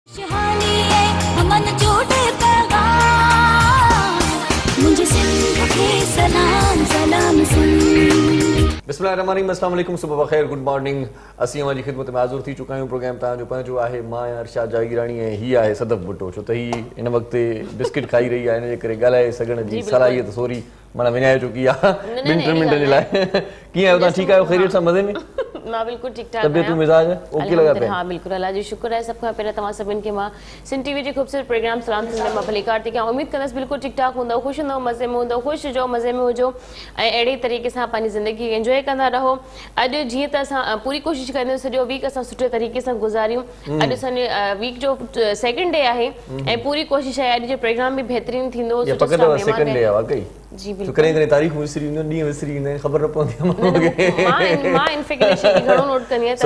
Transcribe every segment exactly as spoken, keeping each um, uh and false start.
बिस्मिल्लाहिर्रहमानिर्रहीम, अस्सलाम वालेकुम, सुबह बखैर, गुड मॉर्निंग। असीं अवां जी ख़िदमत में हाज़िर थी चुका आहियूं। प्रोग्राम तव्हांजो पंहिंजो आहे, मां आहियां अरशाद जागीरानी ऐं हीअ आहे सदफ़ भुट्टो। छो त हीअ हिन वक़्तु बिस्किट खाई रही आहे, हिन जे करे ॻाल्हाए सघण जी सलाहियत थोरी माना विञाए चुकी आहे ॿिनि टिनि मिंटनि जे लाइ। कीअं आहियो तव्हां? ठीकु आहियो? ख़ैरियत सां? मज़े में? मां बिल्कुलु ठीकु ठाक तबियत मिज़ाज ओके लॻा पिया? हाँ बिल्कुलु, अल्लाह जो शुक्र आहे। सभु खां पहिरियों तव्हां सभिनि खे मां सिंध टीवी जे ख़ूबसूरत प्रोग्राम सलाम सिंध मां भलीकार थी कयां। उमेद कंदसि बिल्कुलु ठीकु ठाक हूंदो, ख़ुशि हूंदो, मज़े में हूंदो, ख़ुशि हुजो, मज़े में हुजो ऐं अहिड़े तरीक़े सां पंहिंजी ज़िंदगी एंजॉय कंदा रहो। अॼु जीअं त असां पूरी कोशिशि कंदा आहियूं सॼो वीक असां सुठे तरीक़े सां गुज़ारियूं। अॼु असांजे वीक जो सेकेंड डे आहे ऐं पूरी कोशिशि आहे अॼु जो प्रोग्राम बि बहितरीनु थींदो। जी बिल्कुलु, कॾहिं कॾहिं तारीख़ विसरी वेंदियूं, ॾींहं विसरी वेंदा आहिनि, ख़बर न पवंदी आहे माण्हू खे। मां मां इन्फॉर्मेशन घणो नोट कंदी आहियां।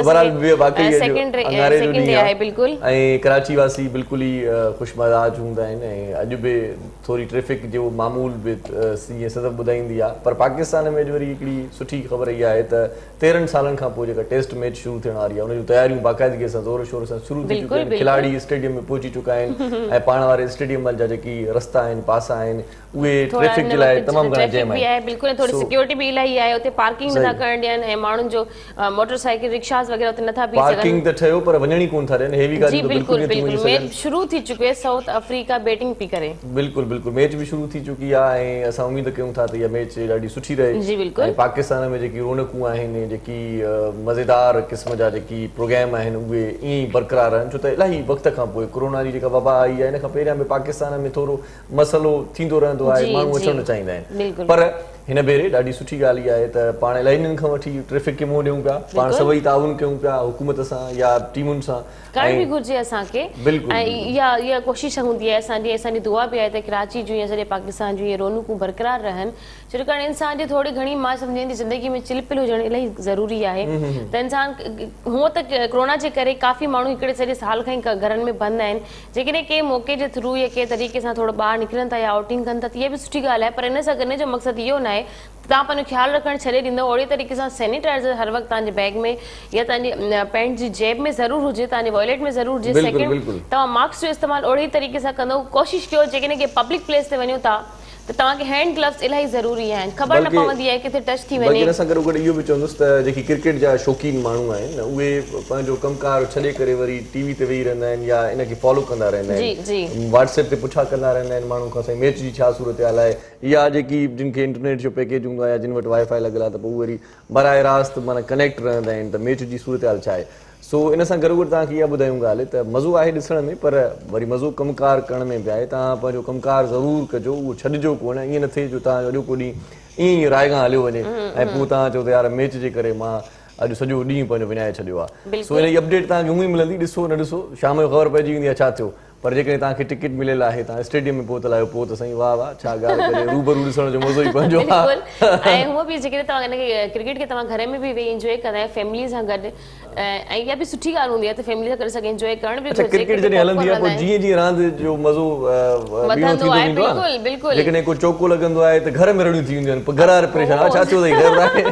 सेकेंड सेकेंड डे आहे बिल्कुलु। ऐं कराची वासी बिल्कुलु ई ख़ुशमिज़ाज हूंदा आहिनि ऐं अॼु बि थोरी ट्रैफिक जो मामूल बि ईअं सदब ॿुधाईंदी आहे। पर पाकिस्तान में वरी हिकिड़ी सुठी ख़बर इहा आहे त तेरहनि सालनि खां पोइ जेका टेस्ट मैच शुरू थियण वारी आहे, उन जूं तयारियूं बाक़ाइदगीअ सां ज़ोर शोर सां शुरू थी चुकियूं आहिनि। खिलाड़ी स्टेडियम में पहुची चुका आहिनि ऐं पाण वारे स्टेडियम जा जेकी रस्ता आहिनि, पासा आहिनि, उहे ट्रैफिक जे लाइ तमामु घणा जैम आहे। बिल्कुलु, थोरी सिक्योरिटी बि इलाही आहे, उते पार्किंग नथा करण ॾियनि ऐं माण्हुनि जो मोटरसाइकिल रिक्शास वग़ैरह उते नथा बीह सघनि। पार्किंग त ठहियो पर वञण ई कोन था ॾियनि। हेवी गाॾी बिल्कुलु बिल्कुलु। मैच शुरू थी चुकी आहे, साउथ अफ्रीका बैटिंग पई करे। बिल्कुलु बिल्कुलु, मैच बि शुरू थी चुकी आहे ऐं असां उमेद कयूं था त इहा मैच ॾाढी सुठी रहे। जी बिल्कुलु। ऐं पाकिस्तान में जेकी रौनकूं आहिनि, जेकी मज़ेदार क़िस्म जा जेकी प्रोग्राम आहिनि, उहे ईअं ई बरक़रार रहनि। छो त इलाही वक़्त खां पोइ कोरोना जी जेका वबा आई आहे, हिन खां पहिरियां बि पाकिस्तान में थोरो मसइलो थींदो रहंदो आहे, माण्हू अचणु न चाहींदा आहिनि। पर हिन भेरे ॾाढी सुठी ॻाल्हि इहा आहे त पाण इलाही ॾींहंनि खां वठी ट्रैफिक खे मुंहुं ॾियूं पिया, पाण सभई ताउन कयूं पिया हुकूमत सां या टीमुनि सां। करणु बि घुरिजे असांखे। ऐं इहा इहा कोशिशि हूंदी आहे असांजी, असांजी दुआ बि आहे त कराची जूं या सॼे पाकिस्तान जूं इहे रौनकूं बरक़रार रहनि। छो कारण इंसान जी थोरी घणी मां सम्झंदी ज़िंदगी में चिलपिल हुजणु इलाही ज़रूरी आहे। त इंसान हूअं त कोरोना जे करे काफ़ी माण्हू हिकिड़े सॼे साल खां ई घरनि में बंदि आहिनि। जेकॾहिं कंहिं मौक़े जे थ्रू या कंहिं तरीक़े सां थोरो ॿाहिरि निकिरनि था या आउटिंग कनि था त इहा बि सुठी ॻाल्हि आहे। पर हिन सां गॾु जो मक़सदु इहो न आहे तव्हां पंहिंजो ख़्यालु रखणु छॾे ॾींदव। ओहिड़े तरीक़े सां सैनिटाइज़र हर वक़्तु तव्हांजे बैग में या तव्हांजी पैंट जी जेब में ज़रूरु हुजे, तव्हांजे वॉलेट में ज़रूरु हुजे। सेकेंड, तव्हां मास्क जो इस्तेमालु ओहिड़े तरीक़े सां कंदो। कोशिशि कयो जेकॾहिं कंहिं पब्लिक प्लेस ते वञो था त तव्हांखे हैंड ग्लव्स इलाही ज़रूरी आहिनि। ख़बर न पवंदी आहे किथे टच थी वञे। हिन सां गॾो गॾु इहो बि चवंदुसि त जेकी क्रिकेट जा शौक़ीन माण्हू आहिनि, उहे पंहिंजो कमकार छॾे करे वरी टीवी ते वेही रहंदा आहिनि या इनखे फॉलो कंदा रहंदा आहिनि। व्हाट्सएप ते पुछा कंदा रहंदा आहिनि माण्हू खां, साईं मैच जी छा सूरत हाल आहे, या जेकी जिन खे इंटरनेट जो पैकेज हूंदो आहे या जिन वटि वाईफाई लॻियल आहे त पोइ वरी बराए रास्त माना कनेक्ट रहंदा आहिनि त मैच जी सूरत हाल छा आहे। सो इन सां गॾो गॾु तव्हांखे इहा ॿुधायूं ॻाल्हि त मज़ो आहे ॾिसण में, पर वरी मज़ो कमकार करण में बि आहे। तव्हां पंहिंजो कमकार ज़रूरु कजो, उहो छॾिजो कोन। ईअं न थिए जो तव्हां अॼोको ॾींहुं ईअं ई राय खां हलियो वञे ऐं पोइ तव्हां चओ त यार मैच जे करे मां अॼु सॼो ॾींहुं पंहिंजो विञाए छॾियो आहे। सो हिन जी अपडेट तव्हांखे उहो ई मिलंदी, ॾिसो न ॾिसो, शाम जो ख़बर पइजी वेंदी आहे छा थियो। पर जेकॾहिं तव्हांखे टिकट मिलियल आहे, तव्हां स्टेडियम में पहुतल आहियो, पोइ त साईं वाह वाह, छा ॻाल्हि करे, रूबरू ॾिसण जो मज़ो ई पंहिंजो आहे। ऐं हूअं बि जेकॾहिं तव्हां हिनखे क्रिकेट खे तव्हां घर में बि वेही इंजॉय कंदा आहियो फैमिली सां गॾु, ऐं इहा बि सुठी ॻाल्हि हूंदी आहे त फैमिली सां गॾु सभु इंजॉय करण बि घुरिजे। क्रिकेट जॾहिं हलंदी आहे पोइ जीअं जीअं रांदि जो मज़ो वधंदो आहे। बिल्कुलु बिल्कुलु। जेकॾहिं को चौको लॻंदो आहे त घर में रड़ियूं थी वेंदियूं आहिनि, पोइ घर वारे परेशान, छा थियो अथई घर आहे,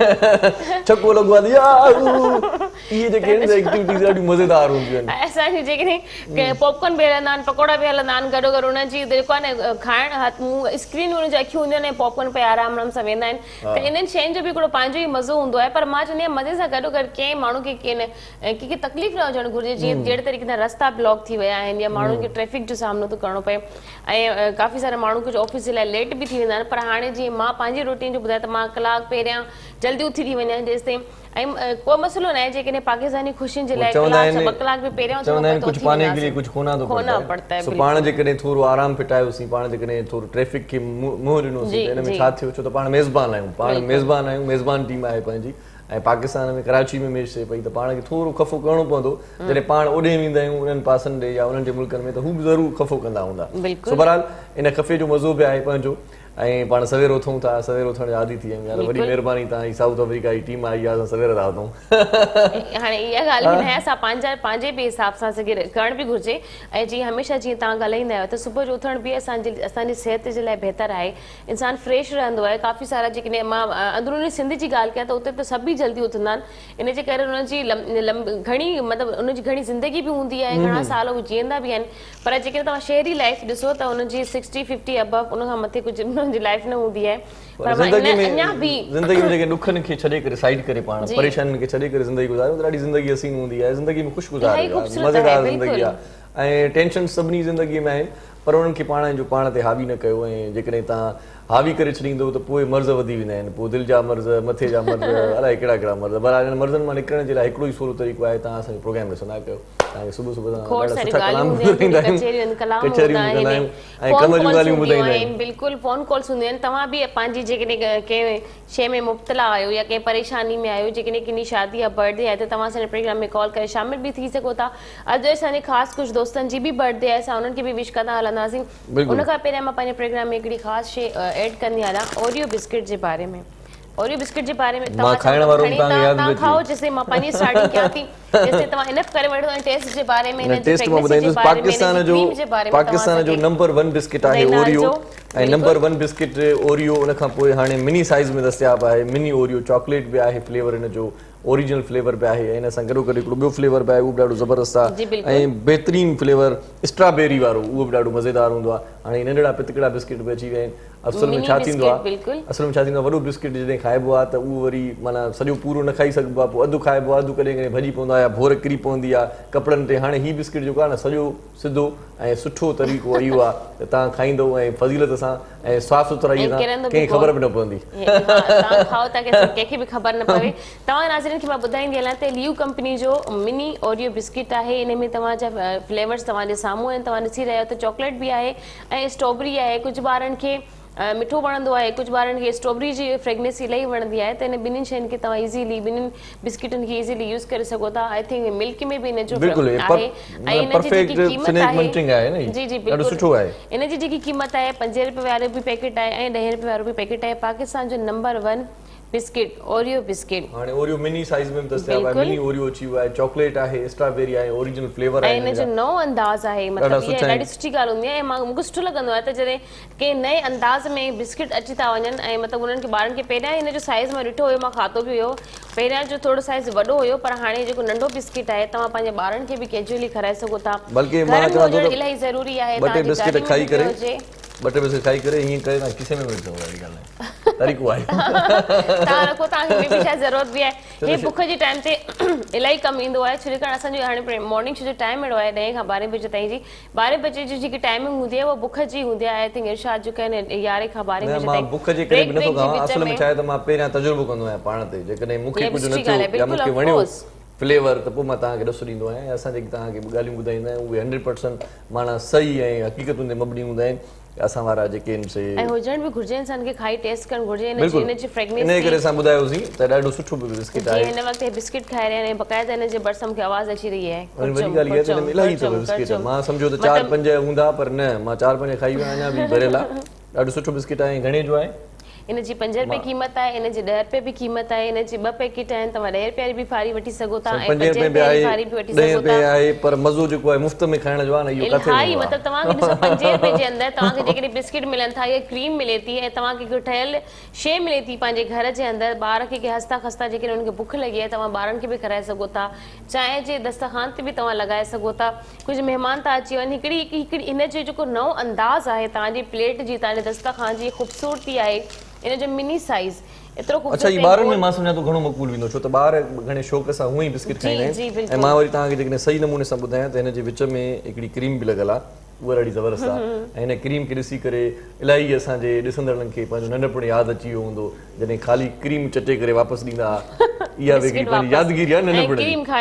छको लॻो आहे, इहे जेके आहिनि एक्टिविटीज़ ॾाढियूं मज़ेदार हूंदियूं आहिनि। असांजी जेकॾहिं पॉपकॉर्न बि हलंदा आहिनि, पकोड़ा बि हलंदा आहिनि, गॾो गॾु हुनजी जेको आहे न खाइणु स्क्रीन हुनजी अखियूं हूंदियूं आहिनि ऐं पॉपकॉर्न पे आराम आराम सां वेंदा आहिनि। त इन्हनि शयुनि जो बि हिकिड़ो पंहिंजो ई मज़ो हूंदो आहे। पर मां चवंदी आहियां मज़े सां गॾो गॾु कंहिं माण्हू खे कंहिं कंहिंखे तकलीफ़ न हुजणु घुरिजे। जीअं जहिड़े तरीक़े सां रस्ता ब्लॉक थी विया आहिनि या माण्हुनि खे ट्रैफिक जो सामनो थो करिणो पए ऐं काफ़ी सारा माण्हू कुझु ऑफिस जे लाइ लेट बि थी वेंदा आहिनि। पर हाणे जीअं मां पंहिंजी रूटीन जो ॿुधायां त मां कलाक पहिरियां जल्दी उथी थी वञा जेसि ताईं, ऐं को मसइलो न आहे जेकॾहिं पाकिस्तानी ख़ुशियुनि जे लाइ ॿ कलाक बि पहिरियां कुझु पाने के लिए कुछ खोना तो पड़ता है। सो पाण जेकॾहिं थोरो आराम फिटायोसीं, पाण जेकॾहिं थोरो ट्रैफिक खे मुंहुं ॾिनोसीं, हिन में छा थियो, छो त पाण मेज़बान आहियूं, पाण मेज़बान आहियूं, मेज़बान टीम आहे पंहिंजी। ऐं पाकिस्तान में कराची में मैच थिए पई त पाण खे थोरो ख़फ़ो करिणो पवंदो। जॾहिं पाण ओॾे वेंदा आहियूं उन्हनि पासनि ॾे या उन्हनि जे मुल्कनि में, त हू बि ज़रूरु ख़फ़ो कंदा हूंदा। सो बहरहाल इन ख़फ़े जो मज़ो बि आहे पंहिंजो। ऐं पाण सवेर उथूं था, सवेर उथण जा आदी थी विया आहियूं। यार वॾी महिरबानी तव्हांजी, साउथ अफ्रीका जी टीम आई आहे, असां सवेर था उथूं। हाणे इहा ॻाल्हि बि न आहे, असां पंहिंजा पंहिंजे बि हिसाब सां असांखे करणु बि घुरिजे। ऐं जीअं हमेशह जीअं तव्हां ॻाल्हाईंदा आहियो त सुबुह जो उथण बि असांजी असांजी सिहत जे लाइ बहितर आहे, इंसानु फ्रेश रहंदो आहे। काफ़ी सारा जेकॾहिं मां अंदरूनी सिंध जी ॻाल्हि कयां त उते त सभु ई जल्दी उथंदा आहिनि, इन जे करे उन्हनि जी घणी मतिलबु उनजी घणी ज़िंदगी बि हूंदी आहे, घणा साल उहे जीअंदा बि आहिनि। पर जेकॾहिं तव्हां शहरी लाइफ ॾिसो त उनजी सिक्सटी फिफ्टी अबव उन खां मथे कुझु उन्हनि जी लाइफ न हूंदी आहे। ज़िंदगी में ज़िंदगी में जेके ॾुखनि खे छॾे करे साइड करे पाण परेशानियुनि खे छॾे करे ज़िंदगी गुज़ारियो त ॾाढी ज़िंदगी हसीन हूंदी आहे, ज़िंदगी में ख़ुशगुज़ार मज़ेदार ज़िंदगी आहे। ऐं टेंशन सभिनी ज़िंदगीअ में आहिनि, पर उन्हनि खे पाण जो पाण ते हावी न कयो। ऐं जेकॾहिं तव्हां हावी करे छॾींदो त पोइ मर्ज़ वधी वेंदा आहिनि, पोइ दिलि जा मर्ज़, मथे जा मर्ज़, अलाए कहिड़ा कहिड़ा मर्ज़। पर हिन मर्ज़नि मां निकिरण जे लाइ हिकिड़ो ई सवलो तरीक़ो आहे, तव्हां असांजो प्रोग्राम ॾिसंदा कयो। तव्हांखे सुबुह सुबुह सां सुठा कलाम ॿुधाईंदा आहियूं, कचहरियूं कंदा आहियूं ऐं कम जूं ॻाल्हियूं ॿुधाईंदा आहिनि। बिल्कुलु फ़ोन कॉल्स हूंदियूं आहिनि। तव्हां बि पंहिंजी जेकॾहिं कंहिं शइ में मुब्तला आहियो या कंहिं परेशानी में आहियो, जेकॾहिं किनी शादी या बर्थडे आहे त तव्हां असांजे प्रोग्राम में कॉल करे शामिल बि थी सघो था। अॼु असांजे ख़ासि कुझु दोस्तनि जी बि बर्थडे आहे, असां उन्हनि खे बि विश कंदा हलंदासीं। उन खां पहिरियां मां पंहिंजे प्रोग्राम में हिकिड़ी ख़ासि शइ एड कंदी आहियां, ओरियो बिस्किट जे बारे में। ओरियो बिस्किट जे बारे में तव्हां खाओ, जैसे मां पंहिंजी स्टार्टिंग कयां थी, जैसे तव्हां इनफ करे वठो ऐं टेस्ट जे बारे में, टेस्ट मां ॿुधाईंदुसि। पाकिस्तान जो पाकिस्तान जो नंबर वन बिस्किट आहे ओरियो, ऐं नंबर वन बिस्किट ओरियो। उन खां पोइ हाणे मिनी साइज़ में दस्तियाब आहे मिनी ओरियो, चॉकलेट बि आहे फ्लेवर हिन जो, ओरिजिनल फ्लेवर बि आहे। हिन सां गॾो गॾु हिकिड़ो ॿियो फ्लेवर बि आहे, उहो बि ॾाढो ज़बरदस्त आहे ऐं बहितरीनु फ्लेवर स्ट्रॉबेरी वारो, उहो बि ॾाढो मज़ेदार हूंदो आहे। हाणे नंढड़ा पितकड़ा बिस्किट बि अची विया आहिनि। असल में छा थींदो आहे, असल में छा थींदो आहे, वॾो बिस्किट जॾहिं खाइबो आहे त उहो वरी माना सॼो पूरो न खाई सघिबो आहे, पोइ अधु खाइबो आहे, अधु कॾहिं कॾहिं भॼी पवंदो आहे या भोर किरी पवंदी आहे कपिड़नि ते। हाणे हीउ बिस्किट जेको आहे न, सॼो सिधो ऐं सुठो तरीक़ो इहो आहे त तव्हां खाईंदो ऐं फज़ीलत सां ऐं साफ़ सुथराईअ सां, कंहिंखे ख़बर बि न पवंदी। तव्हां खाओ ताकी कंहिंखे बि ख़बर न पवे। तव्हां नाज़रीन खे मां ॿुधाईंदी हलां त लियू कंपनी जो मिनी ओरियो बिस्किट आहे। इन में तव्हांजा फ्लेवर्स तव्हांजे साम्हूं आहिनि, तव्हां ॾिसी रहिया आहियो त चॉकलेट बि आहे ऐं स्ट्रॉबेरी आहे। कुझु ॿारनि खे मिठो वणंदो आहे, कुझु ॿारनि खे स्ट्रॉबेरी जी फ्रेगनेंस इलाही वणंदी आहे, त इन ॿिन्हिनि शयुनि खे तव्हां इज़ीली ॿिन्हिनि बिस्किटनि खे इज़ीली यूज़ करे सघो था। आई थिंक मिल्क में बि इन जो आहे ऐं इन जी जेकी क़ीमत आहे, जी जी बिल्कुलु, इन जी जेकी क़ीमत आहे पंजे रुपए वारो बि पैकेट आहे ऐं ॾहें रुपए वारो बि पैकेट आहे। पाकिस्तान जो number one biscuit Oreo biscuit, हाणे ओरियो मिनी साइज में दस्तियाब आहे, मिनी ओरियो अची वियो आहे, चॉकलेट आहे, स्ट्रॉबेरी आहे, ओरिजिनल फ्लेवर आहे, ऐं इन जो नओ अंदाज़ आहे। मतिलबु इहा ॾाढी सुठी ॻाल्हि हूंदी आहे ऐं मां मूंखे सुठो लॻंदो आहे त जॾहिं कंहिं नए अंदाज़ में बिस्किट अची था वञनि ऐं मतिलबु उन्हनि खे ॿारनि खे पहिरियां हिन जो साइज़ मां ॾिठो हुयो, मां खाधो बि हुयो, पहिरियां जो थोरो साइज़ वॾो हुयो, पर हाणे जेको नंढो बिस्किट आहे तव्हां पंहिंजे ॿारनि खे बि कैजुअली खाराए सघो था। बल्कि मां चवां थो इलाही ज़रूरी आहे ॿ टे बिस्किट खाई करे ॿ टे बिस्किट खाई करे हीअं करे तव्हां किसे में विझो, अहिड़ी ॻाल्हि आहे, तरीक़ो आहे। तव्हां रखो, तव्हांखे ॿी बि छा ज़रूरत बि आहे। हे बुख जे टाइम ते इलाही कमु ईंदो आहे, छो कारण असांजो हाणे मॉर्निंग शो जो टाइम अहिड़ो आहे ॾहें खां ॿारहें बजे ताईं जी। ॿारहें बजे जी जेकी टाइमिंग हूंदी आहे उहा बुख जी हूंदी आहे। आई थिंक इरशाद जो कहनि यारहें खां ॿारहें बजे ताईं। बुख जे करे बि नथो खावां, असल में छा आहे त मां पहिरियां तजुर्बो कंदो आहियां पाण ते, जेकॾहिं मूंखे कुझु न थियो या मूंखे वणियो फ्लेवर त पोइ मां तव्हांखे ॾसु ॾींदो आहियां। ऐं असां जेके तव्हांखे ॻाल्हियूं ॿुधाईंदा आहियूं उहे हंड्रेड परसेंट माना सही ऐं हक़ीक़तुनि ते मबनी हूंदा आहिनि। असां वारा जेके आहिनि से ऐं हुजण बि घुर्जे, इंसान खे खाई टेस्ट करणु घुर्जे। इन जी फ्रेगनेंस इन करे असां ॿुधायोसीं त ॾाढो सुठो बिस्किट आहे। हिन वक़्तु बिस्किट खाए रहिया आहिनि, बक़ाइदा इन जे भरिसां मूंखे आवाज़ अची रही आहे। वॾी ॻाल्हि इहा आहे त हिन में इलाही अथव बिस्किट, मां सम्झो त चारि पंज हूंदा, पर न, मां चारि पंज खाई वियो आहियां, बि भरियल आहे। ॾाढो सुठो बिस्किट आहे। घणे जो आहे? इन जी पंज रुपए क़ीमत आहे, इन जी ॾह रुपए बि क़ीमत आहे। इन जी ॿ पैकेट आहिनि, तव्हां ॾह रुपए बि फारी वठी सघो था ऐं पंज रुपए बि फारी बि वठी सघो था। आहे पर मज़ो जेको आहे मुफ़्त में खाइण जो आहे न, इहो किथे हाई मतिलबु तव्हांखे ॾिसो पंजे रुपए जे अंदरि तव्हांखे जेकॾहिं बिस्किट मिलनि था या क्रीम मिले थी ऐं तव्हांखे हिकु ठहियल शइ मिले थी पंहिंजे घर जे अंदरि, ॿार खे हस्ता खस्ता जेकॾहिं उनखे बुख लॻी आहे तव्हां ॿारनि खे बि खाराए सघो था। चांहि जे दस्तरख़ान ते बि तव्हां लॻाए सघो था। कुझु महिमान था अची वञनि, हिकिड़ी हिकिड़ी इन जो जेको नओं अंदाज़ आहे तव्हांजी प्लेट जी, तव्हांजे दस्तरख़ान जी ख़ूबसूरती आहे। इन जो मिनी साइज़ एतिरो ख़ूबसूरत। अच्छा, ई ॿारनि में मां सम्झां थो घणो मक़बूल वेंदो, छो त ॿार घणे शौक़ सां हूअं ई बिस्किट खाईंदा आहिनि। ऐं मां वरी तव्हांखे जेकॾहिं सही नमूने सां ॿुधायां त हिन जे विच में हिकिड़ी क्रीम बि लॻल आहे, उहा ॾाढी ज़बरदस्त आहे। ऐं हिन क्रीम खे ॾिसी करे इलाही असांजे ॾिसंदड़नि खे पंहिंजो नंढपण यादि अची वियो हूंदो, जॾहिं ख़ाली क्रीम चटे करे वापसि ॾींदा हुआ। इहा बि हिकिड़ी पंहिंजी यादगिरी आहे नंढपण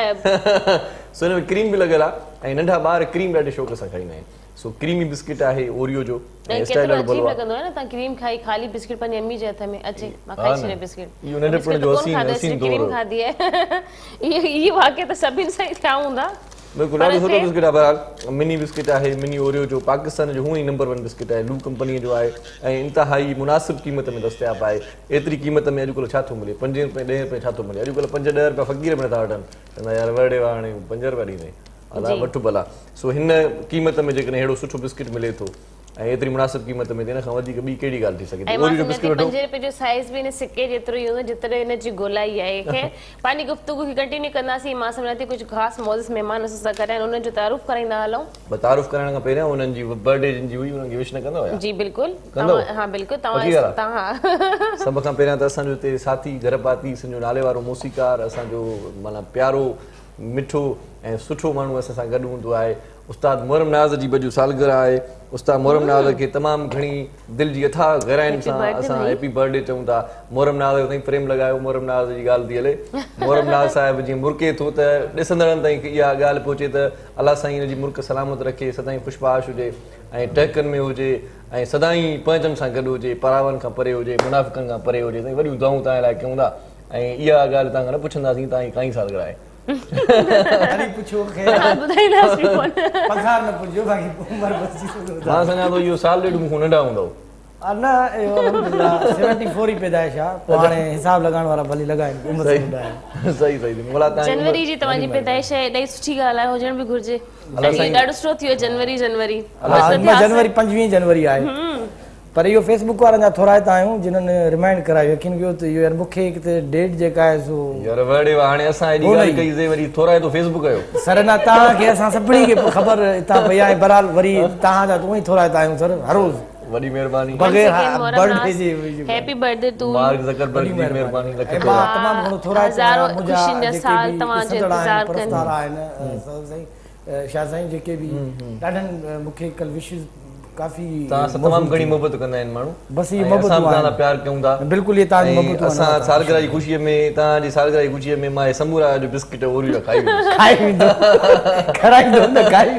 जी। सो हिन में क्रीम बि लॻल आहे ऐं नंढा ॿार क्रीम ॾाढे शौक़ सां खाईंदा आहिनि। सो क्रीमी बिस्किट आहे ओरियो जो, ऐं स्टाइल ॾाढो भलो आहे। लॻंदो आहे न तव्हां क्रीम खाई खाली बिस्किट पंहिंजी अम्मी जे हथ में अचे, मां खाई छॾियो बिस्किट। इहो नंढपण जो हसीन हसीन दौर क्रीम खाधी आहे। इहे इहे वाक़ई त सभिनि सां ई थिया हूंदा। बिल्कुलु ॾाढो सुठो बिस्किट आहे। बहरहाल मिनी बिस्किट आहे, मिनी ओरियो जो पाकिस्तान जो हूअं ई नंबर वन बिस्किट आहे, लू कंपनीअ जो आहे ऐं इंतिहाई मुनासिब क़ीमत में दस्तियाब आहे। एतिरी क़ीमत में अॼुकल्ह छा थो मिले, पंजे रुपए ॾहें रुपए छा थो मिले, अॼुकल्ह पंज ॾह रुपया फ़क़ीर में नथा वठनि, चवंदा यार वड़े हाणे पंज रुपया ॾींदे अला वठु भला। सो हिन क़ीमत में जेकॾहिं अहिड़ो सुठो बिस्किट मिले थो ऐं एतिरी मुनासिब क़ीमत में, हिन खां वधीक ॿी कहिड़ी ॻाल्हि थी सघे। ओरियो जो बिस्किट वठो, पंज रुपए जो साइज़ बि हिन सिके जेतिरो ई हूंदो जेतिरो हिन जी गोलाई आहे। ख़ैर पंहिंजी गुफ़्तगू खे कंटिन्यू कंदासीं। मां सम्झां थी कुझु ख़ासि मौज़ महिमान असां सां गॾु आहिनि, उन्हनि जो तारुफ़ कराईंदा हलूं। तारुफ़ करण खां पहिरियों उन्हनि जी बर्थडे जिन जी हुई उन्हनि खे विश न कंदो? जी बिल्कुलु, हा बिल्कुलु। तव्हां तव्हां सभ खां पहिरियां त असांजो हिते साथी घर पाती सिंधु नाले वारो मौसीकार, असांजो माना प्यारो मिठो ऐं सुठो माण्हू असां सां गॾु हूंदो आहे। उस्ताद मोहरम नाज़ जी बजू सालगिरह आहे। उस्ताद मोहरम नाज़ खे तमामु घणी दिलि जी अथाह गहराइनि सां असां हैप्पी बर्थडे चऊं था। मोहरम नाज़ ताईं फ्रेम लॻायो, मोहरम नाज़ जी ॻाल्हि थी हले। मोहरम नाज़ साहिब जीअं मुर्के थो त ॾिसंदड़नि ताईं इहा ॻाल्हि पहुचे त अलाह साईं हिन जी मुल्क सलामत रखे, सदाईं ख़ुशबाश हुजे ऐं टहकनि में हुजे ऐं सदाईं पंहिंजनि सां गॾु हुजे, परावनि खां परे हुजे, मुनाफ़िक़नि खां परे हुजे। साईं वॾियूं दुआऊं तव्हां लाइ कयूं था ऐं इहा ॻाल्हि तव्हां खां न पुछंदासीं तव्हांजी काई सालगिरह आहे। मां सम्झां थो इहो साल ॾेढ मूंखां नंढा हूंदव। जनवरी जी तव्हांजी पैदाइश आहे, ॾाढी सुठी ॻाल्हि आहे, हुजण बि घुरिजे। ॾाढो सुठो थी वियो जनवरी जनवरी जनवरी पंजवीह जनवरी आहे। पर इहो फेसबुक वारनि जा थोरा हितां आहियूं जिन्हनि रिमाइंड करायो, यकीन कयो त इहो यार मूंखे हिकु डेट जेका आहे सो यार वड़े हाणे असां एॾी ॻाल्हि कई से वरी थोरा तो फेसबुक कयो सर। न तव्हांखे असां सभिनी खे ख़बर हितां पई आहे। बहरहाल वरी तव्हांजा तूं ई थोरा हितां आहियूं सर, हर रोज़ वॾी महिरबानी। बग़ैर बर्थडे जी happy birthday to Mark Zuckerberg जी महिरबानी लख मां तमामु घणो थोरा हज़ारों ख़ुशियुनि जा साल तव्हांजो इंतज़ार कनि। आहिनि शाह साईं जेके बि ॾाढनि मूंखे कल्ह विशिस काफ़ी तमामु घणी मोहबत कंदा आहिनि माण्हू। बसि इहे मोहबत तव्हां प्यार कयूं था। बिल्कुलु इहे तव्हांजी मोहबत। असां सालगिरह जी ख़ुशीअ में, तव्हांजी सालगिरह जी ख़ुशीअ में मां हे समूरा जो बिस्किट ओरियो खाई खाई वेंदो खाराईंदो न खाई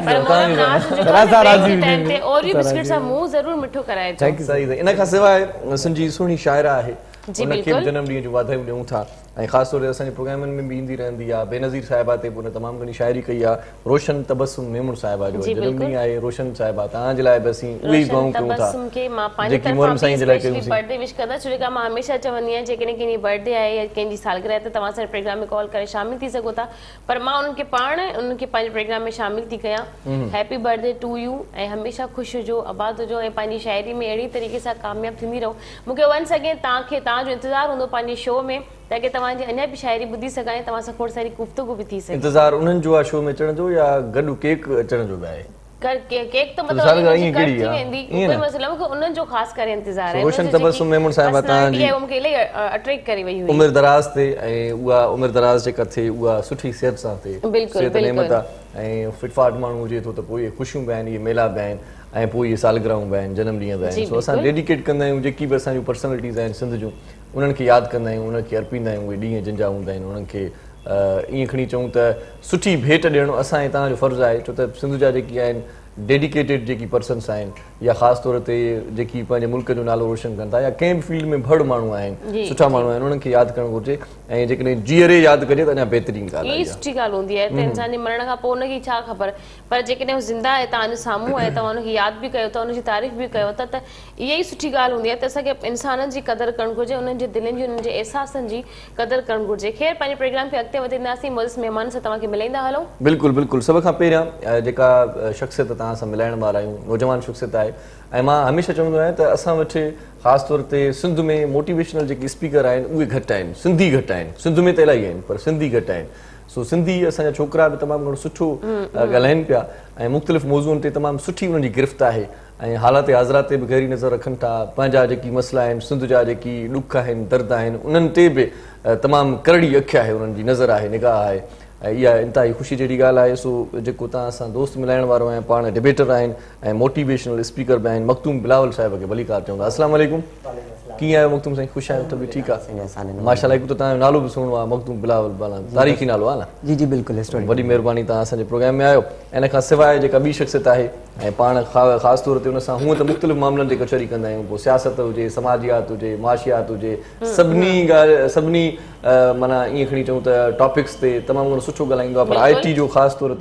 टाइम ते ओरियो बिस्किट सां मुंहुं ज़रूरु मिठो कराए। सही सही। इन खां सवाइ सिंधी सुहिणी शाइरा आहे, उनखे जनम ॾींहं जूं वाधायूं ॾियूं था ऐं ख़ासि तौर ते असांजे प्रोग्रामनि में बि ईंदी रहंदी आहे। बेनज़ीर साहिबा ते उन तमामु घणी शाइरी कई आहे। रोशन तबस्सुम मेमून साहिबा जो जनम ॾींहुं आहे। रोशन साहिबा तव्हांजे लाइ बि असीं उहे ई दुआऊं कयूं था जेकी मोहरम साईं जे लाइ कयूं। बर्थडे विश कंदा छो जेका मां हमेशह चवंदी आहियां जेकॾहिं कंहिंजी बर्थडे आहे या कंहिंजी सालगिरह आहे त तव्हां असांजे प्रोग्राम में कॉल करे शामिल थी सघो था। पर मां उन्हनि खे पाण उन्हनि खे पंहिंजे प्रोग्राम में शामिल थी कयां। हैप्पी बर्थडे टू यू ऐं हमेशह ख़ुशि हुजो, आबाद हुजो ऐं पंहिंजी शाइरी में अहिड़ी तरीक़े सां कामयाबु थींदी रहो। मूंखे वन सेकेंड तव्हांखे तव्हांजो इंतज़ारु हूंदो पंहिंजे शो में ताकि तव्हांजी अञा बि शाइरी ॿुधी सघां ऐं तव्हां सां खोड़ सारी गुफ़्तगू बि थी सघे। इंतज़ारु उन्हनि जो आहे शो में अचण जो या गॾु केक अचण जो बि आहे? केक तो मतलब ये कड़ी वेंदी कोई मसला मूंखे उन्हनि जो ख़ासि करे इंतज़ार आहे। रोशन तबस्सुम मेमून साहिबा तव्हांजी मूंखे इलाही अट्रैक्ट करे वई हुई। उमिरि दराज़ ते ऐं उहा उमिरि दराज़ जेका थिए उहा सुठी सिहत सां थिए। सिहत नेमत आहे ऐं फिटफाट माण्हू हुजे थो त पोइ इहे ख़ुशियूं बि आहिनि, इहे मेला बि आहिनि ऐं पोइ इहे सालगिरहूं बि आहिनि, जनम ॾींहं बि आहिनि। सो असां डेडिकेट कंदा आहियूं जेकी बि असांजूं पर्सनैलिटीज़ आहिनि सिंध जूं, उन्हनि खे यादि कंदा आहियूं, उन्हनि खे अर्पींदा आहियूं। उहे ॾींहं जिन जा हूंदा आहिनि उन्हनि खे ईअं खणी चऊं त सुठी भेट ॾियणो असां ऐं तव्हांजो फ़र्ज़ु आहे। छो त सिंध जा जेकी आहिनि डेडिकेटेड जेकी पर्सन्स आहिनि या ख़ासि तौर ते जेकी पंहिंजे मुल्क जो नालो रोशन कनि था या कंहिं बि फील्ड में भड़ माण्हू आहिनि, सुठा माण्हू आहिनि, उन्हनि खे यादि करणु घुरिजे ऐं जेकॾहिं जीअरे यादि कजे त अञा बहितरीन ॻाल्हि आहे। सुठी ॻाल्हि हूंदी आहे त इंसान जे मरण खां पोइ उनखे छा ख़बर, पर जेकॾहिं हू ज़िंदा आहे तव्हांजे साम्हूं आहे तव्हां उनखे यादि बि कयो था, उनजी तारीफ़ बि कयो था, त इहा ई सुठी ॻाल्हि हूंदी आहे त असांखे इंसाननि जी क़दुरु करणु घुरिजे, उन्हनि जे दिलनि जी उन्हनि जे अहसासनि जी क़दुरु करणु घुरिजे। ख़ैर पंहिंजे प्रोग्राम खे अॻिते वधाईंदासीं, मौज़ महिमान सां तव्हांखे मिलाईंदा हलूं। बिल्कुलु बिल्कुलु। सभ खां पहिरियां जेका शख़्सियत तव्हां सां मिलाइण वारा आहियूं, नौजवान शख़्सियत आहे ऐं मां हमेशह चवंदो आहियां त असां वटि ख़ासि तौर ते सिंध में मोटिवेशनल जेके स्पीकर आहिनि उहे घटि आहिनि, सिंधी घटि आहिनि। सिंध में त इलाही आहिनि पर सिंधी घटि आहिनि। सो सिंधी असांजा छोकिरा बि तमामु घणो सुठो ॻाल्हाइनि पिया ऐं मुख़्तलिफ़ मौज़ूअनि ते तमामु सुठी उन्हनि जी गिरफ़्त आहे ऐं हालात हाज़िरात ते बि गहरी नज़र रखनि था। पंहिंजा जेकी मसइला आहिनि, सिंध जा जेकी ॾुख आहिनि, दर्द आहिनि, उन्हनि ते बि तमामु करड़ी अखि आहे, उन्हनि जी नज़र आहे, निगाह आहे ऐं इहा इंतिहाई ख़ुशी जहिड़ी ॻाल्हि आहे। सो जेको तव्हां सां दोस्त मिलाइण वारो आहियां, पाण डिबेटर आहिनि ऐं मोटिवेशनल स्पीकर बि आहिनि, मखतूम बिलावल साहिब खे भली कार चवंदा। अस्सलाम वालेकुम, कीअं आहियो मखतूम साईं? ख़ुशि आहियो? त बि ठीकु आहे माशाल्लाह। हिकु त तव्हांजो नालो बि सुहिणो आहे, मखतूम बिलावल बाला, तारीख़ी नालो आहे न? जी जी बिल्कुलु। वॾी महिरबानी तव्हां असांजे प्रोग्राम में आयो। इन खां सवाइ जेका ॿी शख़्सियत आहे ऐं पाण ख़ासि तौर ते हुन सां हूअं त मुख़्तलिफ़ मामलनि ते कचहरी कंदा आहियूं, पोइ सियासत हुजे, समाजियात हुजे, माशियात हुजे, सभिनी ॻाल्हि सभिनी माना ईअं खणी चऊं त टॉपिक्स ते तमामु घणो सुठो ॻाल्हाईंदो आहे। पर आई टी जो ख़ासि तौर ते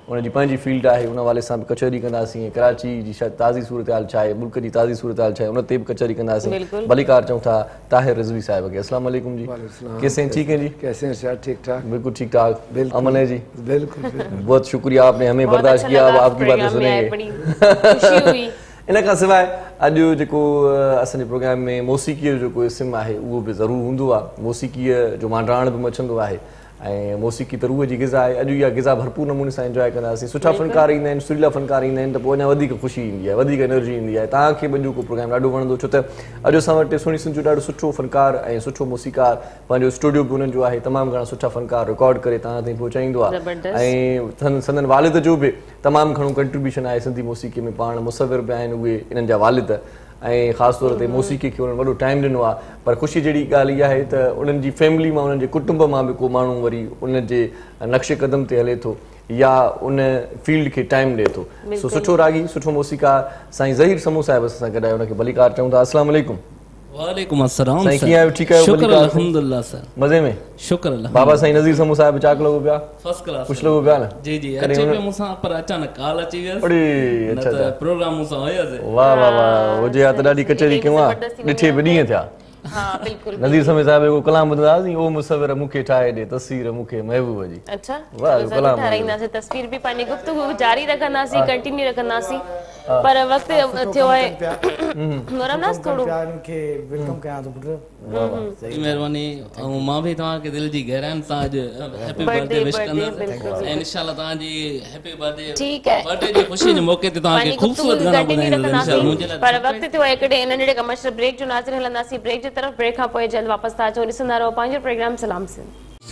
उनजी पंहिंजी फील्ड आहे, उन वाले सां बि कचहरी कंदासीं। कराची जी शायदि ताज़ी सूरत हाल छा आहे, मुल्क जी ताज़ी सूरत हाल छा आहे, उन ते बि कचहरी कंदासीं। भलीकार चऊं था ताहिर रिज़वी साहिब खे। अस्सलाम वालेकुम जी, कैसे हैं? ठीक हैं जी? कैसे हैं सर? ठीक ठाक, बिल्कुल ठीक ठाक। अमन है जी? बिल्कुल। बहुत शुक्रिया, आपने हमें बर्दाश्त किया। अब आपकी बातें सुनेंगे। इन खां सवाइ अॼु जेको असांजे प्रोग्राम में मौसीक़ीअ जो जेको इस्म आहे उहो बि ज़रूरु हूंदो आहे। मौसीक़ीअ जो मांडाण बि मचंदो आहे ऐं मौसीक़ी त रूह जी ग़िज़ा आहे। अॼु इहा ग़िज़ा भरपूर नमूने सां इंजॉय कंदासीं। सुठा फ़नकार ईंदा आहिनि, सुरीला फ़नकार ईंदा आहिनि त पोइ अञा वधीक ख़ुशी ईंदी आहे, वधीक एनर्जी ईंदी आहे। तव्हांखे बि अॼु को प्रोग्राम ॾाढो वणंदो, छो त अॼु असां वटि सुहिणी सिंध जो ॾाढो सुठो फ़नकार ऐं सुठो मौसीक़ार पंहिंजो स्टूडियो बि उन्हनि जो आहे। तमामु घणा सुठा फ़नकार रिकॉर्ड करे तव्हां ताईं पहुचाईंदो आहे ऐं संदन वालिद जो बि तमामु घणो कंट्रीब्यूशन आहे सिंधी मौसीक़ी में। पाण मुसविर बि आहिनि उहे इन्हनि जा वालिद ऐं ख़ासि तौर ते मौसीक़ी खे उन्हनि वॾो टाइम ॾिनो आहे। पर ख़ुशी जहिड़ी ॻाल्हि इहा आहे त उन्हनि जी फैमिली मां, उन्हनि जे कुटुंब मां बि को माण्हू वरी उन जे नक्शे क़दम ते हले थो या उन फील्ड खे टाइम ॾिए थो। सो सुठो रागी, सुठो मौसीक़ार साईं ज़हीर समूह साहिब सां गॾु आहे, उनखे भलीकार चऊं था। अस्सलाम वालेकुम। वालेकुम अस्सलाम। साईं कीअं आहियो? ठीकु आहियो? शुक्र अल्हम्दुलिल्लाह सर, मज़े में? शुक्र अल्लाह। बाबा साईं नज़ीर समूह साहिब चाक लॻो पिया? First class. ख़ुशि लॻो पिया न? जी जी, अचे पे मूंसां पर अचानक कॉल अची वियसि। अड़े अच्छा अच्छा, प्रोग्राम मूंसां हुयसि। वाह वाह वाह, हुजे हा त ॾाढी कचहरी कयूं आहे, ॾिठे बि ॾींहं थिया। हाँ बिल्कुल। नज़ीर समूह साहिब को कलाम ॿुधंदासीं, ओ मुसविर मूंखे ठाहे ॾे तस्वीर मूंखे महबूब जी। अच्छा, वाह कलाम ठाराईंदासीं, तस्वीर बि पंहिंजी गुफ्तगू जारी रखंदासीं, कंटिन्यू रखंदासीं। पर वक्त थियो आहे नरमनास थोड़ो के वेलकम कयां तो पुत्र। सही महिरबानी। ऐं मां बि तव्हांखे दिलि जी गहराइनि सां अॼु हैप्पी बर्थडे विश कंदुसि ऐं इंशाल्लाह तव्हांजी हैप्पी बर्थडे ठीक है बर्थडे जी ख़ुशी जे मौके ते तव्हांखे ख़ूबसूरत गाना ॿुधाईंदासीं इंशाल्लाह। मुंहिंजे लाइ पर वक्त थियो आहे हिकिड़े नंढड़े कमर्शियल ब्रेक जो नाज़िर हलंदासीं। ब्रेक जी तरफ़, ब्रेक खां पोइ जल्द वापसि था अचो। ॾिसंदा रहो पंहिंजो प्रोग्राम सलाम सिंध।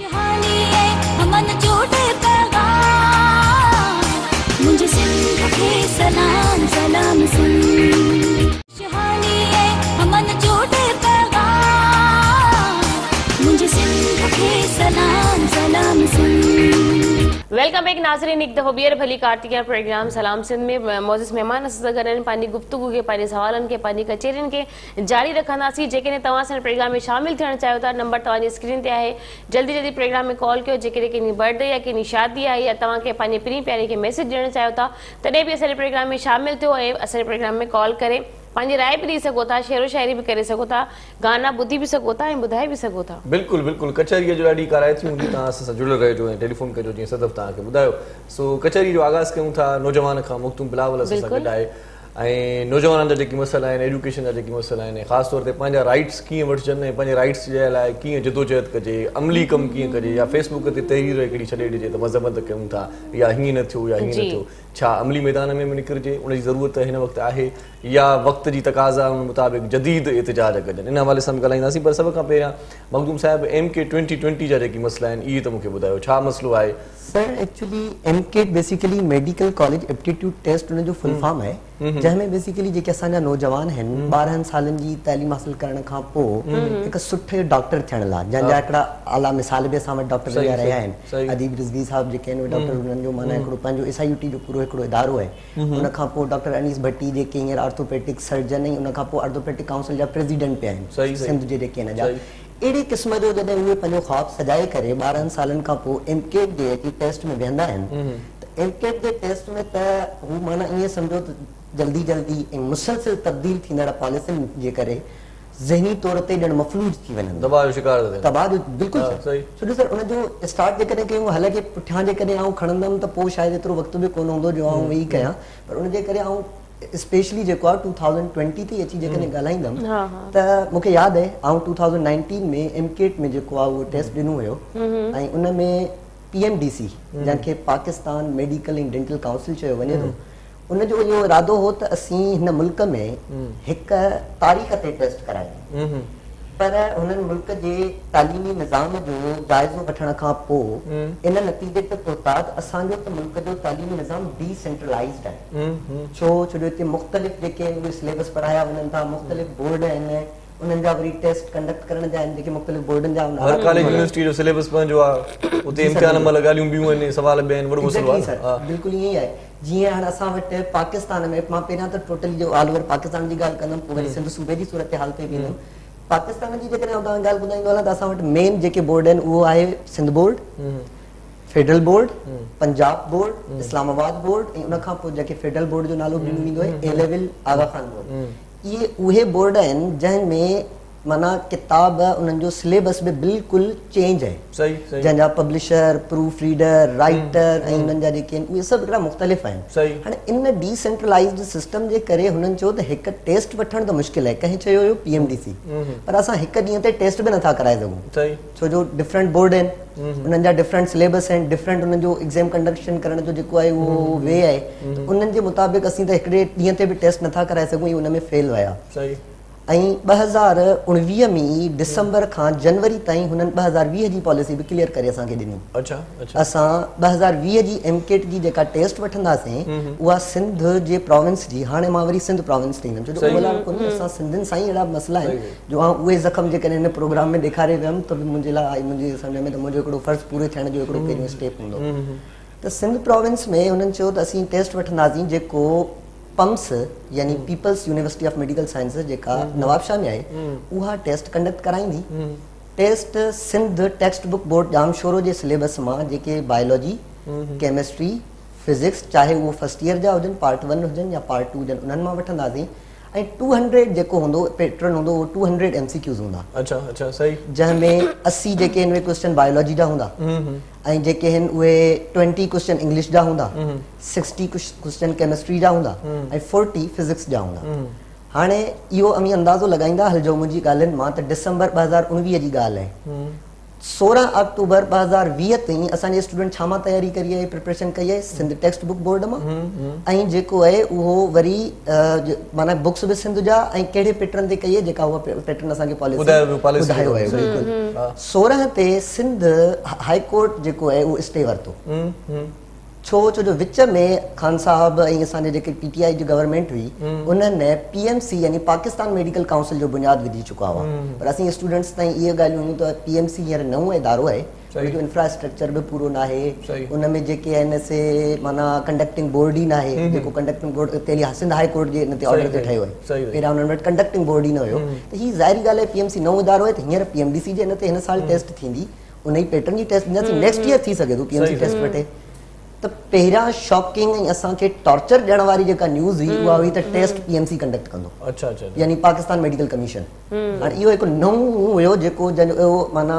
मुझे सिंध के सलाम सलाम सिंध, शहानी है हमन जोड़े पैगाम, मुझे सिंध के सलाम सलाम सिंध। वेलकम बैक नाज़रीन, एक दफ़ो ॿीहर भली कार्तिका प्रोग्राम सलाम सिंध में मौजूद मेहमान असां सां गॾु आहिनि। पंहिंजी गुफ्तगू खे, पंहिंजे सवालनि खे, पंहिंजी कचहरियुनि खे जारी रखंदासीं। जेकॾहिं तव्हां असांजे प्रोग्राम में शामिल थियणु चाहियो था, नंबर तव्हांजी स्क्रीन ते आहे, जल्दी जल्दी प्रोग्राम में कॉल कयो। जेकॾहिं कंहिंजी बर्थडे या कंहिंजी शादी आहे या तव्हांखे पंहिंजे प्री प्यारे खे मैसेज ॾियणु चाहियो था, तॾहिं बि असांजे प्रोग्राम में शामिल थियो ऐं असांजे प्रोग्राम में कॉल करे पंहिंजी राय बि ॾेई सघो था, शेरो शायरी बि करे सघो था, गाना ॿुधी बि सघो था ऐं ॿुधाए बि सघो था। बिल्कुलु बिल्कुलु, कचहरीअ जो ॾाढी काराइती हूंदी, तव्हां असां सां जुड़ियल रहिजो ऐं टेलीफोन कजो जीअं सदफ़ तव्हांखे ॿुधायो। सो कचहरी जो आगाज़ कयूं था नौजवान खां। मुख्तूम बिलावल असां सां गॾु आहे ऐं नौजवाननि जा जेके मसइला आहिनि, एजुकेशन जा जेके मसइला आहिनि, ख़ासि तौर ते पंहिंजा राइट्स कीअं वठिजनि ऐं पंहिंजे राइट्स जे लाइ कीअं जदोजहद कजे, अमली कमु कीअं कजे, या फेसबुक ते तहरीर हिकिड़ी छॾे ॾिजे त मज़म्मत कयूं था या हीअं न थियो या हीअं न थियो, छा अमली मैदान में बि निकिरिजे, उनजी ज़रूरत हिन वक़्तु आहे या वक़्त जी तक़ाज़ा उन मुताबिक़ जदीद एतिजाज कजनि, इन हवाले सां बि ॻाल्हाईंदासीं। पर सभ खां पहिरियां मखदूम साहिब, एम के ट्वेंटी ट्वेंटी जा जेके मसइला आहिनि इहे त मूंखे ॿुधायो, छा मसइलो आहे? सर एक्चुअली एम के basically medical college aptitude test उन जो फुल फॉर्म है, जंहिंमें बेसिकली जेके असांजा नौजवान आहिनि ॿारहनि सालनि जी तइलीम हासिल करण खां पोइ हिकु सुठे डॉक्टर थियण लाइ, जंहिंजा हिकिड़ा आला मिसाल बि असां वटि डॉक्टर रहिया आहिनि, अदीब रिज़वी साहब जेके आहिनि उहे डॉक्टर, उन्हनि जो माना हिकिड़ो पंहिंजो एस आई यू टी जो पूरो हिकिड़ो इदारो आहे। उन खां पोइ डॉक्टर अनीस भट्टी जेके हींअर ऑर्थोपेडिक सर्जन ऐं उन खां पोइ ऑर्थोपेडिक काउंसिल जा प्रेसिडेंट पिया आहिनि सिंध जे जेके हिन जा। अहिड़े क़िस्म जो जॾहिं उहे पंहिंजो ख़्वाब सजाए करे ॿारहनि सालनि खां पोइ एम के जे टेस्ट में वेहंदा आहिनि, त एम के जे टेस्ट में त हू माना ईअं सम्झो त जल्दी जल्दी ऐं मुसलसिल तब्दील थींदड़ पॉलिसियुनि जे करे ज़हनी तौर ते ॼण मफ़लूज थी वञनि, दबाव जो शिकार थियनि। दबाव जो बिल्कुलु सही। छो सर उनजो स्टार्ट जेकॾहिं कयूं, हालांकि पुठियां जेकॾहिं आउं खणंदुमि त पोइ शायदि एतिरो वक़्तु बि कोन हूंदो जो आउं वेही कयां, पर उनजे करे आउं स्पेशली जेको आहे टू थाउज़ेंड ट्वेंटी ते अची जेकॾहिं ॻाल्हाईंदुमि त मूंखे यादि आहे आउं टू थाउज़ेंड नाइनटीन में एम केट में जेको आहे उहो टेस्ट ॾिनो हुयो ऐं उन में पी एम डी सी जंहिंखे Pakistan medical and dental council चयो वञे थो, उनजो इहो इरादो हो त असीं हिन मुल्क में हिकु तारीख़ ते टेस्ट करायूं, पर हुननि मुल्क जे तालीमी निज़ाम जो जाइज़ो वठण खां पोइ इन नतीजे ते पहुता त असांजो त मुल्क जो तालीमी निज़ाम डिसेंट्रलाइज़्ड आहे। छो छो जो हिते मुख़्तलिफ़ जेके आहिनि उहे सिलेबस पढ़ाया वञनि था, मुख़्तलिफ़ बोर्ड आहिनि, उन्हनि जा वरी टेस्ट कंडक्ट करण जा आहिनि जेके मुख़्तलिफ़ बोर्डनि जा, हर कॉलेज यूनिवर्सिटी जो सिलेबस पंहिंजो आहे, उते इम्तिहान महिल ॻाल्हियूं ॿियूं आहिनि, सवाल बि आहिनि, वॾो मसइलो आहे। बिल्कुलु ईअं ई आहे। जीअं हाणे असां वटि पाकिस्तान में, मां पहिरियां त टोटली जो ऑल ओवर पाकिस्तान जी ॻाल्हि कंदुमि, पोइ वरी सिंध सूबे जी सूरत हाल ते वेंदुमि। पाकिस्तान जी जेकॾहिं ॻाल्हि ॿुधाईंदो हलां त असां वटि मेन जेके बोर्ड आहिनि उहो आहे Sindh board, federal board, Punjab board, Islamabad board ऐं उन खां पोइ जेके फेडरल बोर्ड जो नालो ॾिनो वेंदो आहे A level Aga Khan board. इहे उहे बोर्ड आहिनि जंहिंमें माना किताब उन्हनि जो सिलेबस बि बिल्कुलु चेंज आहे। सही सही। जंहिंजा पब्लिशर, प्रूफ रीडर, राइटर ऐं उन्हनि जा जेके आहिनि उहे सभु हिकिड़ा मुख़्तलिफ़ आहिनि। सही। हाणे इन डिसेंट्रलाइज़्ड सिस्टम जे करे हुननि चयो त हिकु टेस्ट वठणु त मुश्किल आहे, कंहिं चयो हुयो पी एम डी सी, पर असां हिकु ॾींहं ते टेस्ट बि नथा कराए सघूं। सही। छो जो डिफरेंट बोर्ड आहिनि, उन्हनि जा डिफरेंट सिलेबस आहिनि, डिफरेंट उन्हनि जो एग्ज़ाम कंडक्शन करण जो जेको आहे उहो वे आहे, उन्हनि जे मुताबिक़ असीं त हिकिड़े ॾींहं ते बि टेस्ट नथा कराए सघूं, उन में फेल विया। सही। ऐं ॿ हज़ार उणिवीह में डिसंबर खां जनवरी ताईं हुननि ॿ हज़ार वीह जी पॉलिसी बि क्लियर करे असांखे ॾिनी। अच्छा अच्छा। असां ॿ हज़ार वीह जी एमकेट जी जेका टेस्ट वठंदासीं उहा सिंध जे प्रोविंस जी, हाणे मां वरी सिंध प्रोविंस ॾींदुमि छो जो ओवरऑल कोन्हे, असां सिंधियुनि सां ई अहिड़ा मसइला आहिनि जो आउं उहे ज़ख़्म जेकॾहिं हिन प्रोग्राम में ॾेखारे वियुमि त मुंहिंजे लाइ मुंहिंजे सम्झ में त मुंहिंजो हिकिड़ो फ़र्ज़ु पूरो थियण जो हिकिड़ो पहिरियों स्टेप हूंदो। त सिंध प्रोविंस में हुननि चयो त असीं टेस्ट वठंदासीं जेको पम्स यानी peoples university of medical sciences जेका नवाबशाह में आहे उहा टेस्ट कंडक्ट कराईंदी। Test Sindh text book board Jamshoro जे सिलेबस मां जेके बायोलॉजी, केमिस्ट्री, फिजिक्स चाहे उहो फर्स्ट ईयर जा हुजनि, पार्ट वन हुजनि या पार्ट टू हुजनि, उन्हनि मां वठंदासीं। ऐं टू हंड्रेड जेको हूंदो पैटर्न हूंदो उहो टू हंड्रेड एमसीक्यूज़ हूंदा। अच्छा अच्छा। सही। जंहिंमें असी जेके आहिनि उहे क्वेश्चन बायोलॉजी जा हूंदा ऐं जेके आहिनि उहे ट्वेंटी क्वेश्चन इंग्लिश जा हूंदा, सिक्सटी क्वेश्चन केमिस्ट्री जा हूंदा ऐं फोर्टी फिजिक्स जा हूंदा। हाणे इहो अमी अंदाज़ो लॻाईंदा हलिजो मुंहिंजी ॻाल्हियुनि मां त डिसंबर ॿ हज़ार उणिवीह जी ॻाल्हि आहे, सोरहं अक्टूबर ॿ हज़ार वीह ताईं असांजे स्टूडेंट छा मां तयारी करी आहे, प्रिपरेशन कई आहे सिंध टेक्स्ट बुक बोर्ड मां ऐं जेको आहे उहो वरी माना बुक्स बि सिंध जा ऐं कहिड़े पैटर्न ते कई आहे जेका उहा पैटर्न असांखे पॉलिसी ॿुधायो आहे। बिल्कुलु सोरहं ते सिंध हाई कोर्ट जेको आहे उहो स्टे वरितो। छो छो जो विच में खान साहब ऐं असांजे जेके पीटीआई जी गवर्नमेंट हुई उन्हनि पीएमसी यानी पाकिस्तान मेडिकल काउंसिल जो बुनियाद विधी चुका हुआ, पर असीं स्टूडेंट्स ताईं इहे ॻाल्हियूं हुयूं त पीएमसी हींअर नओं इदारो आहे, उनजो इंफ्रास्ट्रक्चर बि पूरो न आहे, उनमें जेके आहिनि से माना कंडक्टिंग बोर्ड ई न आहे, जेको कंडक्टिंग बोर्ड पहिरीं सिंध हाई कोर्ट जे हिन ते ऑर्डर ते ठहियो आहे, पहिरियां हुननि वटि कंडक्टिंग बोर्ड ई न हुयो। त हीअ ज़ाहिरी ॻाल्हि आहे पीएमसी नओं इदारो आहे त हींअर पीएमडीसी जे हिन ते हिन साल टेस्ट थींदी, उन ई पैटर्न जी टेस्ट ॾींदासीं, नेक्स्ट ईयर थी सघे थो पीएमसी टेस्ट वठे। त पहिरियां शॉकिंग ऐं असांखे टॉर्चर ॾियण वारी जेका न्यूज़ हुई उहा हुई त टेस्ट पीएमसी कंडक्ट कंदो। अच्छा अच्छा। यानी पाकिस्तान मेडिकल कमीशन। हाणे इहो हिकु नओं हुयो जेको जंहिंजो माना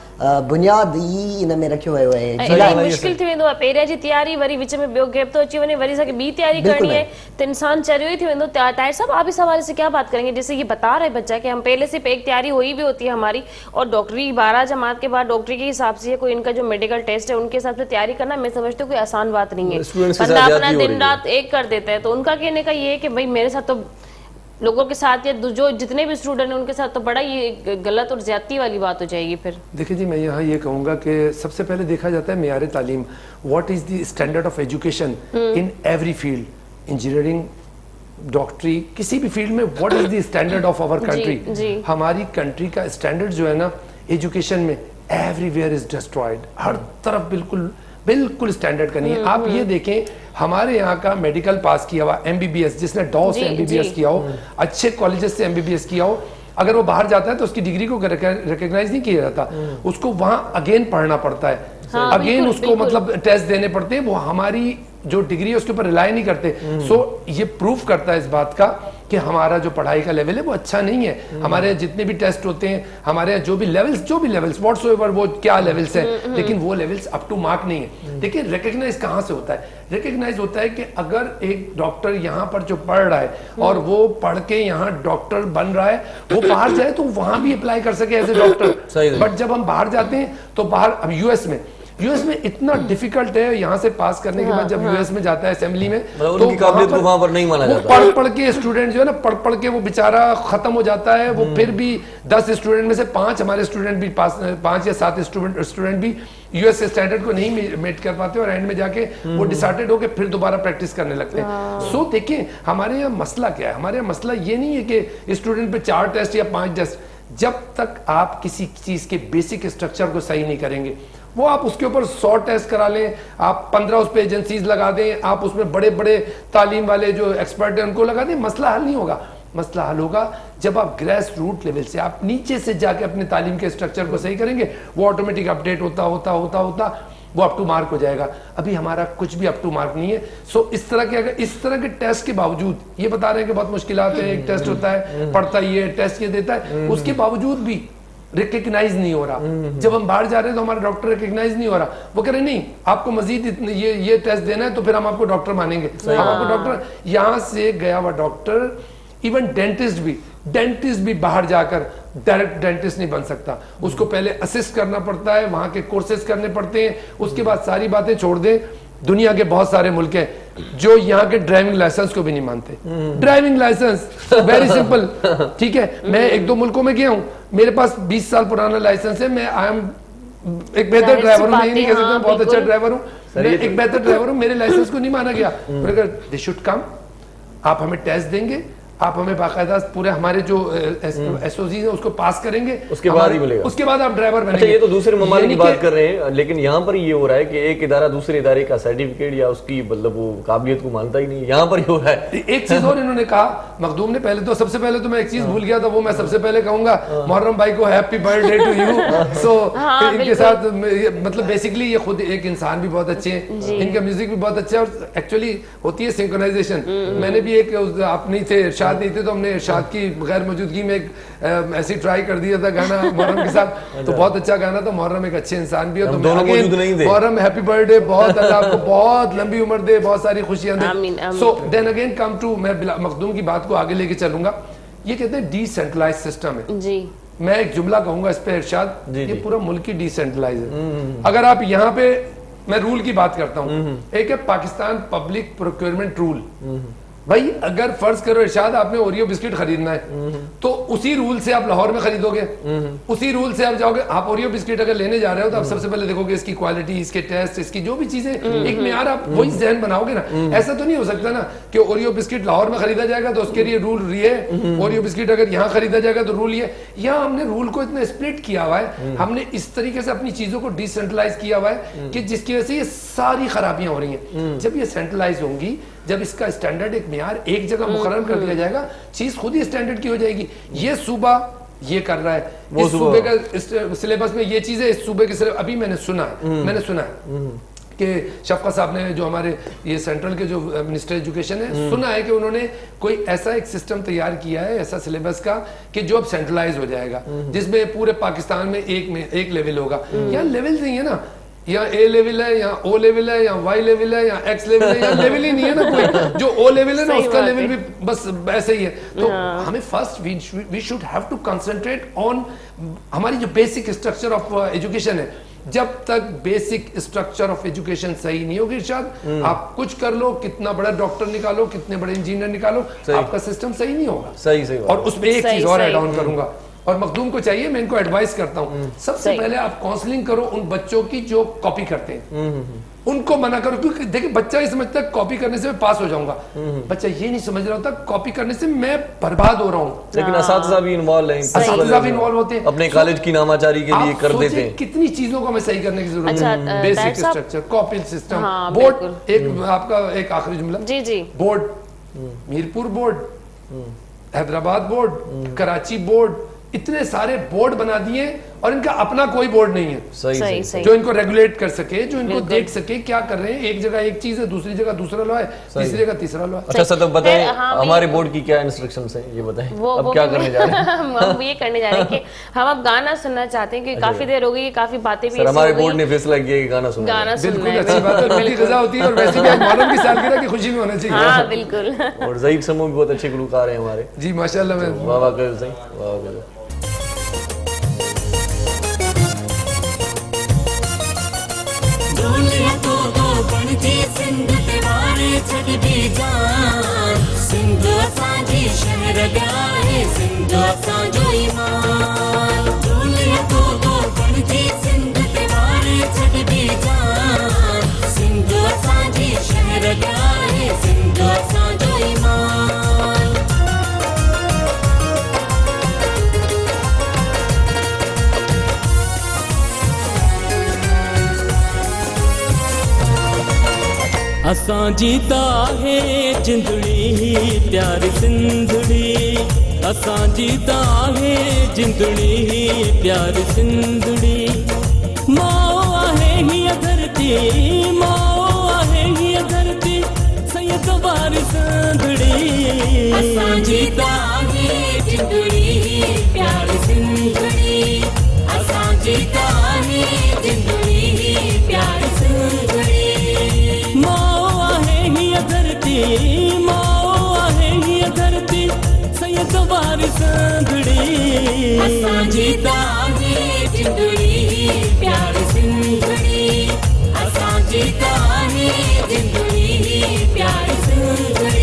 बुनियाद ई इन में रखियो वियो आहे। मुश्किल थी वेंदो आहे, पहिरियां जी तयारी वरी विच में ॿियो गैप थो अची वञे, वरी असांखे ॿी तयारी करणी है तो इंसान चरियो ही थी वेंदो। ताहिर साहब आप इस हवाले से क्या बात करेंगे? जैसे ये बता रहे बच्चा कि हम पहले से एक तैयारी हुई भी होती है हमारी, और डॉक्टरी बारह जमात के बाद डॉक्टरी के हिसाब से कोई इनका जो मेडिकल टेस्ट है उनके हिसाब से तैयारी करना मैं समझती हूँ कोई आसान बात नहीं है। बंदा अपना दिन रात एक कर देता है, तो उनका कहने का ये है कि भाई मेरे साथ तो लोगों के साथ या जो जितने भी स्टूडेंट हैं उनके साथ तो बड़ा ये गलत और ज्यादती वाली बात हो जाएगी। फिर देखिए जी, मैं यहाँ ये कहूँगा कि सबसे पहले देखा जाता है मेयार तालीम, what is the standard of education in every field, engineering, डॉक्टरी, किसी भी फील्ड में what is the standard of our country. हमारी कंट्री का स्टैंडर्ड जो है ना एजुकेशन में एवरीवेयर इज डिस्ट्रॉयड, हर तरफ बिल्कुल बिल्कुल स्टैंडर्ड का नहीं है। आप ये देखें हमारे यहाँ का मेडिकल पास किया हुआ एमबीबीएस, जिसने डॉ से एमबीबीएस किया हो, अच्छे कॉलेजेस से एमबीबीएस किया हो, अगर वो बाहर जाता है तो उसकी डिग्री को रिकॉग्नाइज नहीं किया जाता, उसको वहाँ अगेन पढ़ना पड़ता है, हाँ, अगेन उसको मतलब टेस्ट देने पड़ते हैं, वो हमारी जो डिग्री है उसके ऊपर रिलाई नहीं करते। सो so, ये प्रूफ करता है इस बात का कि हमारा जो पढ़ाई का लेवल है वो अच्छा नहीं है। हमारे यहाँ जितने भी टेस्ट होते हैं, हमारे यहाँ जो भी लेवल्स जो भी लेवल्स व्हाट्सएवर वो क्या लेवल्स हैं, लेकिन वो लेवल्स अप टू मार्क नहीं है। देखिए रिकग्नाइज कहाँ से होता है? रिकग्नाइज होता है कि अगर एक डॉक्टर यहाँ पर जो पढ़ रहा है और वो पढ़ के यहाँ डॉक्टर बन रहा है, वो बाहर जाए तो वहां भी अप्लाई कर सके एज ए डॉक्टर। बट जब हम बाहर जाते हैं तो बाहर, अब यूएस में यूएस में इतना डिफिकल्ट है यहाँ से पास करने के बाद, जब यूएस में जाता है असेंबली में तो वहां पर नहीं माना जाता, पढ़ पढ़ के स्टूडेंट जो है ना पढ़ पढ़ के वो बेचारा खत्म हो जाता है। वो फिर भी दस स्टूडेंट में से पांच हमारे स्टूडेंट भी पास, पांच या सात स्टूडेंट स्टूडेंट भी यूएस स्टैंडर्ड को नहीं मेट कर पाते और एंड में जाके वो डिसाइडेड होके फिर दोबारा प्रैक्टिस करने लगते हैं। सो देखिए हमारे यहाँ मसला क्या है, हमारे यहाँ मसला ये नहीं है कि स्टूडेंट पे चार टेस्ट या पांच टेस्ट, जब तक आप किसी चीज के बेसिक स्ट्रक्चर को सही नहीं करेंगे, वो आप उसके ऊपर सौ टेस्ट करा लें, आप पंद्रह उस पे एजेंसीज लगा दें, आप उसमें बड़े बड़े तालीम वाले जो एक्सपर्ट हैं उनको लगा दें, मसला हल नहीं होगा। मसला हल होगा जब आप ग्रेस रूट लेवल से, आप नीचे से जाके अपने तालीम के स्ट्रक्चर को सही करेंगे। वो ऑटोमेटिक अपडेट होता होता होता होता वो अप टू मार्क हो जाएगा। अभी हमारा कुछ भी अप टू मार्क नहीं है। सो इस तरह के अगर इस तरह के टेस्ट के बावजूद, ये बता रहे हैं कि बहुत मुश्किलात है, एक टेस्ट होता है, पढ़ता ही है, टेस्ट ये देता है, उसके बावजूद भी रिकग्नाइज नहीं हो रहा। जब हम बाहर जा रहे हैं तो हमारा डॉक्टर रिकग्नाइज नहीं हो रहा। वो कह रहे नहीं, आपको मजीद ये ये टेस्ट देना है तो फिर हम आपको डॉक्टर मानेंगे। हम आपको डॉक्टर, यहाँ से गया हुआ डॉक्टर, इवन डेंटिस्ट भी डेंटिस्ट भी बाहर जाकर डायरेक्ट डेंटिस्ट नहीं बन सकता। उसको पहले असिस्ट करना पड़ता है, वहां के कोर्सेज करने पड़ते हैं, उसके बाद सारी बातें छोड़ दें। दुनिया के बहुत सारे मुल्क हैं जो यहाँ के ड्राइविंग लाइसेंस को भी नहीं मानते। ड्राइविंग लाइसेंस वेरी सिंपल, ठीक है। मैं एक दो मुल्कों में गया हूँ, मेरे पास बीस साल पुराना लाइसेंस है, मैं आई एम एक बेहतर ड्राइवर हूँ, मैं ये नहीं कह सकता बहुत अच्छा ड्राइवर हूँ, मैं एक बेहतर ड्राइवर हूँ, मेरे लाइसेंस को नहीं माना गया। दे शुड कम, आप हमें टेस्ट देंगे, आप हमें बाकायदा पूरे हमारे जो एसओजी है उसको पास करेंगे, उसके बाद ही मिलेगा, उसके बाद आप ड्राइवर बनेंगे। अच्छा, ये तो दूसरे ममालिक की बात कर रहे हैं, लेकिन यहाँ पर ये हो रहा है कि एक इदारा दूसरे इदारे का सर्टिफिकेट या उसकी मतलब वो काबिलियत को मानता ही नहीं, यहाँ पर ये हो रहा है। एक चीज और इन्होंने कहा, मखदूम ने पहले तो सबसे पहले तो मैं एक चीज भूल गया था, वो मैं सबसे पहले कहूंगा मुहर्रम भाई को happy birthday to you. So इनके साथ मतलब बेसिकली ये खुद एक इंसान भी बहुत अच्छे हैं, इनका म्यूजिक भी बहुत अच्छा है, और एक्चुअली होती है सिंक्रोनाइजेशन। मैंने भी एक, आप नहीं थे, इरशाद नहीं थे, तो हमने शाद की गैर मौजूदगी में एक ऐसी ट्राई कर दिया था गाना मुहर्रम के साथ, तो बहुत अच्छा गाना था। मुहर्रम एक अच्छे इंसान भी है, तो मुहर्रम हैप्पी बर्थडे, बहुत अल्लाह आपको बहुत लंबी उम्र दे, बहुत सारी खुशियां दे। So then again come to, मैं मखदूम की बात को आगे लेके चलूंगा। ये कहते हैं डिसेंट्रलाइज सिस्टम है जी। मैं एक जुमला कहूंगा इस पे इरशाद, ये पूरा मुल्क ही डिसेंट्रलाइज है। अगर आप यहाँ पे, मैं रूल की बात करता हूँ, एक है पाकिस्तान पब्लिक प्रोक्योरमेंट रूल। भाई अगर फर्ज करो इरशाद आपने ओरियो बिस्किट खरीदना है, तो उसी रूल से आप लाहौर में खरीदोगे, उसी रूल से आप जाओगे। आप ओरियो बिस्किट अगर लेने जा रहे हो तो आप सबसे पहले देखोगे इसकी क्वालिटी, इसके टेस्ट, इसकी जो भी चीजें, एक म्यार, आप वही जहन बनाओगे ना। ऐसा तो नहीं हो सकता ना कि ओरियो बिस्किट लाहौर में खरीदा जाएगा तो उसके लिए रूल ये है, ओरियो बिस्किट अगर यहाँ खरीदा जाएगा तो रूल ये। यहाँ हमने रूल को इतना स्प्लिट किया हुआ है, हमने इस तरीके से अपनी चीजों को डिसेंट्रलाइज किया हुआ है कि जिसकी वजह से ये सारी खराबियां हो रही हैं। जब ये सेंट्रलाइज होंगी, जब इसका स्टैंडर्ड एक मियार एक जगह मुकर्रर कर दिया जाएगा, चीज खुद ही स्टैंडर्ड की हो जाएगी। ये सूबा ये कर रहा है, इस सूबे का सिलेबस में ये चीज है, इस सूबे के सिलेबस, अभी मैंने सुना है मैंने सुना है कि शफकत साहब ने, जो हमारे ये सेंट्रल के जो मिनिस्टर एजुकेशन है, सुना है कि उन्होंने कोई ऐसा एक सिस्टम तैयार किया है, ऐसा सिलेबस का, कि जो अब सेंट्रलाइज हो जाएगा, जिसमें पूरे पाकिस्तान में एक में एक लेवल होगा। यहाँ लेवल नहीं है ना, या ए लेवल है, या ओ लेवल है, या वाई लेवल है, या एक्स लेवल है, या लेवल ही नहीं है ना कोई। जो ओ लेवल है ना उसका लेवल भी बस ऐसे ही है। तो हमें first we should have to concentrate on हमारी जो बेसिक स्ट्रक्चर ऑफ एजुकेशन है। जब तक बेसिक स्ट्रक्चर ऑफ एजुकेशन सही नहीं होगी इरशाद, आप कुछ कर लो, कितना बड़ा डॉक्टर निकालो, कितने बड़े इंजीनियर निकालो, आपका सिस्टम सही नहीं होगा। सही सही और उसमें एक चीज और ऐड ऑन करूंगा, और मखदूम को चाहिए, मैं इनको एडवाइस करता हूँ, सबसे पहले आप काउंसलिंग करो उन बच्चों की जो कॉपी करते हैं, उनको मना करो। क्योंकि देखिए बच्चा ये समझता है कॉपी करने से मैं पास हो जाऊंगा, बच्चा ये नहीं समझ रहा होता कॉपी करने से मैं बर्बाद हो रहा हूँ। लेकिन असातिज़ा भी इन्वॉल्व हैं, असातिज़ा भी इन्वॉल्व होते हैं, अपने कॉलेज की नामाचारी के लिए कर देते हैं। कितनी चीजों को हमें सही करने की जरूरत है। Basic structure, copy system, board, एक आपका एक आखिरी जुमला, जी जी, board, Mirpur board, Hyderabad board, Karachi board, इतने सारे बोर्ड बना दिए और इनका अपना कोई बोर्ड नहीं है सही, सही, सही। जो इनको रेगुलेट कर सके, जो इनको देख सके क्या कर रहे हैं। एक जगह एक चीज है, दूसरी जगह दूसरा लॉ है, तीसरी जगह तीसरा लॉ है। अच्छा सर, तो बताएं हमारे बोर्ड की क्या इंस्ट्रक्शंस हैं, ये बताएं अब क्या करने जा रहे हैं। हम ये करने जा रहे हैं कि हम अब गाना सुनना चाहते हैं, क्योंकि काफी देर हो गई, काफी बातें भी हमारे बोर्ड ने फैसला किया कि गाना सुनना, गाना सुनना बिल्कुल अच्छी बात है, मिली रजा होती है, और वैसे भी मुहर्रम की सालगिरह की खुशी में होना चाहिए। हां बिल्कुल। और ज़ईद समूह भी बहुत अच्छे गुलकार हैं हमारे जी, माशाल्लाह। मैं वाह वाह कर सही, वाह वाह। सिंध तेवारे छॾबी जान, सिंध असांजी शहरगाह, सिंध असांजो ईमान। दुनिया तो तो बणजी सिंध तेवारे छॾबी जान, सिंध असांजी शहरगाह, सिंध असांजो ईमान। असांजी त आहे जिंदड़ी प्यारी सिंधड़ी, असांजी त आहे जिंदड़ी प्यारी सिंधड़ी। माउ आहे हीअ धरती माओ आहे हीअ धरती सैयद वारिस अंधड़ी असांजी आहे जिंदड़ी प्यारी सिंधड़ी असांजी आहे जिंदड़ी प्यारी सिंधड़ी माओ आहे हीअ धरती माओ आहे हीअ धरती सैयद वारिस अंधड़ी असांजी आहे जिंदड़ी प्यारी सिंधड़ी असांजी आहे जिंदड़ी प्यारी सिंधड़ी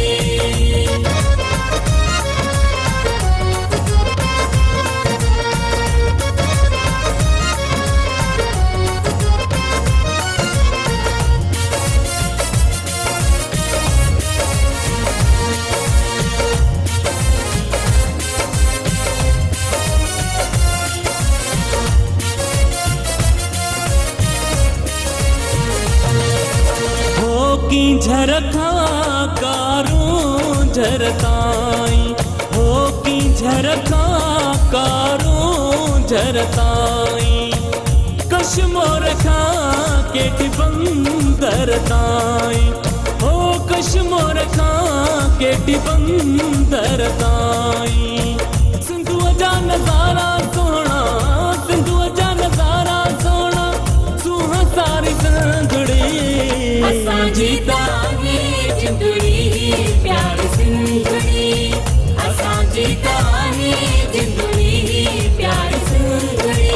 की झरखा कारूं झरताई हो की झरखा कारूं झरताई कश्मोर खा केटी बंदर ताई हो कश्मोर खा केटी बंदर ताई सिंधुअ जा नज़ारा सोना सिंधुअ जा नज़ारा सोना सुहा सारी संगड़ी असांजी आहे जिंदड़ी प्यारी सिंधड़ी असांजी आहे जिंदड़ी प्यारी सिंधड़ी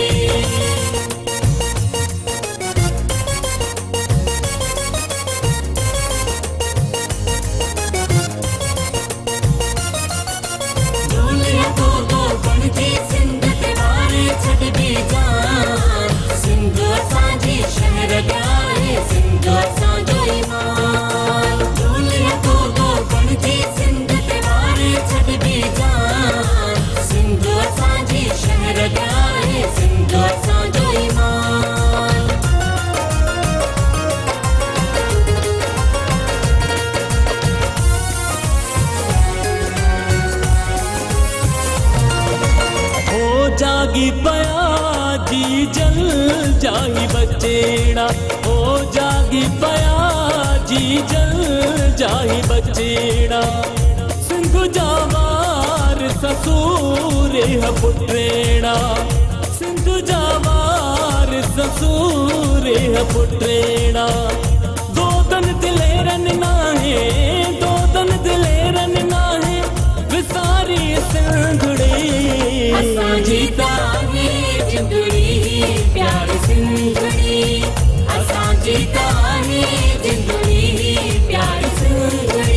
दुनिया को गो बनती सिंध ते वारे छॾबी जान सिंध असांजी शहर ॻाए सिंध असांजो ईमान दुनिया को गो बनती सिंध ते वारे छॾबी जान सिंध असांजी शहर ॻाए सिंध असांजो ईमान हो जागी पया जी जल जाही बचेड़ा हो जागी पया जी जल जाही बचेड़ा सिंधु जावार ससूरे पुट्रेड़ा सिंधु जावार ससूरे पुट्रेड़ा दो तन दिलेरन नाहे दो तन दिलेरन नाहे विसारी सिंधड़ी असांजी आहे जिंदड़ी प्यारी सिंधड़ी असांजी आहे जिंदड़ी प्यारी सिंधड़ी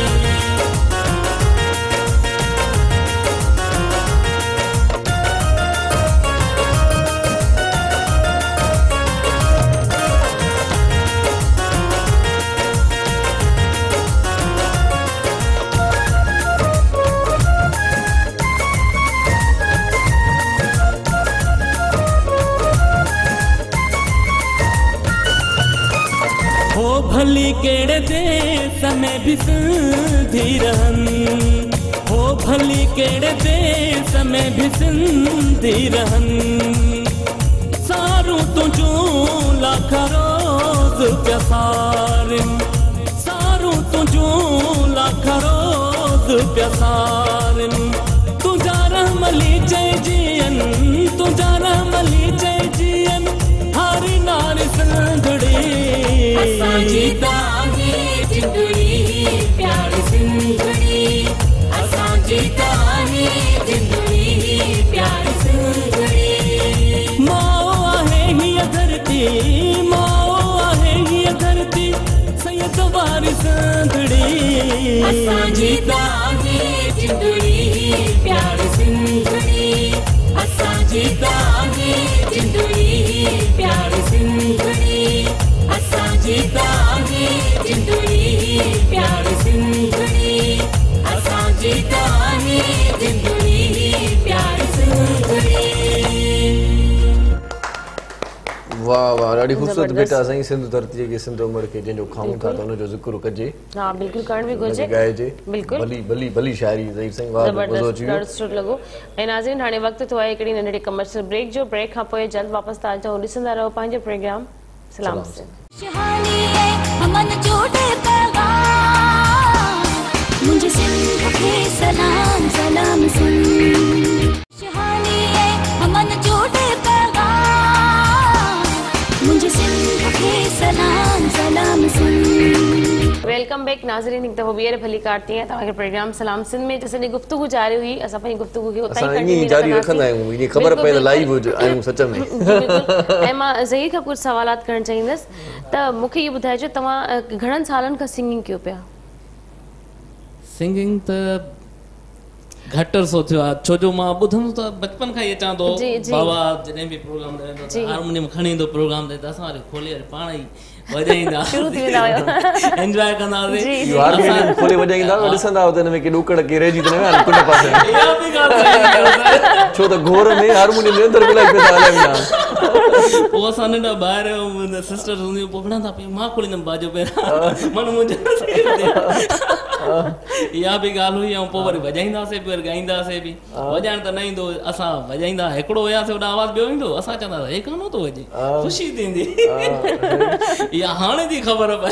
हो भली केड़े देश में भी सिंधी रहन हो भली केड़े देश में भी सिंधी रहन सारू तुझू लाख रोज प्यासारिन सारू तुझू लाख रोज प्यासारिन तुझा रहमली जय जियन तुझा रहमली जय जियन हारी नारी संगड़ी असांजी आहे जिंदड़ी प्यारी सिंधड़ी असांजी आहे जिंदड़ी प्यारी सिंधड़ी माओ आहे हीअ धरती माओ आहे हीअ धरती सैयद वारिस अंधड़ी असांजी आहे जिंदड़ी प्यारी सिंधड़ी असांजी आहे जिंदड़ी प्यारी सिंधड़ी असांजी आहे जिंदड़ी प्यारी सिंधड़ी असांजी आहे जिंदड़ी प्यारी सिंधड़ी वाह वाह ॾाढी ख़ूबसूरत बेटा साईं सिंध धरती के सिंध उमर के जंहिंजो खाऊं था त उनजो ज़िक्र कजे हाँ बिल्कुल करण भी घुरिजे ॻाइजे बिल्कुल भली भली भली शायरी ज़हीर साईं वाह मज़ो जबरदस्त अची वियो ॾाढो सुठो लॻो ऐं नाज़रीन हाणे वक़्तु थियो आहे हिकिड़ी नंढड़ी कमर्शियल ब्रेक जो ब्रेक खां पोइ जल्द वापसि तव्हां ॾिसंदा रहो पंहिंजो प्रोग्राम सलाम सिंध। शहानी है अमन जोड़े पैगाम मुझे सिंध के सलाम सलाम सिंध। शहानी है अमन जोड़े पैगाम मुझे सिंध के सलाम सलाम सिंध। वेलकम बैक नाज़रीन, हिकु दफ़ो ॿीहर भली कारती है तव्हांखे प्रोग्राम सलाम सिंध में जैसे गुफ्तगू जारी हुई असां पंहिंजी गुफ्तगू खे उतां ई कंटिन्यू जारी रखंदा आहियूं, इहे ख़बर पए त लाइव आहियूं सच में। ऐं मां ज़हीर खां कुझु सवालात करणु चाहींदसि त मूंखे इहो ॿुधाइजो तव्हां घणनि सालनि खां सिंगिंग कयो पिया? सिंगिंग त घटर सोचियो आहे, छो जो मां ॿुधंदो त बचपन खां ई अचां थो। बाबा जॾहिं बि प्रोग्राम ते वेंदो हारमोनियम खणी ईंदो प्रोग्राम ते त असां वरी खोले वरी पाण ई वॼाईंदा शुरू थी वेंदा हुयो, एंजॉय कंदा हुआसीं। इहो हारमोनियम खोले वॼाईंदा हुआ, ॾिसंदा हुआ त हिन में के ॾुकड़ के रहिजी त न विया कुन पासे। इहा बि ॻाल्हि छो त घोर में हारमोनियम जे अंदरि मिलाई पिया हलिया वेंदा। पोइ असां नंढा ॿाहिरि सिस्टर्स हूंदियूं पोइ खणंदा पिया, मां खोलींदमि बाजो पहिरियां मन मुंहिंजो। इहा बि ॻाल्हि हुई। ऐं पोइ वरी वॼाईंदासीं बि वरी ॻाईंदासीं बि। वॼाइण त न ईंदो, असां वॼाईंदा हिकिड़ो हुयासीं होॾां आवाज़ ॿियो ईंदो, असां चवंदा हुआ हे कानो थो वॼे, ख़ुशी थींदी। इहा हाणे जी ख़बर पए।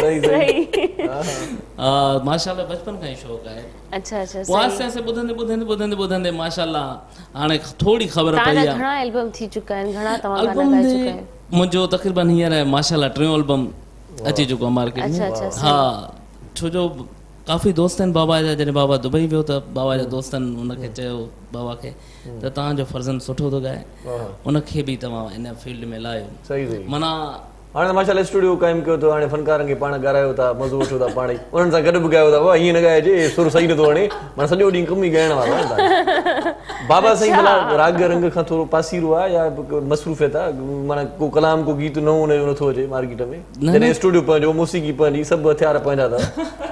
माशाल्लाह बचपन खां ई शौक़ु आहे। अच्छा अच्छा पोइ आहिस्ते आहिस्ते ॿुधंदे ॿुधंदे ॿुधंदे ॿुधंदे माशाल्लाह हाणे थोरी ख़बर पई आहे। घणा एल्बम थी चुका आहिनि, घणा तव्हां गाना ॻाए चुका आहियो? मुंहिंजो तक़रीबन हींअर माशाल्लाह टियों एल्बम अची चुको आहे मार्केट में। हा, छो जो काफ़ी दोस्त आहिनि बाबा जा, जॾहिं बाबा दुबई वियो त बाबा जा दोस्तनि उनखे चयो बाबा खे त तव्हांजो फर्ज़ंद सुठो थो ॻाए, उनखे बि तव्हां इन फील्ड में लायो। माना हाणे माशाल्लाह स्टूडियो क़ाइमु कयो अथव, हाणे फनकारनि खे पाण ॻारायो था, मज़ो वठो था पाण ई, उन्हनि सां गॾु बि ॻायो था। वाह हीअं न ॻाइजे, सुर सही नथो वणे, माना सॼो ॾींहुं कमु ई ॻाइण वारो आहे। बाबा साईं भला राग रंग खां थोरो पासीरो आहे या मसरूफ़ियत आहे, माना को कलाम को गीत नओं हुनजो नथो अचे मार्केट में, जॾहिं स्टूडियो पंहिंजो मौसीक़ी पंहिंजी सभु हथियार पंहिंजा अथव।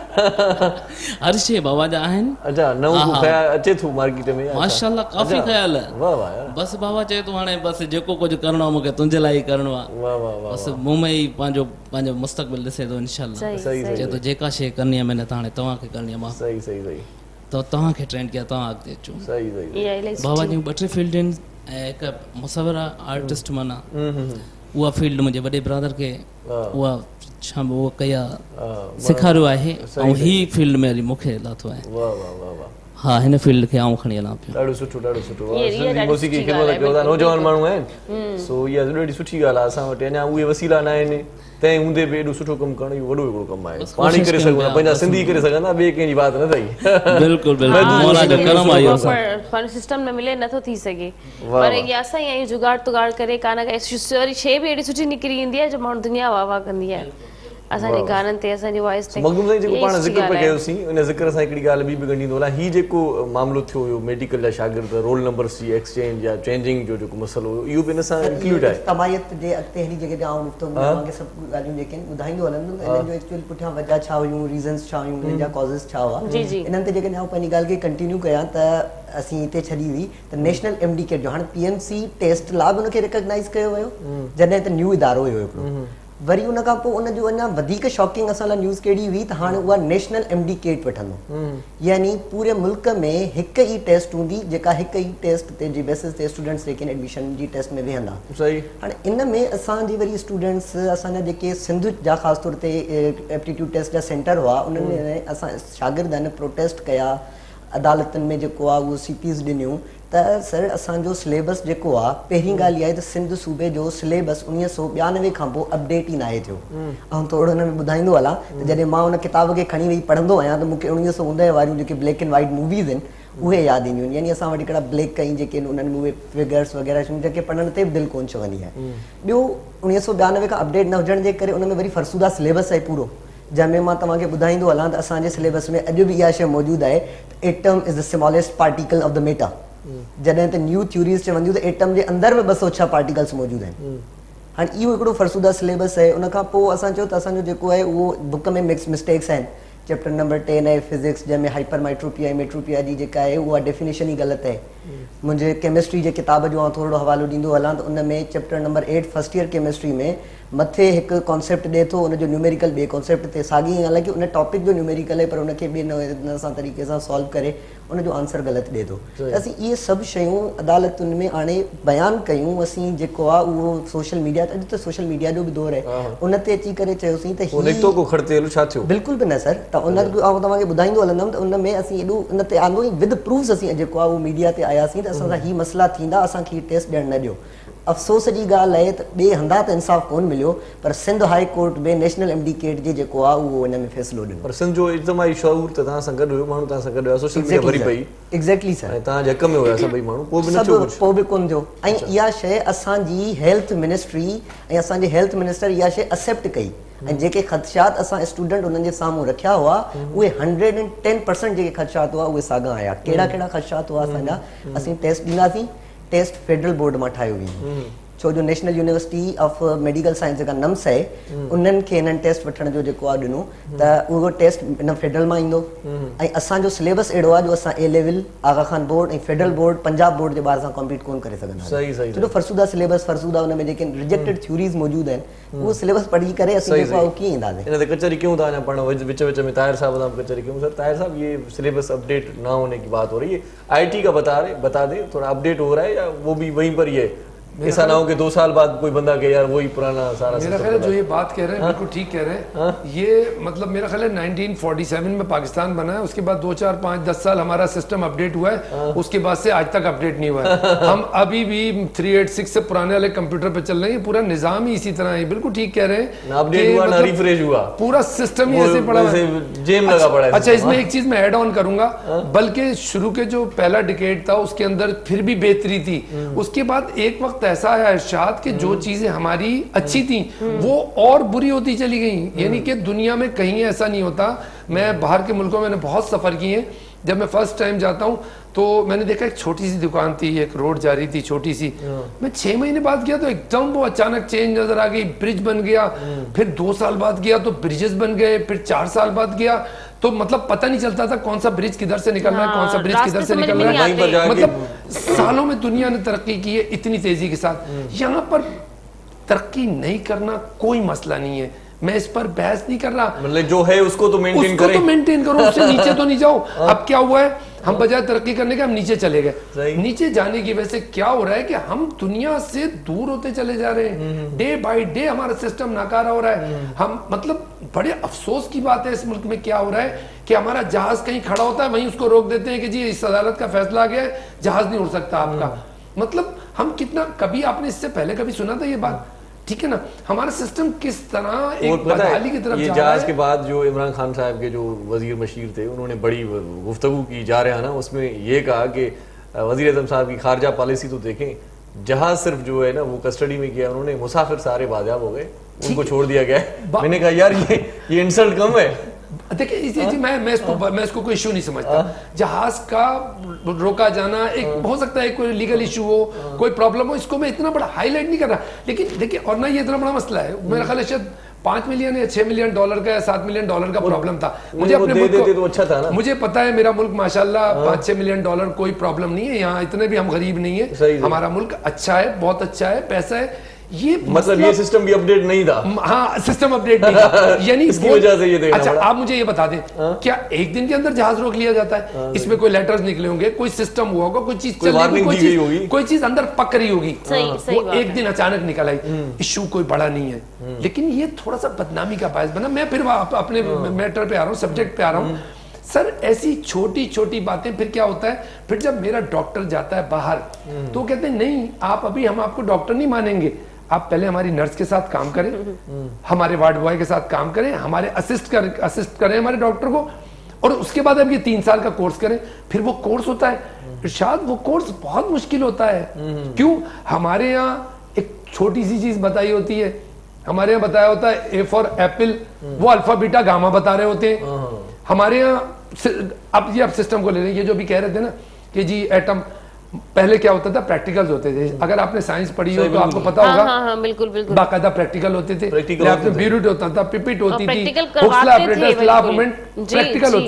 हर शइ बाबा जा आहिनि। अच्छा, नओं ख़्याल अचे थो मार्केट में माशाल्लाह, काफ़ी ख़्याल आहे। वाह वाह यार, बसि बाबा चए थो हाणे बसि जेको कुझु करिणो आहे मूंखे तुंहिंजे लाइ ई करिणो आहे। वाह वाह वाह, बसि मूं में ई पंहिंजो पंहिंजो मुस्तक़बिल ॾिसे थो इंशाल्लाह। चए थो जेका शइ करणी आहे महिनत हाणे तव्हांखे करणी आहे। मां सही सही सही त तव्हांखे ट्रेंड कया, तव्हां अॻिते अचो। सही सही बाबा जूं ॿ टे फील्ड आहिनि ऐं हिकु मुसविरा आर्टिस्ट माना उहा फील्ड मुंहिंजे वॾे ब्रदर खे उहा छा उहो कया सेखारियो आहे, ऐं ही फील्ड में वरी मूंखे लाथो आहे। वाह वाह वाह वाह, हा, हिन फील्ड खे आऊं खणी हलां पियो। ॾाढो सुठो ॾाढो सुठो। सिंधी मौसीक़ी ख़िदमत कयो था, नौजवान माण्हू आहिनि, सो इहा ॾाढी सुठी ॻाल्हि आहे। असां वटि अञा उहे वसीला न आहिनि, तंहिं हूंदे बि एॾो सुठो कमु करणु इहो वॾो हिकिड़ो कमु आहे। पाण ई करे सघूं था, पंहिंजा सिंधी करे सघंदा, ॿिए कंहिंजी बात न अथई। बिल्कुलु बिल्कुलु, सिस्टम में मिले नथो थी सघे, पर इहा असां ई आहियूं जुगाड़ तुगाड़ करे कान शइ बि एॾी सुठी निकिरी ईंदी आहे जो माण्हू दुनिया वाह वाह कंदी आहे असांजे गाननि ते, असांजी वॉइस ते। मखदूम साईं जेको पाण ज़िक्र पे कयोसीं, उन ज़िक्र सां हिकिड़ी ॻाल्हि ॿी बि ॻंढींदो हलां, हीउ जेको मामिलो थियो हुयो मेडिकल जा शागिर्द रोल नंबर्स जी एक्सचेंज या चेंजिंग जो जेको मसइलो हुयो, इहो बि हिन सां इंक्लूड आहे। तमायत जे अॻिते हिन जॻह ते आउं निकितो तव्हांखे सभु ॻाल्हियूं जेके आहिनि ॿुधाईंदो हलंदुमि, हिननि जो एक्चुअली पुठियां वजह छा हुयूं, रीज़न्स छा हुयूं, हिननि जा कॉज़िस छा हुआ, इन्हनि ते जेकॾहिं आउं पंहिंजी ॻाल्हि खे कंटिन्यू कयां त असीं हिते छॾी हुई त नेशनल एम डी केट जो हाणे पी एम सी टेस्ट लाइ बि हुनखे रिकॉग्नाइज़ कयो वियो, जॾहिं त न्यू इदारो हुयो हिकिड़ो। वरी उन खां पोइ उनजो अञा वधीक शॉकिंग असां लाइ न्यूज़ कहिड़ी हुई त हाणे उहा नेशनल एम डी केट वठंदो, यानी पूरे मुल्क में हिकु ई टेस्ट हूंदी जेका हिकु ई टेस्ट ते जी बेसिस ते स्टूडेंट्स जेके एडमिशन जी टेस्ट में वेहंदा। सही, हाणे इन में असांजी वरी स्टूडेंट्स असांजा जेके सिंध जा ख़ासि तौर ते एप्टीट्यूड टेस्ट जा सेंटर हुआ, उन्हनि में असां शागिर्दनि प्रोटेस्ट कया, अदालतनि में जेको आहे उहो सी पीज़ ॾिनियूं त सर असांजो सिलेबस जेको आहे, पहिरीं ॻाल्हि इहा आहे त सिंध सूबे जो सिलेबस उणिवीह सौ ॿियानवे खां पोइ अपडेट ई न आहे थियो। ऐं थोरो हिन में ॿुधाईंदो हलां त जॾहिं मां हुन किताब खे खणी वेही पढ़ंदो आहियां त मूंखे उणिवीह सौ ऊंदहि वारियूं जेके ब्लैक एंड वाइट मूवीज़ आहिनि उहे यादि ईंदियूं आहिनि, यानी असां वटि हिकिड़ा ब्लैक कई जेके आहिनि उन्हनि में उहे फिगर्स वग़ैरह जेके पढ़ण ते बि दिलि कोन चवंदी आहे। ॿियो उणिवीह सौ ॿियानवे खां अपडेट न हुजण जे करे उन में वरी फरसूदा सिलेबस आहे पूरो, जंहिंमें मां तव्हांखे ॿुधाईंदो हलां त असांजे सिलेबस में अॼु बि इहा शइ मौजूदु आहे त atom is the smallest particle of the matter, जॾहिं त न्यू थ्योरीज़ चवंदियूं त एटम जे अंदरि में ॿ सौ छह पार्टिकल्स मौजूदु आहिनि। हाणे इहो हिकिड़ो फरसूदा सिलेबस आहे। उन खां पोइ असां चयो त असांजो जेको आहे उहो बुक में मिक्स मिस्टेक्स आहिनि, चैप्टर नंबर टेन आहे फिजिक्स, जंहिंमें हाइपरमाइट्रोपिया मेट्रोपिया जी जेका आहे उहा डेफिनेशन ई ग़लति आहे। मुंहिंजे केमिस्ट्री जे किताब जो आउं थोरो हवालो ॾींदो हलां त उन में chapter number eight first year chemistry में मथे एक कॉन्सेप्ट दे तो उन जो न्यूमेरिकल बे कॉन्सेप्ट ते साॻी हालांकि उन टॉपिक जो न्यूमेरिकल है पर उनके बे न सा तरीके से सॉल्व करे उन जो आंसर गलत दे तो असि ये सब शयूं अदालतुन में आने बयान कयूं असि जेको आ वो सोशल मीडिया अज तो सोशल मीडिया जो भी दौर है उन ते अची करे चयोसी त ही तो को खड़ते छा थियो बिल्कुल भी न सर त उन आ तवा के बुधाइंदो हलंदम त उन में असि एडो उन ते आंदो विद प्रूफ्स असि जेको आ वो मीडिया ते आयासी त असा ही मसला थींदा असा की टेस्ट देण न दियो अफसोस जी गाल है त बे हंदा त इंसाफ कोन मिलियो पर सिंध हाई कोर्ट में नेशनल एमडीकेट जे जेको आ वो इन में फैसलो दिनो पर सिंध जो इज्तमाही शऊर त ता संग गड मानू ता संग गड सोशल मीडिया भरी पई एग्जैक्टली सर ता जक में होया सभई मानू को भी न छो को भी कोन जो ऐ या शय असा जी हेल्थ मिनिस्ट्री ऐ असा जे हेल्थ मिनिस्टर या शय एक्सेप्ट कई ऐं जेके ख़दशात असां स्टूडेंट उन्हनि जे साम्हूं रखिया हुआ उहे हंड्रेड एंड टेन परसेंट जेके ख़दशात हुआ उहे साॻा आया कहिड़ा कहिड़ा ख़दशात हुआ असांजा असीं टेस्ट ॾींदासीं टेस्ट फेडरल बोर्ड मां ठाहियो वेंदो छो जो national university of medical science जेका नम्स आहे उन्हनि खे हिननि टेस्ट वठण जो जेको आहे ॾिनो त उहो टेस्ट हिन फेडरल मां ईंदो ऐं असांजो सिलेबस अहिड़ो आहे जो असां A level Aga Khan board ऐं फेडरल बोर्ड पंजाब बोर्ड जे ॿार सां कॉम्पीट कोन करे सघंदा सही सही छो जो फरसूदा सिलेबस फरसूदा हुन में जेके रिजेक्टेड थ्योरीज़ मौजूदु आहिनि उहो सिलेबस पढ़ी करे असीं जेको आहे उहो कीअं ईंदासीं इन ते कचहरी क्यों था अञा पढ़ विच विच में ताहिर साहब सां कचहरी क्यों सर ताहिर साहब ये सिलेबस अपडेट ना होने की बात हो रही है आईटी का बता रहे बता दे थोड़ा अपडेट हो रहा है या वो भी वहीं पर ही है ऐसा ना हो कि दो साल बाद कोई बंदा कहे यार वही पुराना सारा मेरा ख्याल है जो ये बात कह रहे हैं बिल्कुल ठीक कह रहे हैं ये मतलब मेरा ख्याल है नाइनटीन फोर्टी सेवन में पाकिस्तान बना है उसके बाद दो चार पाँच दस साल हमारा सिस्टम अपडेट हुआ है उसके बाद से आज तक अपडेट नहीं हुआ है हम अभी भी थ्री एट सिक्स से पुराने वाले कंप्यूटर पे चल रहे हैं पूरा निजाम ही इसी तरह है बिल्कुल ठीक कह रहे हैं अपडेट हुआ ना रिफ्रेश हुआ पूरा सिस्टम ही ऐसे पड़ा है जेम लगा पड़ा है अच्छा इसमें एक चीज मैं ऐड ऑन करूंगा बल्कि शुरू के जो पहला डिकेड था उसके अंदर फिर भी बेहतरी थी उसके बाद एक वक्त ऐसा है इरशाद कि जो चीजें हमारी अच्छी थी वो और बुरी होती चली गई यानी कि दुनिया में कहीं ऐसा नहीं होता मैं बाहर के मुल्कों में मैंने बहुत सफर किए हैं जब मैं फर्स्ट टाइम जाता हूँ तो मैंने देखा एक छोटी सी दुकान थी एक रोड जा रही थी छोटी सी मैं छह महीने बाद गया तो एकदम वो अचानक चेंज नजर आ गई ब्रिज बन गया फिर दो साल बाद गया तो ब्रिजेस बन गए फिर चार साल बाद गया तो मतलब पता नहीं चलता था कौन सा ब्रिज किधर से निकल रहा है कौन सा ब्रिज किधर से निकल रहा है मतलब सालों में दुनिया ने तरक्की की है इतनी तेजी के साथ यहाँ पर तरक्की नहीं करना कोई मसला नहीं है मैं इस पर बहस नहीं कर रहा मतलब जो है उसको तो मेंटेन करो उसको तो मेंटेन करो उससे नीचे तो नहीं जाओ अब क्या हुआ है हम बजाय तरक्की करने के हम नीचे चले गए नीचे जाने की वजह से क्या हो रहा है कि हम दुनिया से दूर होते चले जा रहे हैं डे बाय डे हमारा सिस्टम नाकारा हो रहा है हम मतलब बड़े अफसोस की बात है इस मुल्क में क्या हो रहा है कि हमारा जहाज कहीं खड़ा होता है वहीं उसको रोक देते हैं कि जी इस अदालत का फैसला आ गया है जहाज नहीं उड़ सकता आपका मतलब हम कितना कभी आपने इससे पहले कभी सुना था ये बात ठीक है ना हमारा सिस्टम किस तरह एक बदहाली की तरफ ये जा जहाज रहा है। के बाद जो इमरान खान साहब के जो वजीर मशीर थे उन्होंने बड़ी गुफ्तगू की जा रहा है ना उसमें ये कहा कि वजीर आज़म साहब की खारजा पॉलिसी तो देखें जहाज सिर्फ जो है ना वो कस्टडी में किया उन्होंने मुसाफिर सारे बाजियाब हो गए उनको छोड़ दिया गया है मैंने कहा यार ये ये इंसल्ट कम है देखिए इसी जी मैं मैं इसको मैं इसको कोई इशू नहीं समझता जहाज का रोका जाना एक हो सकता है कोई लीगल इशू हो कोई प्रॉब्लम हो इसको मैं इतना बड़ा हाईलाइट नहीं कर रहा लेकिन देखिए और ना ये इतना बड़ा मसला है मेरा ख्याल है शायद पांच मिलियन या छह मिलियन डॉलर का या सात मिलियन डॉलर का प्रॉब्लम था मुझे अपने मुल्क को तो अच्छा था ना मुझे पता है मेरा मुल्क माशाल्लाह पाँच छह मिलियन डॉलर कोई प्रॉब्लम नहीं है यहाँ इतने भी हम गरीब नहीं है हमारा मुल्क अच्छा है बहुत अच्छा है पैसा है ये मतलब ये सिस्टम भी अपडेट नहीं था हाँ सिस्टम अपडेट नहीं था यानी इसकी वजह से ये देखना अच्छा पड़ा। आप मुझे ये बता दें क्या एक दिन के अंदर जहाज रोक लिया जाता है इसमें कोई लेटर्स निकले होंगे कोई सिस्टम हुआ होगा कोई चीज कोई वार्निंग कोई दी गई चीज होगी कोई चीज अंदर पक रही होगी सही सही वो बात एक है। दिन अचानक निकल आई इशू कोई बड़ा नहीं है लेकिन ये थोड़ा सा बदनामी का बायस बना मैं फिर अपने मैटर पे आ रहा हूँ सब्जेक्ट पे आ रहा हूँ सर ऐसी छोटी छोटी बातें फिर क्या होता है फिर जब मेरा डॉक्टर जाता है बाहर तो कहते हैं नहीं आप अभी हम आपको डॉक्टर नहीं मानेंगे आप पहले हमारी नर्स के साथ काम करें हमारे वार्ड बॉय के साथ काम करें हमारे असिस्ट कर असिस्ट करें हमारे डॉक्टर को और उसके बाद अब ये तीन साल का कोर्स करें फिर वो कोर्स होता है इरशाद वो कोर्स बहुत मुश्किल होता है क्यों हमारे यहाँ एक छोटी सी चीज बताई होती है हमारे यहाँ बताया होता है ए फॉर एप्पल वो अल्फा बीटा गामा बता रहे होते हैं हमारे यहाँ अब ये आप सिस्टम को ले रहे हैं ये जो भी कह रहे थे ना कि जी एटम पहले क्या होता था प्रैक्टिकल्स होते थे अगर आपने साइंस पढ़ी हो तो आपको पता होगा हाँ, हाँ, बिल्कुल बिल्कुल बाकायदा प्रैक्टिकल होते थे प्रैक्टिकल आपने ब्यूरिट होता था पिपिट होती थी प्रैक्टिकल हुक्सला करवाते थे ऑपरेटर्स लॉ बिल्कुल। मूवमेंट जी, प्रैक्टिकल जी। होते थे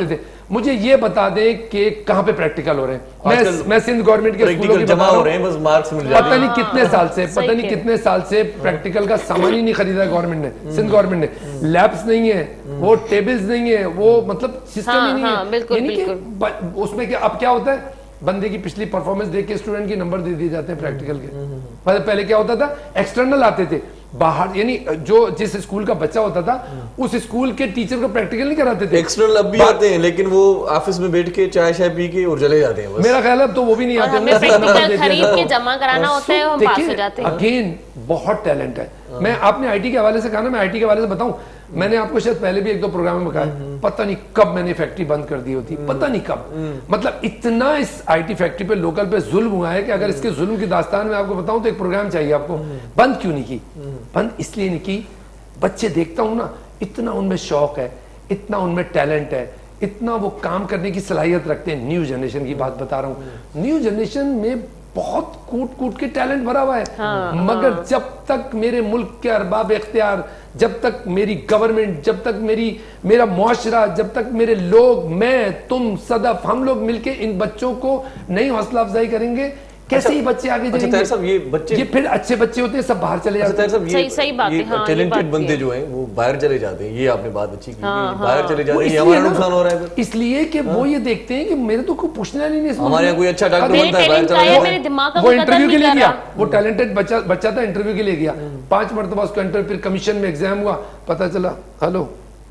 मुझे ये बता दें कि कहाँ पे प्रैक्टिकल हो रहे हैं। मैं मैं सिंध गवर्नमेंट के स्कूलों की जमा हो रहे हैं, बस मार्क्स मिल जाते हैं। पता नहीं कितने साल से पता नहीं कितने साल से प्रैक्टिकल का सामान ही नहीं खरीदा गवर्नमेंट ने, सिंध गवर्नमेंट ने। लैब्स नहीं है, वो टेबल्स नहीं है, वो मतलब सिस्टम ही नहीं है। यानी कि उसमें क्या अब क्या होता है, बंदे की पिछली परफॉर्मेंस देख के स्टूडेंट की नंबर दे दिए जाते हैं प्रैक्टिकल के। पहले क्या होता था, एक्सटर्नल आते थे बाहर, यानी जो जिस स्कूल का बच्चा होता था उस स्कूल के टीचर को प्रैक्टिकल नहीं कराते थे। एक्सटर्नल अब भी आते हैं, लेकिन वो ऑफिस में बैठ के चाय शाय पी के और चले जाते हैं बस। मेरा ख्याल है तो वो भी नहीं आते, हमें प्रैक्टिकल खरीद के जमा कराना होता है, हम पास हो जाते हैं। अगेन बहुत टैलेंट है। मैं आपने आईटी के हवाले से कहा ना, मैं आईटी के हवाले से बताऊं, मैंने आपको शायद पहले भी एक दो प्रोग्राम में बताया, पता नहीं कब मैंने फैक्ट्री बंद कर दी होती, पता नहीं कब। मतलब इतना इस आईटी फैक्ट्री पे लोकल पे जुल्म हुआ है कि अगर इसके जुल्म की दास्तान में आपको बताऊं तो एक प्रोग्राम चाहिए आपको। बंद क्यों नहीं की? बंद इसलिए नहीं की, बच्चे देखता हूं ना, इतना उनमें शौक है, इतना उनमें टैलेंट है, इतना वो काम करने की सलाहियत रखते हैं। न्यू जनरेशन की बात बता रहा हूँ, न्यू जनरेशन में बहुत कूट कूट के टैलेंट भरा हुआ है। हाँ, मगर हाँ। जब तक मेरे मुल्क के अरबाब इख्तियार, जब तक मेरी गवर्नमेंट, जब तक मेरी मेरा मुआशरा, जब तक मेरे लोग, मैं, तुम, सदफ, हम लोग मिलके इन बच्चों को नई हौसला अफजाई करेंगे, कैसे ही बच्चे आगे जाएंगे। अच्छा, सब ये बच्चे ये फिर अच्छे बच्चे होते हैं, सब बाहर चले जाते हैं। सब ये, सही सही बात है। हाँ, टैलेंटेड बंदे जो हैं वो बाहर चले जाते हैं। ये आपने बात अच्छी की, हाँ, बाहर चले जाते हैं, हमारा नुकसान हो रहा है। इसलिए कि वो ये देखते हैं कि मेरे तो कोई पूछने वाली नहीं, हमारे यहाँ कोई अच्छा डॉक्टर बनता है, बाहर चला जाता है। वो इंटरव्यू के लिए गया, वो टैलेंटेड बच्चा बच्चा था, इंटरव्यू के लिए गया, पांच मरतबा उसका इंटरव्यू, फिर कमीशन में एग्जाम हुआ, पता चला हेलो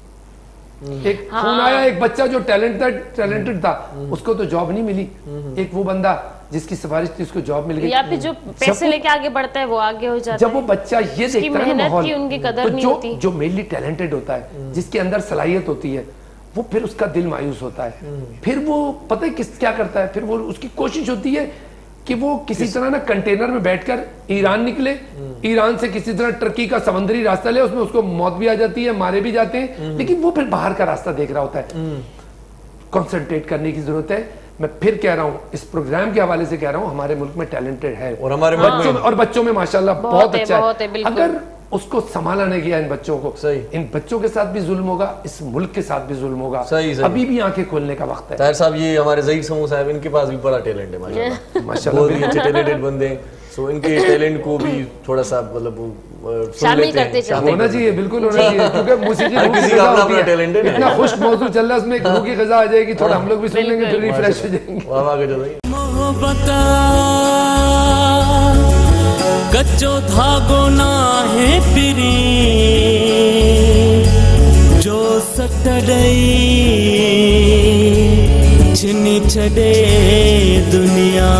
एक फोन आया, एक बच्चा जो टैलेंटेड टैलेंटेड था उसको तो जॉब नहीं मिली। एक वो बंदा जिसकी सिफारिश थी उसको जॉब मिल गई। या फिर जो पैसे लेके आगे बढ़ता है वो आगे हो जाता है। जब वो बच्चा ये देखता है ना माहौल, उनकी कदर नहीं होती। जो मेनली टैलेंटेड होता है, जिसके अंदर सलाहियत होती है, वो फिर उसका दिल मायूस होता है। फिर वो पता है किस क्या करता है, फिर वो उसकी कोशिश होती है कि वो किसी तरह ना कंटेनर में बैठकर ईरान निकले, ईरान से किसी तरह टर्की का समुद्री रास्ता ले, उसमें उसको मौत भी आ जाती है, मारे भी जाते हैं, लेकिन वो फिर बाहर का रास्ता देख रहा होता है। कंसंट्रेट करने की जरूरत है। मैं फिर कह रहा हूं, इस प्रोग्राम के हवाले से कह रहा हूं, हमारे मुल्क में टैलेंटेड है और हमारे बच्चों में और बच्चों में माशाल्लाह बहुत अच्छा है। अगर उसको संभाला नहीं गया इन बच्चों को, सही इन बच्चों के साथ भी जुल्म होगा, इस मुल्क के साथ भी जुल्म होगा। सही, सही। अभी भी आंखें खोलने का वक्त है। ताहिर साहब, ये हमारे ज़हीर समूह साहब, इनके पास भी बड़ा टैलेंट है माशाल्लाह, माशाल्लाह बहुत ही अच्छे टैलेंटेड बंदे हैं। सो इनके टैलेंट को भी थोड़ा सा मतलब शामिल करते हैं, होना चाहिए, बिल्कुल होना चाहिए, क्योंकि मौसीकी हर किसी का अपना अपना टैलेंट है। इतना खुश मौजूद चल रहा है, उसमें एक रूह की ग़िज़ा आ जाएगी, थोड़ा हम लोग भी सुन लेंगे, फिर रिफ्रेश हो जाएंगे। वाह वाह, गजब। मोहब्बता कच्चो धागो ना है पिरी, जो सटड़ई छिनी छड़े दुनिया।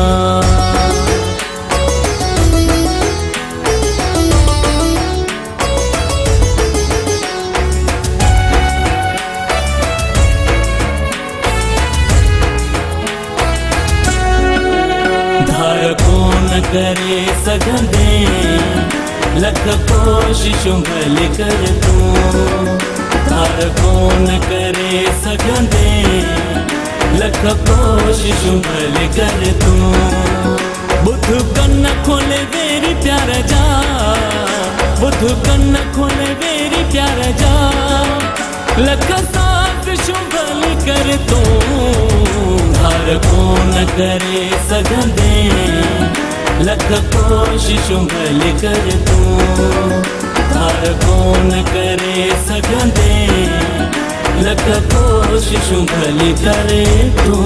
करे सगंदे लख कोशिशों भल कर तू, तार कौन करे सगंदे लख कोशिशों भल कर तू। बुध कन्न खोले वेरी प्यार जा, बुध कन्न खोले वेरी प्यार जा, लख साजिशों भल कर तू, तार कौन करे सगंदे लख कोशिशों भल कर तू, तार कौन करे सगंदे लख कोशिशों भल करे तू।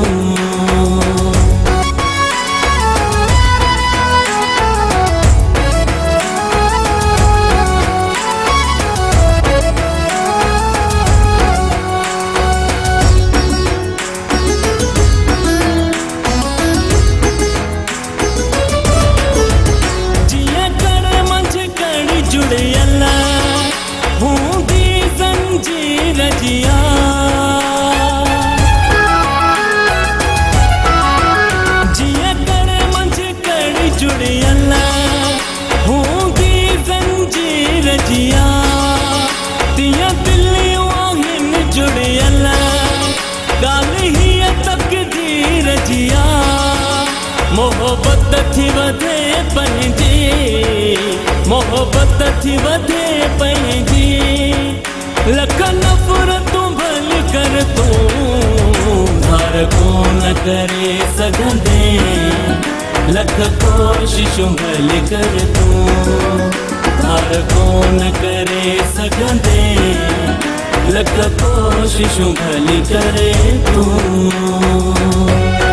मोहब्बत थी वधे पंहिंजी, मोहब्बत थी वधे पंहिंजी, लख नफ़रतूं भल कर तूं, धार कोन करे सघंदे लख कोशिशूं भली कर तूं धार कोन करे सघंदे लख कोशिशूं भली करे तूं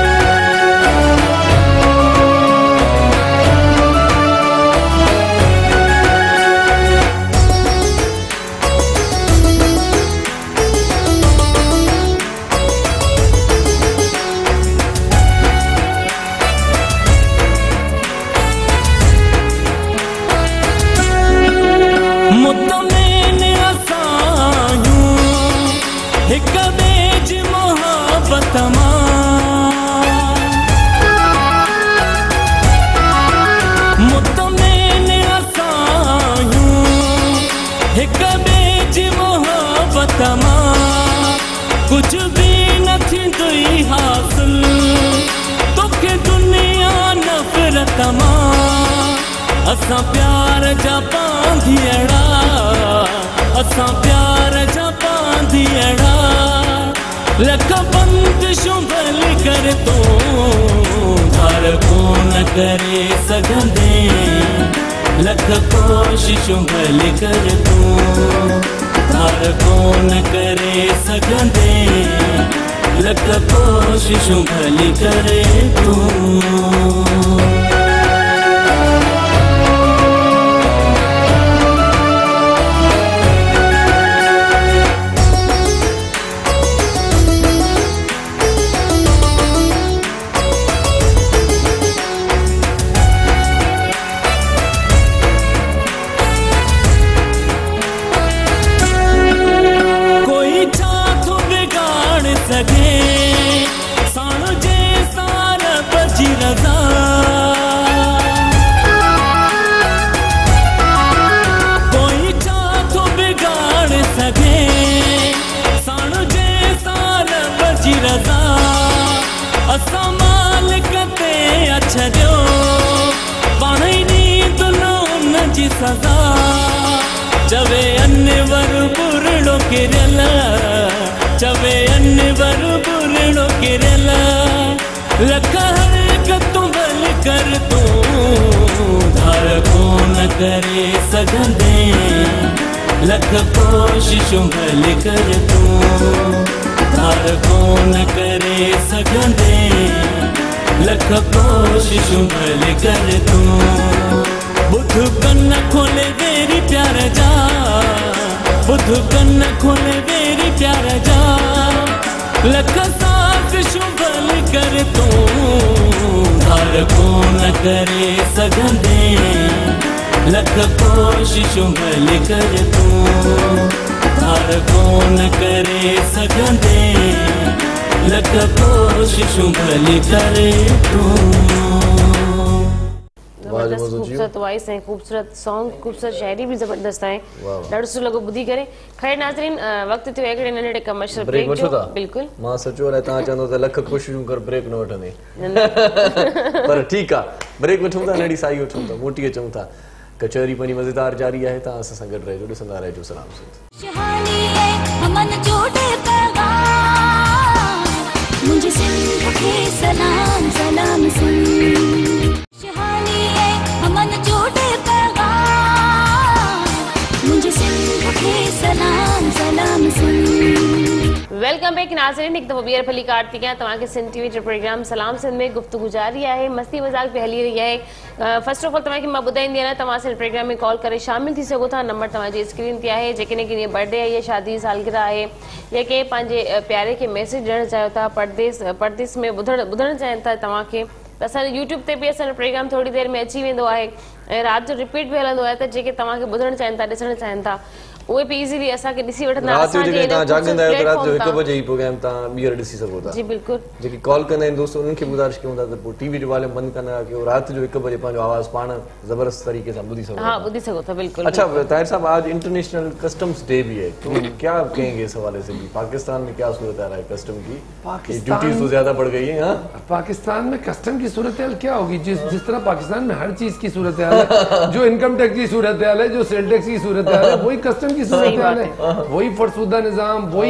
कुछ भी न थींदुई हासिल तोखे दुनिया नफ़रत मां असां प्यार जा बांधियड़ा असां प्यार जा बांधियड़ा लख बंदिशूं भली कर तूं धार कोन करे सघंदे लख कोशिशूं भली कर तूं धार कोन करे सघंदे लख कोशिशूं भली करे तूं सजा चवे अन्वर बुरड़ो किरल चवे अन्वर बुरड़ो किरल लख हरकतूं भल कर तूं धार कोन करे सघंदे लख कोशिशूं भल कर तूं धार कोन करे सघंदे लख कोशिशूं भल कर तूं बुध कन्न खोले वेरी प्यार जा बुध कन्न खोले वेरी प्यार जा लख साज़िशूं भली कर तूं धार कोन करे सघंदे लख कोशिशूं भली कर तूं धार कोन करे सघंदे लख कोशिशूं भली करे तूं खूबसूरत वॉइस है खूबसूरत सॉन्ग खूबसूरत शायरी भी जबरदस्त है ॾाढो सुठो लॻो ॿुधी करे खैर नाज़रीन वक्त थियो हिकिड़े नंढड़े कमर्शियल ब्रेक जो बिल्कुल मां सचो अलाए तव्हां चवंदो त लख कोशिशूं कर ब्रेक न वठंदे पर ठीकु आहे ब्रेक वठूं था नंढी साई वठूं था मोटी अचूं था कचहरी पंहिंजी मज़ेदार जारी आहे तव्हां असां सां गॾु रहिजो ॾिसंदा रहिजो सलाम मुझे सिंध के सलाम सलाम सुन शहानी है अमन जोड़े पैगाम मुझे सिंध के सलाम सलाम सुन वेलकम बैक नाज़रीन एक दफ़ो ॿीहर भली कार्तिक आहे तव्हांखे सिंध टीवी जो प्रोग्राम सलाम सिंध में गुफ्तगू जारी आहे मस्ती मज़ाक पे हली रही आहे फर्स्ट ऑफ ऑल तव्हांखे मां ॿुधाईंदी आहियां तव्हां असांजे प्रोग्राम में कॉल करे शामिल थी सघो था नंबर तव्हांजी स्क्रीन ते आहे जेकॾहिं कंहिंजी बर्थडे आहे या शादी सालगिरह आहे या कंहिं पंहिंजे प्यारे खे मैसेज ॾियणु चाहियो था परदेस परदेस में ॿुधणु ॿुधणु चाहिनि था तव्हांखे त असांजे यूट्यूब ते बि असांजो प्रोग्राम थोरी देरि में अची वेंदो आहे ऐं राति जो रिपीट बि हलंदो आहे त जेके तव्हांखे ॿुधणु चाहिनि था ॾिसणु चाहिनि था उहे बि इज़ीली असांखे ॾिसी वठंदा रात जो जॾहिं तव्हां जाॻंदा आहियो त राति जो हिकु बजे ही प्रोग्राम तव्हां ॿीहर ॾिसी सघो था जी बिल्कुलु जेके कॉल कंदा आहिनि दोस्त उन्हनि खे गुज़ारिश कयूं था त पोइ टीवी जो वॉल्यूम बंदि कंदा कयो राति जो हिकु बजे पंहिंजो आवाज़ पाण ज़बरदस्त तरीके सां ॿुधी सघो हाँ ॿुधी सघो था बिल्कुलु अच्छा ताहिर साहब आज इंटरनेशनल कस्टम्स डे भी है तो क्या कहेंगे इस हवाले से भी पाकिस्तान में क्या सूरत हाल है कस्टम की ड्यूटीज तो ज्यादा बढ़ गई है पाकिस्तान में कस्टम की सूरत हाल क्या होगी जिस जिस तरह पाकिस्तान में हर चीज की सूरत हाल है जो इनकम टैक्स की सूरत हाल है जो सेल टैक्स की सूरत हाल है वही कस्टम की सूरत हाल है वही फरसुदा निजाम वही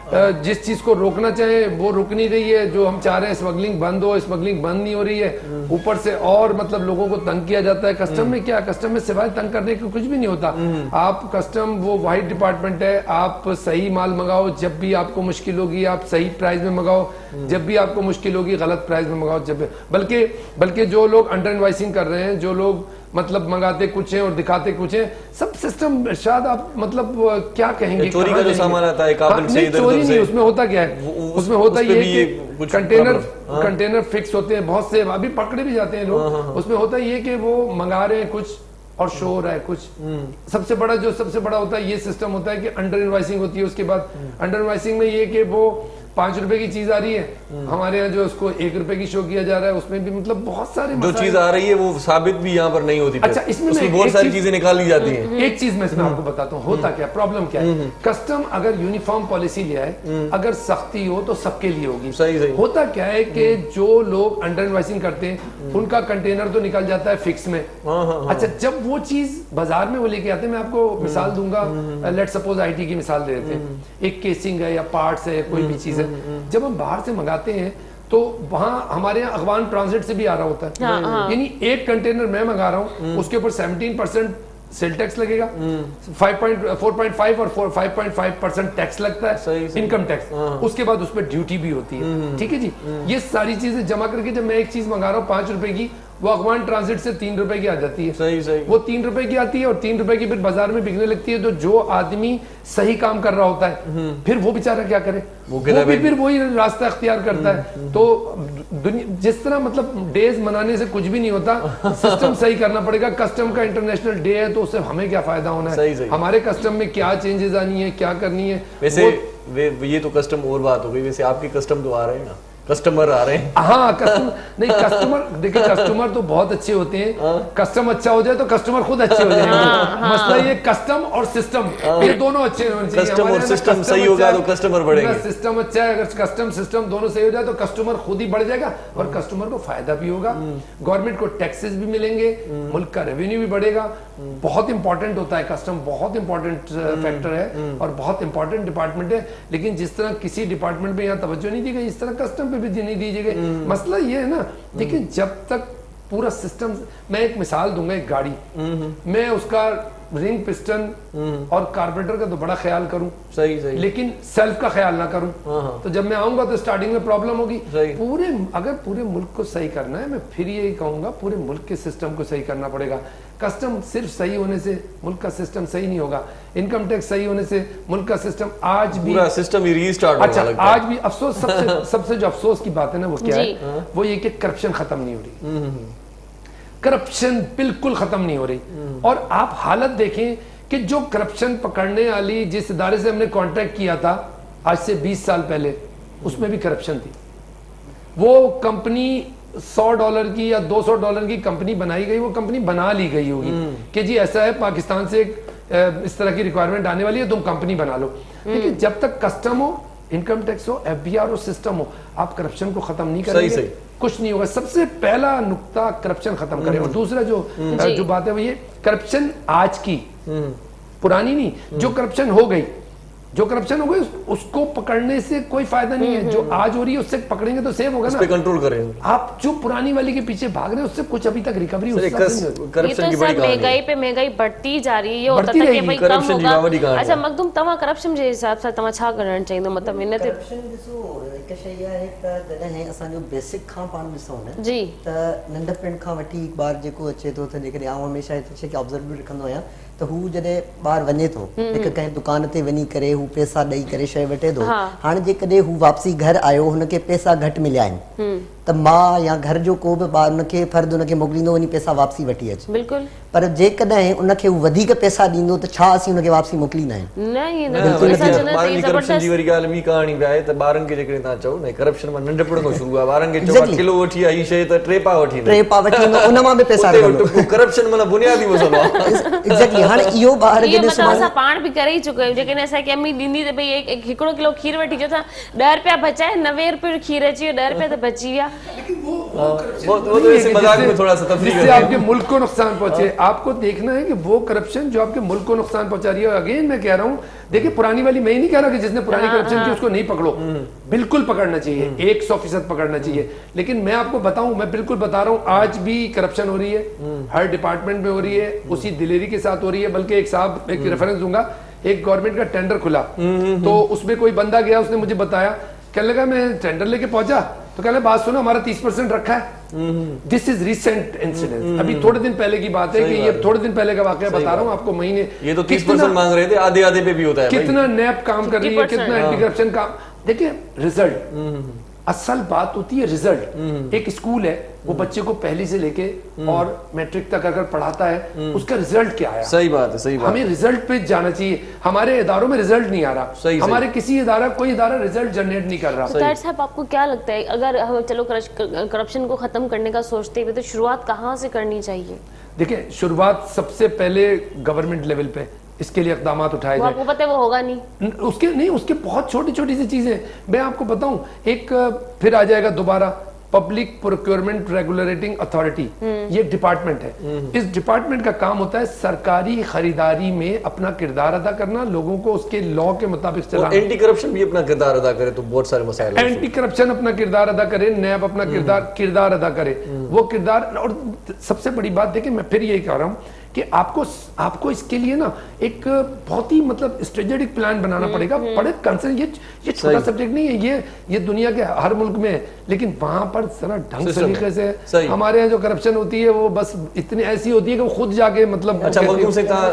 जिस चीज को रोकना चाहे वो रुक नहीं रही है, जो हम चाह रहे हैं स्मगलिंग बंद हो, स्मगलिंग बंद नहीं हो रही है, ऊपर से और मतलब लोगों को तंग किया जाता है। कस्टम में क्या, कस्टम में सिवाय तंग करने के कुछ भी नहीं होता। आप कस्टम वो वाइड डिपार्टमेंट है, आप सही माल मंगाओ, जब भी आपको मुश्किल होगी आप सही प्राइस में मंगाओ, जब भी आपको मुश्किल होगी गलत प्राइस में मंगाओ। जब बल्कि बल्कि जो लोग अंडर इनवाइसिंग कर रहे हैं, जो लोग मतलब मंगाते कुछ हैं और दिखाते कुछ हैं, सब सिस्टम शायद आप मतलब क्या कहेंगे, चोरी का जो सामान आता है काबिल से इधर चोरी उधर नहीं, से, उसमें होता क्या है, उसमें होता ये है कि कंटेनर कंटेनर फिक्स होते हैं, बहुत से अभी पकड़े भी जाते हैं लोग। उसमें होता ये कि वो मंगा रहे हैं कुछ और शो हो रहा है कुछ। सबसे बड़ा जो सबसे बड़ा होता है ये सिस्टम होता है कि अंडर इनवाइसिंग होती है। उसके बाद अंडर इनवाइसिंग में ये कि वो पांच रुपए की चीज आ रही है, हमारे यहाँ जो उसको एक रुपए की शो किया जा रहा है, उसमें भी मतलब बहुत सारे जो चीज आ रही है वो साबित भी यहाँ पर नहीं होती। अच्छा, इसमें उसमें बहुत सारी चीजें निकाल ली जाती हैं। एक चीज मैं इसमें आपको बताता हूँ होता क्या, प्रॉब्लम क्या है। कस्टम अगर यूनिफॉर्म पॉलिसी ले आए, अगर सख्ती हो तो सबके लिए होगी। सही सही। होता क्या है कि जो लोग अंडर इनवाइसिंग करते हैं उनका कंटेनर तो निकल जाता है फिक्स में। अच्छा, जब वो चीज बाजार में वो लेके आते हैं, मैं आपको मिसाल दूंगा, लेट सपोज आईटी की मिसाल दे देते हैं, एक केसिंग है या पार्ट्स है, कोई भी चीज है, जब हम बाहर से मंगाते हैं तो वहां हमारे यहाँ अगवान ट्रांजिट से भी आ रहा होता है। हाँ, हाँ। यानी एक कंटेनर मैं मंगा रहा हूँ, उसके ऊपर सत्रह परसेंट सेल टैक्स लगेगा, five point four point five और five point five percent tax लगता है, इनकम टैक्स। उसके बाद उस पर ड्यूटी भी होती है। ठीक है जी, ये सारी चीजें जमा करके जब मैं एक चीज मंगा रहा हूँ पांच रुपए की, वो अगवान ट्रांजिट से तीन रुपए की आ जाती है। सही सही। वो तीन रुपए की आती है और तीन रुपए की फिर बाजार में बिकने लगती है। तो जो आदमी सही काम कर रहा होता है, फिर वो बेचारा क्या करे, वो, वो भी फिर वही रास्ता अख्तियार करता है। तो दुनिया जिस तरह मतलब डेज मनाने से कुछ भी नहीं होता, सिस्टम सही करना पड़ेगा। कस्टम का इंटरनेशनल डे है तो उससे हमें क्या फायदा होना है, सही सही। हमारे कस्टम में क्या चेंजेस आनी है, क्या करनी है। वैसे वे, ये तो कस्टम और बात हो गई, वैसे आपके कस्टम तो आ रहे हैं ना, कस्टमर आ रहे हैं। हाँ, कस्टमर नहीं, कस्टमर देखिए, कस्टमर तो बहुत अच्छे होते हैं। कस्टम अच्छा हो जाए तो कस्टमर खुद अच्छे हो जाएंगे। मसला ये कस्टम और सिस्टम ये दोनों अच्छे होने चाहिए। कस्टम और सिस्टम सही होगा तो कस्टमर बढ़ेंगे। सिस्टम अच्छा है, अगर कस्टम सिस्टम दोनों सही हो जाए तो कस्टमर खुद ही बढ़ जाएगा और कस्टमर को फायदा भी होगा, गवर्नमेंट को टैक्सेस भी मिलेंगे, मुल्क का रेवेन्यू भी बढ़ेगा। बहुत इंपॉर्टेंट होता है कस्टम, बहुत इंपॉर्टेंट फैक्टर है और बहुत इंपॉर्टेंट डिपार्टमेंट है। लेकिन जिस तरह किसी डिपार्टमेंट में यहाँ तवज्जो नहीं दी गई, इस तरह कस्टम पे भी नहीं दी गई। मसला ये है ना, देखिए जब तक पूरा सिस्टम, मैं एक मिसाल दूंगा, एक गाड़ी, मैं उसका रिंग पिस्टन और कार्बोरेटर का तो बड़ा ख्याल करूं, सही सही, लेकिन सेल्फ का ख्याल ना करूं, तो जब मैं आऊंगा तो स्टार्टिंग में प्रॉब्लम होगी। पूरे अगर पूरे मुल्क को सही करना है, मैं फिर यही कहूंगा पूरे मुल्क के सिस्टम को सही करना पड़ेगा। कस्टम सिर्फ सही होने से मुल्क का सिस्टम सही नहीं होगा, इनकम टैक्स सही होने से मुल्क का सिस्टम आज भी पूरा सिस्टम ही रीस्टार्ट अच्छा आज भी अफसोस, सबसे सबसे जो अफसोस की बात है ना वो क्या है, वो ये कि करप्शन खत्म नहीं हो रही, करप्शन बिल्कुल खत्म नहीं हो रही। और आप हालत देखें कि जो करप्शन पकड़ने वाली जिस इदारे से हमने कॉन्ट्रैक्ट किया था आज से बीस साल पहले, उसमें भी करप्शन थी। वो कंपनी सौ डॉलर की या दो सौ डॉलर की कंपनी बनाई गई, वो कंपनी बना ली गई होगी कि जी ऐसा है, पाकिस्तान से एक इस तरह की रिक्वायरमेंट आने वाली है, तुम कंपनी बना लो। लेकिन जब तक कस्टम हो, इनकम टैक्स हो, एफबीआर हो, सिस्टम हो, आप करप्शन को खत्म नहीं करेंगे, सही, सही। कुछ नहीं होगा। सबसे पहला नुक्ता करप्शन खत्म करें। और दूसरा जो जो बात है वो ये, करप्शन आज की, पुरानी नहीं, जो करप्शन हो गई, जो करप्शन हो गई उसको पकड़ने से कोई फायदा नहीं है। जो आज हो रही है उससे पकड़ेंगे तो सेव होगा ना, कंट्रोल करेंगे। आप जो पुरानी वाली के पीछे भाग रहे हैं उससे कुछ अभी तक रिकवरी करप्शन की बड़ी कहानी है। महंगाई पे महंगाई बढ़ती जा रही है, ये होता है कि भाई कम होगा। अच्छा मखदूम, तव्हां करप्शन जे हिसाब सां तव्हां छा करणु चाहींदो, मतलब इन ते करप्शन ॾिसो हिकु शइ आहे त जॾहिं असांजो बेसिक खां पाण ॾिसूं न जी, त नंढपण खां वठी ॿार जेको अचे थो त जेकॾहिं आउं हमेशह हिते शइ खे ऑब्ज़र्व रखंदो आहियां त हू जॾहिं ॿार वञे थो हिकु कंहिं दुकान ते वञी करे हू पैसा ॾेई करे शइ वठे थो, हाणे जेकॾहिं हू वापसी घर आयो हुनखे पैसा घटि मिलिया आहिनि त माउ या घर जो को बि ॿार हुनखे फर्द हुनखे मोकिलींदो वञी पैसा वापसी वठी अचे। बिल्कुलु। पर जेकॾहिं उनखे हू वधीक पैसा ॾींदो त छा असीं हुनखे वापसी मोकिलींदा आहियूं? न ये न ॿारनि करप्शन जी वरी ॻाल्हि ॿी कहाणी बि आहे त ॿारनि खे जेकॾहिं तव्हां चओ न करप्शन मां नंढपण खां शुरू आहे, ॿारनि खे चओ किलो वठी आहे, हीअ शइ त टे पा वठी टे पा वठी उन मां बि पैसा करप्शन माना बुनियादी मसइलो आहे। एग्जैक्टली। हाणे इहो ॿार जॾहिं असां पाण बि करे ई चुका आहियूं, जेकॾहिं असांखे अम्मी ॾींदी त भई हिकिड़ो किलो खीर वठी अचो, त ॾह रुपया बचाए, नवे रुपये खीर अची वियो, ॾह रुपया त बची विया। वो वो तो ऐसे मजाक में थोड़ा सा तफरीक जिससे आपके मुल्क को नुकसान पहुंचे। आपको देखना है कि वो करप्शन जो आपके मुल्क को नुकसान पहुंचा रही है। अगेन मैं कह रहा हूं, देखिए पुरानी वाली मैं ही नहीं कह रहा कि जिसने पुरानी करप्शन की उसको नहीं पकड़ो, बिल्कुल पकड़ना चाहिए, एक सौ फीसद पकड़ना चाहिए। लेकिन मैं आपको बताऊं, मैं बिल्कुल बता रहा हूं, आज भी करप्शन हो रही है, हर डिपार्टमेंट में हो रही है, उसी दिलेरी के साथ हो रही है। बल्कि एक साहब, एक रेफरेंस दूंगा, एक गवर्नमेंट का टेंडर खुला तो उसमें कोई बंदा गया, उसने मुझे बताया, कहने लगा मैं टेंडर लेके पहुंचा तो कहने बात सुनो हमारा तीस परसेंट रखा है। दिस इज रिसेंट इंसिडेंट, अभी थोड़े दिन पहले की बात है कि ये थोड़े दिन पहले का वाकया बता रहा हूँ आपको। महीने ये तो तीस परसेंट मांग रहे थे, आधे आधे पे भी होता है। कितना नैप काम कर रही है, कितना एंटी करप्शन काम। देखिए रिजल्ट, असल बात होती है रिजल्ट। एक स्कूल है, वो बच्चे को पहली से लेके और मैट्रिक तक अगर पढ़ाता है, उसका रिजल्ट क्या आया। सही बात है, सही बात। हमें रिजल्ट पे जाना चाहिए। हमारे इदारों में रिजल्ट नहीं आ रहा, सही, हमारे सही। किसी इदारा कोई इदारा रिजल्ट जनरेट नहीं कर रहा। तो ताहिर साहब आपको क्या लगता है, अगर हम चलो करप्शन को खत्म करने का सोचते हुए तो शुरुआत कहाँ से करनी चाहिए? देखिए शुरुआत सबसे पहले गवर्नमेंट लेवल पे इसके लिए इकदाम उठाए जाए। आपको पता है वो होगा नहीं, उसके नहीं, उसके बहुत छोटी छोटी सी चीजें मैं आपको बताऊं। एक फिर आ जाएगा दोबारा पब्लिक प्रोक्योरमेंट रेगुलेटिंग अथॉरिटी, ये डिपार्टमेंट है। इस डिपार्टमेंट का काम होता है सरकारी खरीदारी में अपना किरदार अदा करना, लोगों को उसके लॉ के मुताबिक चलाना। एंटी करप्शन भी अपना किरदार अदा करे तो बहुत सारे मसाइल। एंटी करप्शन अपना किरदार अदा करे, नैब अपना किरदार किरदार अदा करे, वो किरदार। और सबसे बड़ी बात देखिए, मैं फिर यही कह रहा हूँ कि आपको आपको इसके लिए ना एक बहुत ही मतलब स्ट्रेटेजिक प्लान बनाना पड़ेगा। बड़े कंसर्न, ये ये छोटा सब्जेक्ट नहीं है, ये ये दुनिया के हर मुल्क में है, लेकिन वहां पर जरा ढंग तरीके से हमारे यहाँ जो करप्शन होती है वो बस इतनी ऐसी होती है कि वो खुद जाके मतलब। अच्छा मखदूम से कहा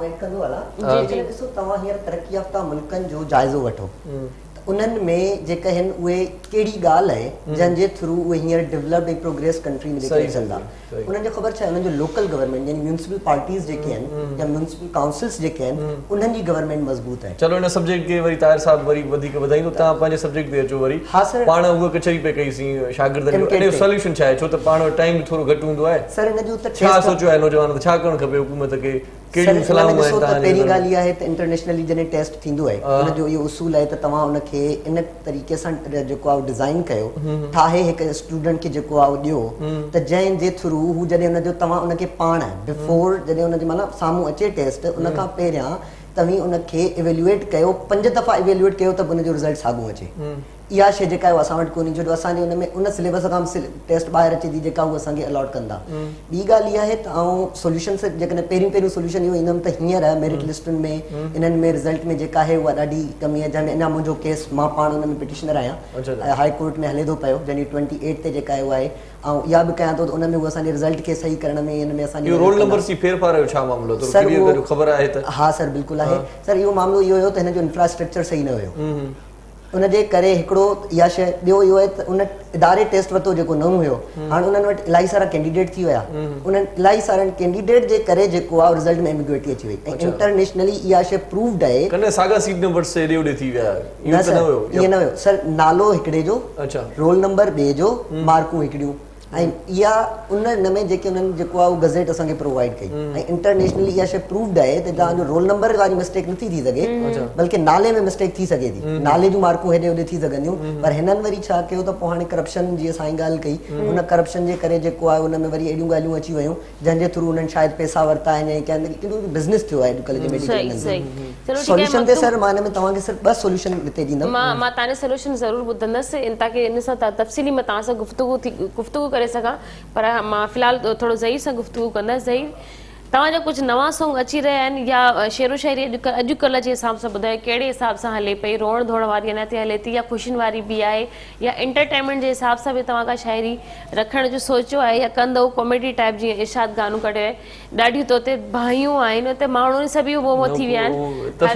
तरक्की याफ्ता मुल्कनि जो जाइज़ो वठो, उन्हनि में जेका आहिनि उहे कहिड़ी ॻाल्हि आहे जंहिंजे थ्रू उहे हींअर डेवलप्ड ऐं प्रोग्रेस कंट्री में जेके अचनि था, उन्हनि जो ख़बर छा आहे, उन्हनि जो लोकल गवर्नमेंट यानी म्यूनिसिपल पार्टीज़ जेके आहिनि या म्यूनिसिपल काउंसिल्स जेके आहिनि, उन्हनि जी गवर्नमेंट मज़बूत आहे। चलो इन सब्जेक्ट के वरी ताहिर साहब वरी वधीक वधाईंदो, तव्हां पंहिंजे सब्जेक्ट ते अचो वरी। हा सर, पाण उहो कचहरी पे कईसीं शागिर्दनि जो, इन जो सॉल्यूशन छा आहे? छो त पाण वटि टाइम थोरो घटि हूंदो आहे सर। इन जो त छा सोचियो आहे नौजवान, छा करणु खपे हुकूमत खे? कहिड़ियूं सलाहूं आहिनि तव्हां? पहिरीं ॻाल्हि इहा आहे त इंटरनेशनली जॾहिं टेस्ट थींदो आहे, उनजो इहो उसूल आहे त तव्हां उनखे इन तरीक़े सां जेको आहे डिज़ाइन कयो, ठाहे हिकु स्टूडेंट खे जेको आहे ॾियो त जंहिंजे थ्रू हू जॾहिं उनजो तव्हां उनखे पाण बिफोर जॾहिं उनजे माना साम्हूं अचे टेस्ट, उन खां पहिरियां तव्हीं उनखे इवेल्युएट कयो, पंज दफ़ा इवेल्युएट कयो त उनजो रिज़ल्ट साॻियो अचे। इहा शइ जेका आहे असां वटि कोन्हे, छो जो असांजे हुन में उन सिलेबस खां टेस्ट ॿाहिरि अचे थी जेका उहा असांखे अलॉट कंदा। ॿी ॻाल्हि इहा आहे त ऐं सोल्यूशन जेकॾहिं पहिरियों पहिरियों सोल्यूशन इहो ईंदुमि त हींअर मेरिट लिस्टुनि में इन्हनि में रिज़ल्ट में जेका आहे उहा ॾाढी कमी आहे। जंहिंमें अञा मुंहिंजो केस, मां पाण हुन में पिटिशनर आहियां, हाई कोर्ट में हले थो पियो, जंहिंजी ट्वेंटी एट ते जेका आहे उहा आहे, ऐं इहा बि कयां थो त उन में उहा असांजे रिज़ल्ट खे सही करण में हिन में असांजो रोल नंबर जी फेरफार जो छा मामलो सर? ख़बर आहे त हा सर, बिल्कुलु आहे सर। इहो मामलो इहो हुयो त हिन जो इंफ्रास्ट्रक्चर सही न हुयो, उनजे करे हिकिड़ो इहा शइ। ॿियो इहो आहे त उन इदारे टेस्ट वरितो जेको न हुयो, हाणे उन्हनि वटि इलाही सारा कैंडिडेट थी विया, उन्हनि इलाही सारनि कैंडिडेट जे करे जेको आहे रिज़ल्ट में एम्बिग्युइटी अची वई। ऐं इंटरनेशनली इहा शइ प्रूव्ड आहे। कॾहिं सागा सीट नंबर से एॾे ओॾे थी विया? न सर, ईअं न हुयो सर। नालो हिकिड़े जो, रोल नंबर ॿिए जो, मार्कूं हिकिड़ियूं, ऐं इहा उन हिन में जेके उन्हनि जेको आहे उहो गज़ेट असांखे प्रोवाइड कई। ऐं इंटरनेशनली इहा शइ प्रूव्ड आहे त तव्हांजो रोल नंबर वारी मिस्टेक नथी थी सघे, बल्कि नाले में मिस्टेक थी सघे थी, नाले जूं मार्कूं हेॾे होॾे थी सघंदियूं। पर हिननि वरी छा कयो त पोइ हाणे करप्शन जी असां ॻाल्हि कई, उन करप्शन जे करे जेको आहे उन में वरी अहिड़ियूं ॻाल्हियूं अची वियूं जंहिंजे थ्रू उन्हनि शायदि पैसा वरिता आहिनि ऐं कंहिं कहिड़ो बिज़नेस थियो आहे अॼुकल्ह जे मेडिकल। सोल्यूशन ते सर मां हिन में तव्हांखे सिर्फ़ु ॿ सोल्यूशन हिते ॾींदमि। मां मां तव्हांजो सोल्यूशन ज़रूरु ॿुधंदसि ताकी इन सां तफ़सीली मां तव्हां सां गुफ़्तगू थी गुफ़्तगू करे सघां, पर मां फ़िलहाल थोरो ज़हीर सां गुफ़्तगू कंदसि। ज़हीर, तव्हांजा कुझु नवां सॉन्ग अची रहिया आहिनि या शेरो शाइरी अॼुकल्ह अॼुकल्ह जे हिसाब सां ॿुधायो कहिड़े हिसाब सां हले पई? रोअण धोअण वारी अञा ते हले थी या ख़ुशियुनि वारी बि आहे, या एंटरटेनमेंट जे हिसाब सां बि तव्हां का शाइरी रखण जो सोचियो आहे या कंदो? कॉमेडी टाइप जीअं इरशाद गानो कढियो आहे, ॾाढियूं तो ते भाइयूं आहिनि, उते माण्हू सभई मोमो थी विया आहिनि,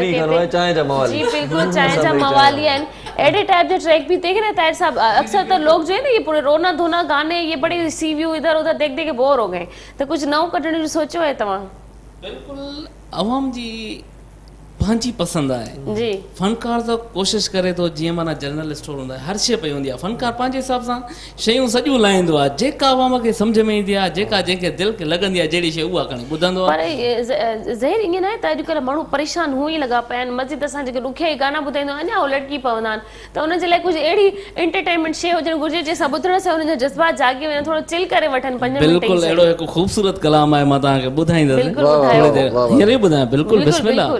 जी बिल्कुलु चांहि जा मवाली आहिनि, अहिड़े टाइप जो ट्रैक भी देख रहे ताहिर साहब। अक्सर तो लोग जो है ना ये पूरे रोना धोना गाने, ये बड़े सी व्यू इधर उधर देख देख के बोर हो गए, तो कुछ नओं कढण जो सोचियो है तव्हां? बिल्कुल, अवाम जी पंहिंजी पसंदि आहे जी फनकार तो कोशिश करे तो जीअं माना जनरल स्टोर हूंदा आहे हर शइ पई हूंदी आहे फनकार पंहिंजे हिसाब सां शयूं सॼियूं लाहींदो आहे जेका आवाम खे सम्झ में ईंदी आहे जेका जंहिंखे दिलि खे लॻंदी आहे जहिड़ी शइ उहा खणी ॿुधंदो पर आहे ज़हीर ईअं न आहे त अॼुकल्ह माण्हू परेशान हूअं ई लॻा पिया आहिनि मस्जिद सां जेके ॾुखिया ई गाना ॿुधाईंदो अञा उहो लटकी पवंदा आहिनि त उनजे लाइ कुझु अहिड़ी एंटरटेनमेंट शइ हुजणु घुरिजे जंहिंसां ॿुधण सां उनजो जज़्बात जाॻी वञे थोरो चिल करे वठनि पंज मिंट बिल्कुलु अहिड़ो हिकु ख़ूबसूरत कलाम आहे मां तव्हांखे ॿुधाईंदुसि बिल्कुलु ॿुधायो हींअर ई ॿुधायां बिल्कुलु बिस्मिल्लाह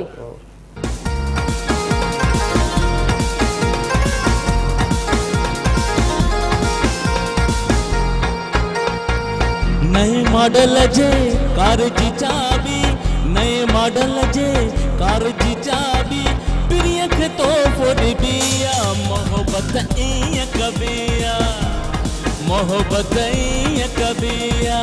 नए मॉडल जे कार जी चाबी नए मॉडल जे कार जी चाबी प्रिय खे तोहफ़ो ॾिबिया मोहब्बत ईअं कबिया मोहब्बत ईअं कबिया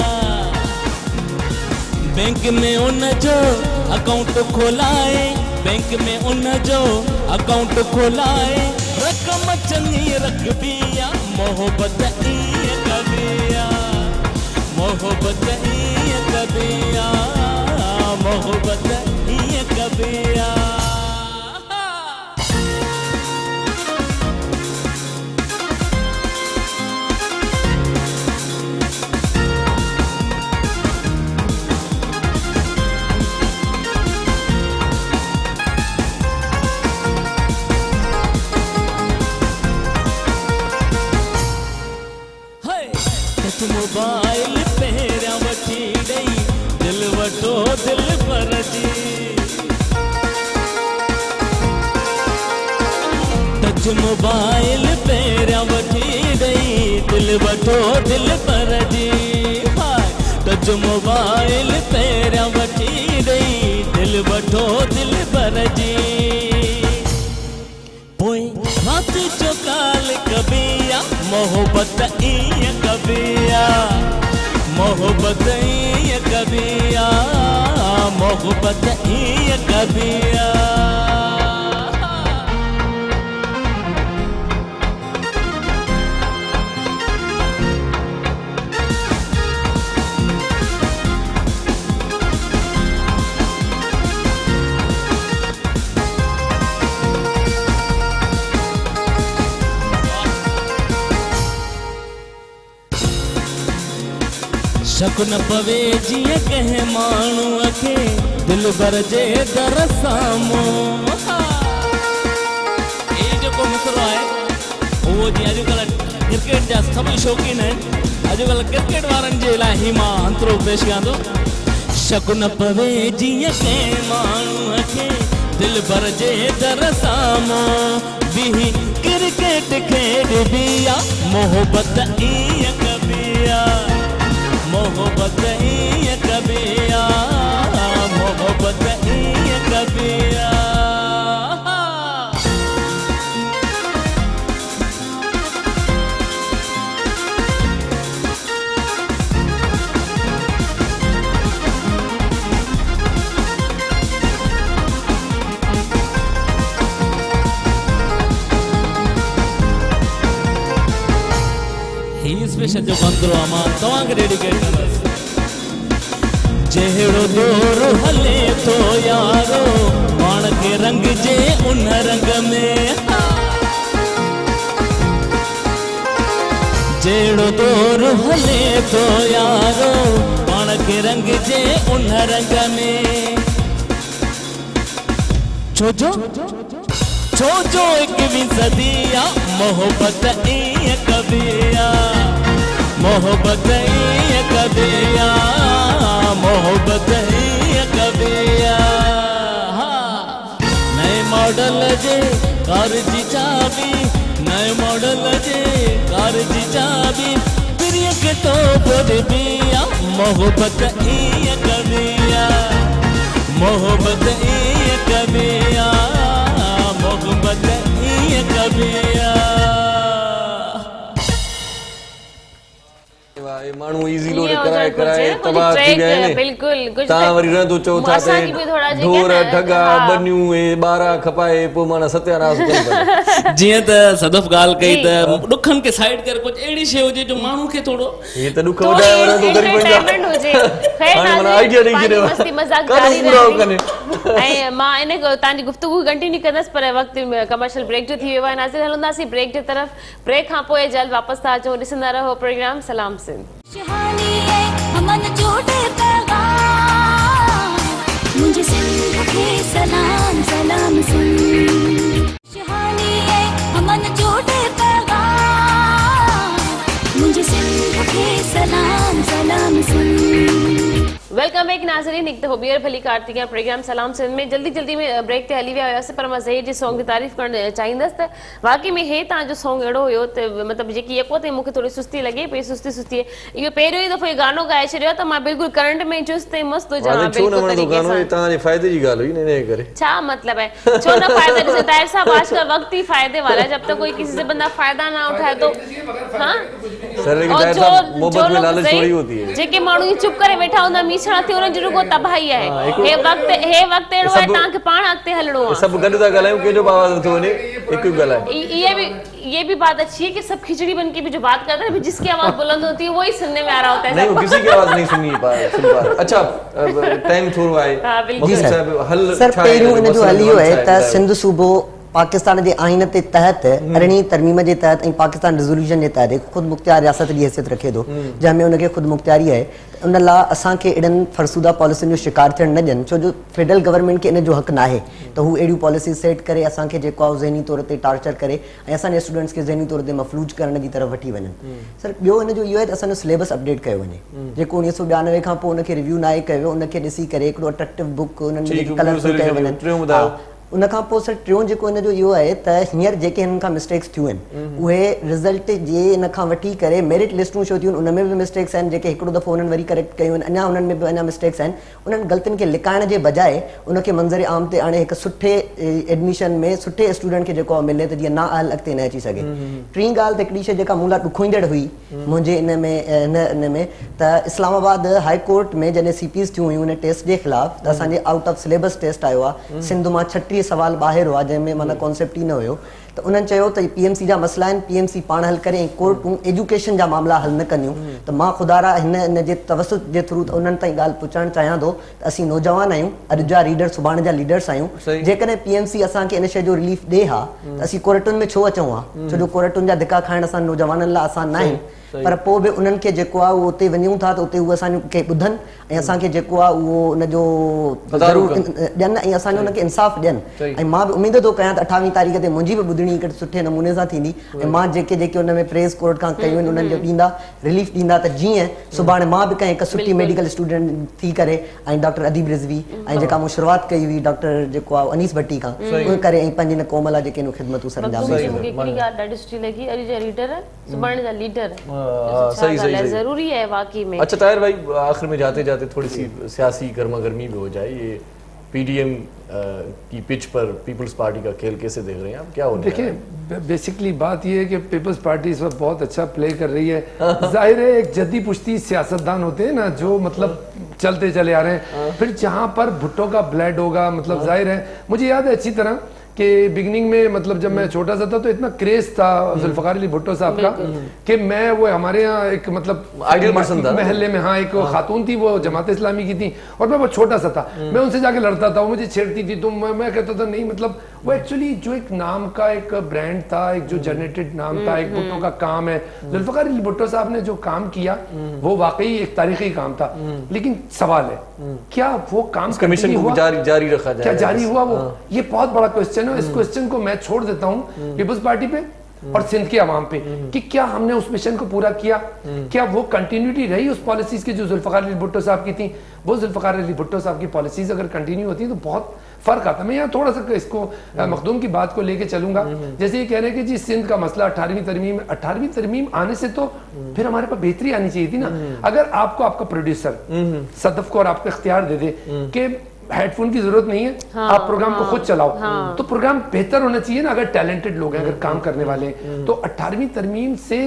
बैंक में उन जो अकाउंट खोलाए बैंक में उन जो अकाउंट खोलाए रक़म चङी रखबिया मोहब्बत ईअं कबिया मोहब्बत ईअं कबिया मोहब्बत ईअं कबिया मोबाइल पहिरियां वठी ॾेई दिलि वठो दिलि पर जी टच मोबाइल पहिरियां वठी ॾेई दिलि वठो दिलि पर जी टच मोबाइल पहिरियां वठी ॾेई दिलि वठो दिलि पर जी पोइ राति जो काल कबिया मोहब्बत ईअं कबिया मोहब्बत ईअं कबिया मोहब्बत ईअं कबिया शक न पवे जीअं कंहिं माण्हूअ खे दिलि भर जे दर साम्हूं हे जेको मिसरो आहे उहो जीअं अॼुकल्ह क्रिकेट जा सभई शौक़ीन आहिनि अॼुकल्ह क्रिकेट वारनि जे लाइ मां अंतरो पेश कयां थो शक न पवे जीअं कंहिं माण्हूअ खे दिलि भर जे दर साम्हूं बीही क्रिकेट खेॾबिया मोहब्बत ईअं कबिया मोहब्बत ईअं कबिया मोहब्बत ईअं कबिया स्पेशल जो बंदरो मां तव्हांखे डेडिकेट कंदुसि जहिड़ो दौर हले थो यारो पाण खे रंग जे उन रंग में जहिड़ो दौर हले थो यारो पाण खे रंग जे उन रंग में छो जो छो जो एकवीह सदी मोहब्बत ईअं कबिया मोहब्बत ईअं कबिया मोहब्बत ईअं कबिया नए मॉडल जे कार जी चाबी नए मॉडल जे कार जी चाबी प्रिय खे तोहफ़ो ॾिबिया मोहब्बत ईअं कबिया मोहब्बत ईअं कबिया मोहब्बत ईअं कबिया वाह मानू इजी लोड कराए कराए तबाह थी गए ने बिल्कुल कुछ ता वरी रहंदो चो था ते ढोर ठगा बन्यू ए बारा खपाए पो माना सत्यानाश कर जिए त सदफ गाल कई त दुखन के साइड कर कुछ एड़ी शे हो जे जो मानू के थोड़ो ये त दुख वडाए वर तो करी एंटरटेनमेंट हो जे खैर माना आइडिया नहीं जे मस्ती मजाक जारी रहे ऐ मां इने को तांजी गुफ्तगू कंटिन्यू करदस पर वक्त कमर्शियल ब्रेक जो थी वे नाज़िर हलंदासी ब्रेक जे तरफ ब्रेक खां पोए जल्द वापस ता अचो ॾिसंदा रहो प्रोग्राम सलाम शहानी है अमन जोड़े पैगाम मुझे सिंध के सलाम सलाम सुन शहानी है अमन जोड़े पैगाम मुझे सिंध के सलाम सलाम सुन वेलकम बैक नाज़रीन एक दफ़ो ॿीहर भली कार्तिका प्रोग्राम सलाम सिंध में जल्दी जल्दी में ब्रेक ते हली विया हुआसीं पर मां ज़हीर जे सॉन्ग जी तारीफ़ करणु चाहींदसि त वाक़ई में हे तव्हांजो सॉन्ग अहिड़ो हुयो त मतिलबु जेकी यको ते मूंखे थोरी सुस्ती लॻे पई सुस्ती सुस्ती इहो पहिरियों ई दफ़ो इहो गानो ॻाए छॾियो त मां बिल्कुलु करंट में चुस्त ऐं मस्त हुजां बिल्कुलु तरीक़े सां तव्हांजे फ़ाइदे जी ॻाल्हि हुई ने करे छा मतिलब है छो न फायदा ॾिसे ताहिर साहब आजकल वक्त ही फायदे वाला है जब तक कोई किसी से बंदा फायदा ना उठाए तो हां सर लेकिन ताहिर साहब मोहब्बत में लालच थोड़ी होती है जेके माण्हू चुप करे वेठा हूंदा मीछड़ा थी उन्हनि जी रुगो तबाही है हे वक्त हे वक्त एड़ो है तांखे पाण अॻिते हलणो है सब गॾु था ॻाल्हायूं कंहिंजो आवाज़ नथो वञे हिकु ॻाल्हाए ये भी ये भी बात अच्छी है कि सब खिचड़ी बन के भी जो बात करते हैं जिसकी आवाज बुलंद होती है वही सुनने में आ रहा होता है नहीं वो किसी की आवाज नहीं सुननी पा सुन पा अच्छा टाइम थोड़ो आहे हां बिल्कुल साहब हल सर पहिरियों इन जो हलियो है त सिंध सूबो पाकिस्तान के आइन के तहत अरिड़हीं तरमीम के तहत पाकिस्तान रेजोल्यूशन के तहत खुद मुख्तियार रियासत की हैसियत रखे थो जंहिंमें उनके खुद मुख्तियारी है उन लाइ असांखे एॾनि फरसूदा पॉलिसियुनि जो शिकार थियण न ॾियनि छो जो फेडरल गवर्नमेंट के इन जो हक़ नाहे त हू अहिड़ियूं पॉलिसी सेट करे असांखे जेको आहे ज़हनी तौर ते टार्चर करे ऐं असांजे स्टूडेंट्स खे ज़हनी तौर ते मफ़लूज करण जी तरफ़ वठी वञनि सर ॿियो इन जो इहो आहे त असांजो सिलेबस अपडेट कयो वञे जेको उणिवीह सौ ॿियानवे खां पोइ उनखे रिव्यू नाहे कयो उनखे ॾिसी करे हिकिड़ो अट्रैक्टिव बुक उन्हनि में कलरफुल कयो वञनि उनखां पोइ सर टियों जेको इन जो इहो आहे त हींअर जेके हिननि खां मिस्टेक्स थियूं आहिनि उहे रिज़ल्ट जे इन खां वठी करे मेरिट लिस्टूं छो थियूं उन में बि मिस्टेक्स आहिनि जेके हिकिड़ो दफ़ो उन्हनि वरी करेक्ट कयूं आहिनि अञा उन्हनि में बि अञा मिस्टेक्स आहिनि उन्हनि ग़लतियुनि खे लिकाइण जे बजाए उनखे मंज़र आम ते आणे हिकु सुठे एडमिशन में सुठे स्टूडेंट खे जेको आहे मिले त जीअं ना हल अॻिते न अची सघे टीं ॻाल्हि त हिकिड़ी शइ जेका मूं लाइ ॾुखोईंदड़ हुई मुंहिंजे इन में हिन इन में त इस्लामाबाद हाई कोर्ट में जॾहिं सी पीज़ थियूं हुयूं उन टेस्ट जे ख़िलाफ़ त असांजे आउट ऑफ सिलेबस टेस्ट आयो आहे सिंध मां छटीह सवाल ॿाहिरि जंहिंमें माना कॉन्सेप्ट ई न हुयो त उन्हनि चयो त पीएमसी जा मसला आहिनि पीएमसी पाण हल करे ऐं कोर्टूं एजुकेशन जा मामला हल न कंदियूं त मां ख़ुदारा हिन इन जे तवसुत जे थ्रू उन्हनि ताईं ॻाल्हि पहुचाइणु चाहियां थो त असीं नौजवान आहियूं अॼु जा रीडर सुभाणे जा लीडर्स आहियूं जेकॾहिं पीएमसी असांखे इन शइ जो रिलीफ ॾे हा त असीं कोर्टुनि में छो अचूं हा छो जो कोर्टुनि जा धिका खाइण असां नौजवाननि लाइ आसान न आहिनि पर पोइ बि उन्हनि खे जेको आहे उहो उते वञूं था त उते उहे असांखे ॿुधनि ऐं असांखे जेको आहे उहो उनजो ज़रूरु ॾियनि ऐं असांजो उनखे इंसाफ़ ॾियनि ऐं मां बि उमेद थो कयां त अठावीह तारीख़ ते मुंहिंजी बि ॿुधणी हिकु सुठे नमूने सां थींदी ऐं मां जेके जेके उन में प्रेस कोर्ट खां कयूं आहिनि उन्हनि जो ॾींदा रिलीफ ॾींदा त जीअं सुभाणे मां बि कंहिं हिकु सुठी मेडिकल स्टूडेंट थी करे ऐं डॉक्टर अदीब रिज़वी ऐं जेका मूं शुरूआति कई हुई डॉक्टर जेको आहे अनीस भट्टी खां उहे करे ऐं पंहिंजी न कोमल जेके ख़िदमतूं सर अंजाम जरूरी है वाकई में। अच्छा ताहिर भाई आखिर में जाते जाते थोड़ी सी सियासी गर्मा गर्मी भी हो जाए ये पीडीएम की पिच पर पीपल्स पार्टी का खेल कैसे देख रहे हैं आप क्या हो देखिए बेसिकली बात ये है कि पीपल्स पार्टी इस वक्त बहुत अच्छा प्ले कर रही है जाहिर है एक जद्दी पुश्ती सियासतदान होते हैं ना जो मतलब चलते चले आ रहे हैं फिर जहां पर भुट्टो का ब्लड होगा मतलब जाहिर है मुझे याद है अच्छी तरह कि बिगनिंग में मतलब जब मैं छोटा सा था तो इतना क्रेज था जुल्फकार अली भुट्टो साहब का कि मैं वो हमारे यहाँ एक मतलब आइडियल पर्सन था महल्ले में हाँ एक खातून थी वो जमात इस्लामी की थी और मैं वो छोटा सा था मैं उनसे जाके लड़ता था वो मुझे छेड़ती थी तो मैं, मैं कहता था नहीं मतलब वो एक्चुअली जो एक नाम का एक ब्रांड था एक जो जनरेटेड नाम था एक भुट्टो का काम है जुल्फकार अली भुट्टो साहब ने जो काम किया वो वाकई एक तारीखी काम था लेकिन सवाल है क्या वो काम कमीशन को जारी जारी रखा जाए क्या जारी हुआ वो ये बहुत बड़ा क्वेश्चन है इस क्वेश्चन को मैं छोड़ देता हूँ पीपल्स पार्टी पे और सिंध के अवाम पे कि क्या हमने उस मिशन को पूरा किया क्या वो कंटिन्यूटी रही उस पॉलिसीज की जो जुल्फकार अली भुट्टो साहब की थी वो जुल्फकार अली भुट्टो साहब की पॉलिसीज अगर कंटिन्यू होती तो बहुत फर्क आता मैं यहाँ थोड़ा सा इसको मखदूम की बात को लेके चलूंगा जैसे ये कह रहे हैं कि जी सिंध का मसला अठारहवीं तरमीम अठारहवीं तरमीम आने से तो फिर हमारे पास बेहतरी आनी चाहिए थी ना अगर आपको आपका प्रोड्यूसर सदफ को और आपको इख्तियार दे दे कि हेडफोन की जरूरत नहीं है हाँ, आप प्रोग्राम हाँ, को खुद चलाओ हाँ, तो प्रोग्राम बेहतर होना चाहिए ना अगर टैलेंटेड लोग हैं अगर काम करने वाले हैं तो अठारहवीं तरमीम से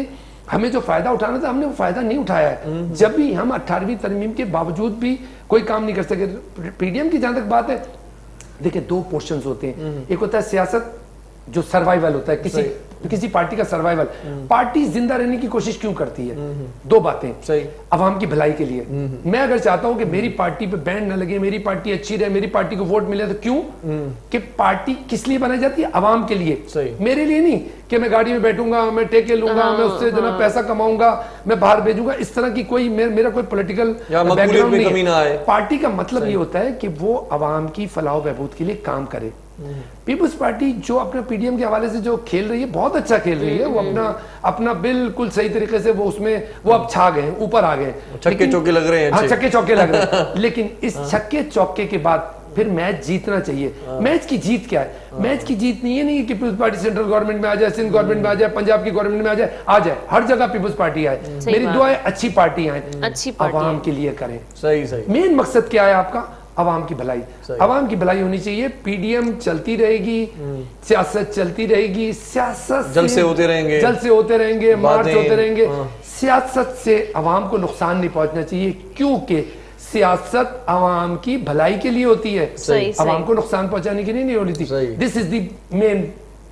हमें जो फायदा उठाना था हमने वो फायदा नहीं उठाया है। जब भी हम अठारहवीं तरमीम के बावजूद भी कोई काम नहीं कर सके। पीडीएम की जहां तक बात है, देखिए दो पोर्शंस होते हैं, एक होता है सियासत जो सर्वाइवल होता है किसी किसी पार्टी का सर्वाइवल। पार्टी जिंदा रहने की कोशिश क्यों करती है? दो बातें, सही, अवाम की भलाई के लिए। मैं अगर चाहता हूं कि मेरी पार्टी पे बैंड न लगे, मेरी पार्टी अच्छी रहे, मेरी पार्टी को वोट मिले, तो क्यों? कि पार्टी किस लिए बनाई जाती है? अवाम के लिए, मेरे लिए नहीं कि मैं गाड़ी में बैठूंगा, मैं ठेके लूंगा, मैं उससे जना पैसा कमाऊंगा, मैं बाहर भेजूंगा, इस तरह की कोई मेर, मेरा कोई पॉलिटिकल बैकग्राउंड नहीं है। पार्टी का मतलब ये होता है कि वो अवाम की फलाह बहबूद के लिए काम करे। पीपुल्स पार्टी जो अपने पीडीएम के हवाले से जो खेल रही है, बहुत अच्छा खेल रही है। वो अपना अपना बिल्कुल सही तरीके से वो उसमें वो अब छा गए, ऊपर आ गए, छक्के चौके लग रहे हैं। हाँ, छक्के चौके लग रहे हैं। लेकिन इस छक्के चौके के बाद फिर मैच जीतना चाहिए। मैच की जीत क्या है? मैच की जीत नहीं है नहीं कि पीपुल्स पार्टी सेंट्रल गवर्नमेंट में आ जाए, सिंध गवर्नमेंट में आ जाए, पंजाब की गवर्नमेंट में आ जाए, आ जाए, हर जगह पीपुल्स पार्टी आए। मेरी दुआ है अच्छी पार्टी आए, अच्छी पार्टी अवाम के लिए करें। सही सही। मेन मकसद क्या है आपका? अवाम की भलाई। अवाम की भलाई होनी चाहिए। पीडीएम चलती रहेगी, सियासत चलती रहेगी, सियासत जल से होते रहेंगे, जल से होते रहेंगे, मार्च होते रहेंगे। सियासत से अवाम को नुकसान नहीं पहुंचना चाहिए, क्योंकि सियासत अवाम की भलाई के लिए होती है, अवाम को नुकसान पहुंचाने के लिए नहीं होती थी। This is the main.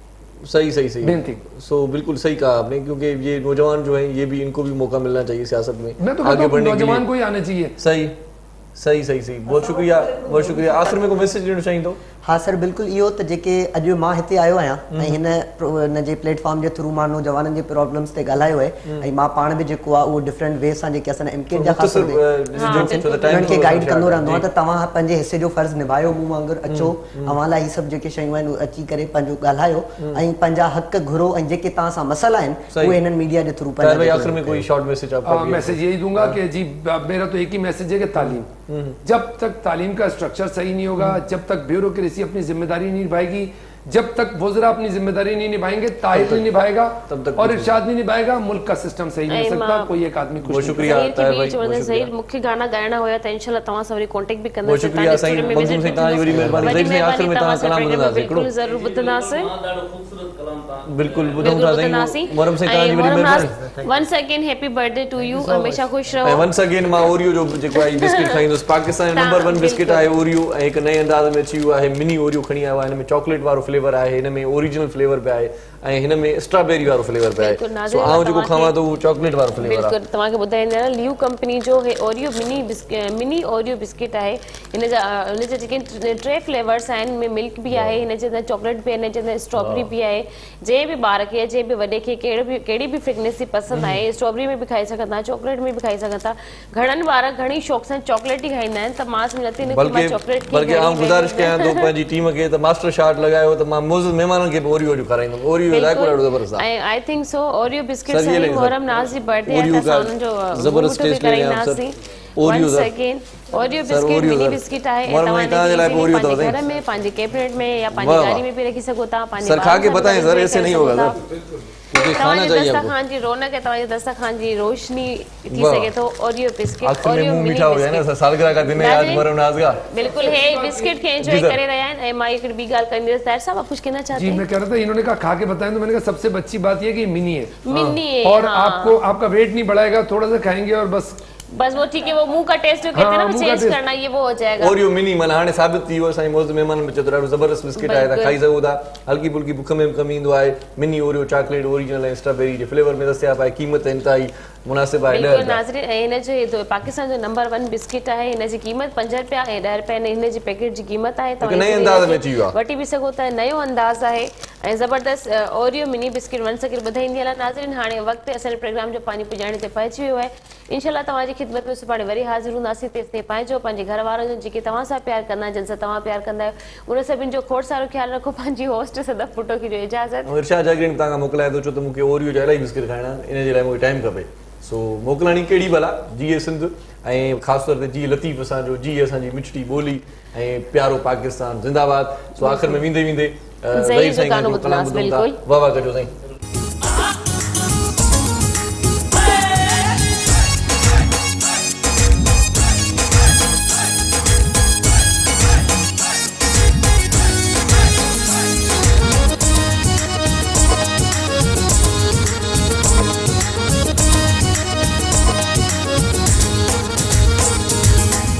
सही सही सही मेन थिंग। सो बिल्कुल सही कहा आपने, क्योंकि ये नौजवान जो है ये भी इनको भी मौका मिलना चाहिए सियासत में मैं तो आगे बढ़ने के लिए। नौजवान को ही आना चाहिए। सही सही सही सही। बहुत शुक्रिया, बहुत शुक्रिया। आखिर में को मैसेज ॾियणो चाहींदो? हाँ सर, बिल्कुल इहो त जेके अॼु मां हिते आयो आहियां ऐं हिन हिन जे प्लेटफॉर्म जे थ्रू मां नौजवाननि जे प्रॉब्लम्स ते ॻाल्हायो आहे ऐं मां पाण बि जेको आहे उहो डिफरेंट वे सां जेके असां एमके जा ख़ासि उन्हनि खे गाइड कंदो रहंदो आहे त तव्हां पंहिंजे हिसे जो फ़र्ज़ु निभायो, मूं वांगुरु अचो, अव्हां लाइ हीअ सभु जेके शयूं आहिनि उहे अची करे पंहिंजो ॻाल्हायो ऐं पंहिंजा हक़ घुरो ऐं जेके तव्हां सां मसइला आहिनि उहे हिननि मीडिया जे थ्रू पंहिंजा। आखिर में कोई शॉर्ट मैसेज आपका? मैसेज यही दूंगा कि जी मेरा तो एक ही मैसेज है कि तालीम, जब तक तालीम का स्ट्रक्चर सही नहीं होगा, जब तक ब्यूरोक्रेसी अपनी जिम्मेदारी नहीं निभाएगी, जब तक वज़रा अपनी जिम्मेदारी नहीं निभाएंगे, ताहिर नहीं निभाएगा और इरशाद नहीं निभाएगा, मुल्क का सिस्टम सही नहीं हो सकता। कोई एक आदमी कुछ। शुक्रिया ताहिर भाई, सही मुख्य गाना गाना होया त इंशाल्लाह तव्हां सां वरी कांटेक्ट भी कंदा। बहुत शुक्रिया साईं, मखदूम साईं तव्हांजी वरी महिरबानी। ज़हीर साईं आखिर में तव्हां कलाम ॿुधंदासीं हिकिड़ो? बिल्कुल ज़रूर ॿुधंदासीं, बिल्कुल ॿुधूं था साईं। मुहर्रम साईं तव्हांजी वरी महिरबानी। Once again happy birthday to you, हमेशा खुश रहो। ऐं वंस अगेन मां ओरियो जो जेको आहे बिस्किट खाईंदुसि। पाकिस्तान जो नंबर वन बिस्किट आहे ओरियो ऐं हिकु नए अंदाज़ में अची वियो आहे मिनी ओरियो खणी आयो आहे। हिन में चॉकलेट वारो फ्लेवर आहे, हिन में ओरिजिनल फ्लेवर पे आहे ऐं हिन में स्ट्रॉबेरी वारो फ्लेवर पे आहे। सो आउं जेको खावां तो चॉकलेट वारो फ्लेवर आहे। बिल्कुल तव्हांखे ॿुधाईंदा न, लियू कंपनी जो हे Oreo mini biscuit mini Oreo biscuit आहे। हिन जा हिन जा जेके टे फ्लेवर्स आहिनि, में मिल्क बि आहे, हिन जे अंदरि चॉकलेट बि आहे, हिन जे अंदरि स्ट्रॉबेरी बि आहे। जंहिं बि ॿार खे जंहिं बि वॾे खे कहिड़ो बि कहिड़ी बि फ्रेगनेंसी पसंदि आहे, स्ट्रॉबेरी में बि खाई सघंदा, चॉकलेट में बि खाई सघंदा। घणनि ॿार घणी शौक़ सां चॉकलेट ई खाईंदा आहिनि, त मां सम्झंदी न कि मां चॉकलेट बल्कि आउं गुज़ारिश कयां थो पंहिंजी टीम खे त मास्टर शॉट लॻायो त मां मुज़ महिमाननि खे ओरियो जो खाराईंदुमि। ओरियो ज़ाइक़ो ॾाढो ज़बरदस्त आहे। I think so Oreo biscuit सही मुहर्रम नाज़ जी बर्थडे आहे त असां उन्हनि जो ज़बरदस्त टेस्ट कराईंदासीं। Oreo again Oreo biscuit mini biscuit आहे, तव्हां पंहिंजे घर में, पंहिंजे कैबिनेट में या पंहिंजी गाड़ी में भी रखी सघो था। पंहिंजे सर खा के बताएं सर, ऐसे नहीं होगा सर, क्योंकि खाना चाहिए आपको। दस्तरखान जी रौनक है, तव्हांजे दस्तरखान जी रोशनी थी सके तो ओरियो बिस्किट, ओरियो मिनी मीठा हो गया ना सर, सालगिरह का दिन है आज मुहर्रम नाज़ का। बिल्कुल है, बिस्किट के एंजॉय करे रहे हैं। मां एक भी गाल करनी है ताहिर साहब, आप कुछ कहना चाहते हैं? जी मैं कह रहा था, इन्होंने कहा खा के बताएं, तो मैंने कहा सबसे अच्छी बात ये कि मिनी है, मिनी है और आपको आपका वेट नहीं बढ़ाएगा, थोड़ा सा खाएंगे और बस बस वो ठीक है, वो मुंह का टेस्ट जो कहते हैं ना, वो चेंज करना, ये वो हो जाएगा। ओरियो मिनी मन हाणे साबित थी वियो असांजी मौज मेहमान में चतुर ज़बरदस्त बिस्किट आहे, त खाई सघो था। हल्की फुल्की बुख में कमी ईंदो आहे। मिनी ओरियो चॉकलेट ओरिजिनल ऐं स्ट्रॉबेरी जे फ्लेवर में दस्तियाब आहे। क़ीमत इंतहाई मुनासिब आहे। बिल्कुल नाज़रीन, हिन जो पाकिस्तान जो नंबर वन बिस्किट आहे। हिन जी क़ीमत पंज रुपया ऐं ॾह रुपया हिन जी पैकेट जी क़ीमत आहे। तव्हां नए अंदाज़ में अची वियो आहे, वठी बि सघो था। नयो अंदाज़ आहे ऐं ज़बरदस्त Oreo mini biscuit one second ॿुधाईंदी हलां। नाज़रीन हाणे वक़्तु असांजे प्रोग्राम जो पाणी पुॼाइण ते पहुची वियो आहे। इंशाल्लाह तव्हांजी ख़िदमत में सुभाणे वरी हाज़िर हूंदासीं। तेसिताईं पंहिंजो, पंहिंजे घर वारनि जो, जेके तव्हां सां प्यार कंदा, जिन सां तव्हां प्यार कंदा आहियो, उन सभिनि जो खोड़ सारो ख्यालु रखो। पंहिंजी होस्ट सदफ पुटोकी जो इजाज़त। इरशाद जागीर तव्हां खां मोकिलाए थो, छो त मूंखे ओरियो जा इलाही बिस्किट खाइणा, इन जे लाइ मूंखे टाइम खपे। सो मोकिलणी कहिड़ी भला? जी ए सिंध ऐं ख़ासि तौर ते जी लतीफ़ असांजो, जी असांजी मिठड़ी ॿोली ऐं प्यारो पाकिस्तान ज़िंदाबाद। सो आख़िर में वेंदे वेंदे ज़हीर साईं जो कलाम ॿुधूं था। वाह वाह कजो साईं।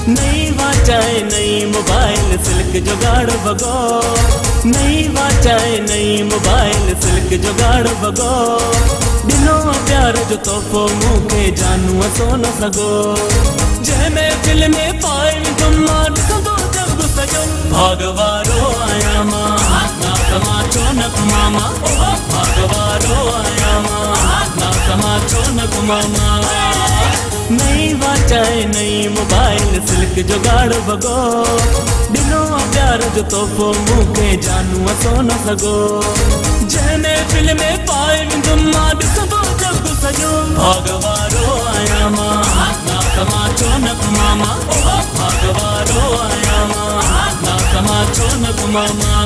नई वाचाए नई मोबाइल सिल्क जुगाड़ भगो, नई वाचाए नई मोबाइल सिल्क जुगाड़ भगो, दिनो प्यार जो तोहफो मूंखे जानू असो न सगो, जंहिंमें दिल में पाइल जुम्मा ॾिसंदो जग सॼो, भागवारो आया मां ना समाचो न मामा, भागवारो आया मां ना समाचो न मामा, नई वाचाए नई मोबाइल सिल्क जुगाड़ भगो, दिनो प्यार जो तोहफो मूंखे जानू असो न सगो, जंहिंमें दिल में पाइल जुम्मा ॾिसंदो जग सॼो, भागवारो आया मां ना समाचो न मामा, भागवारो आया मां ना समाचो न मामा।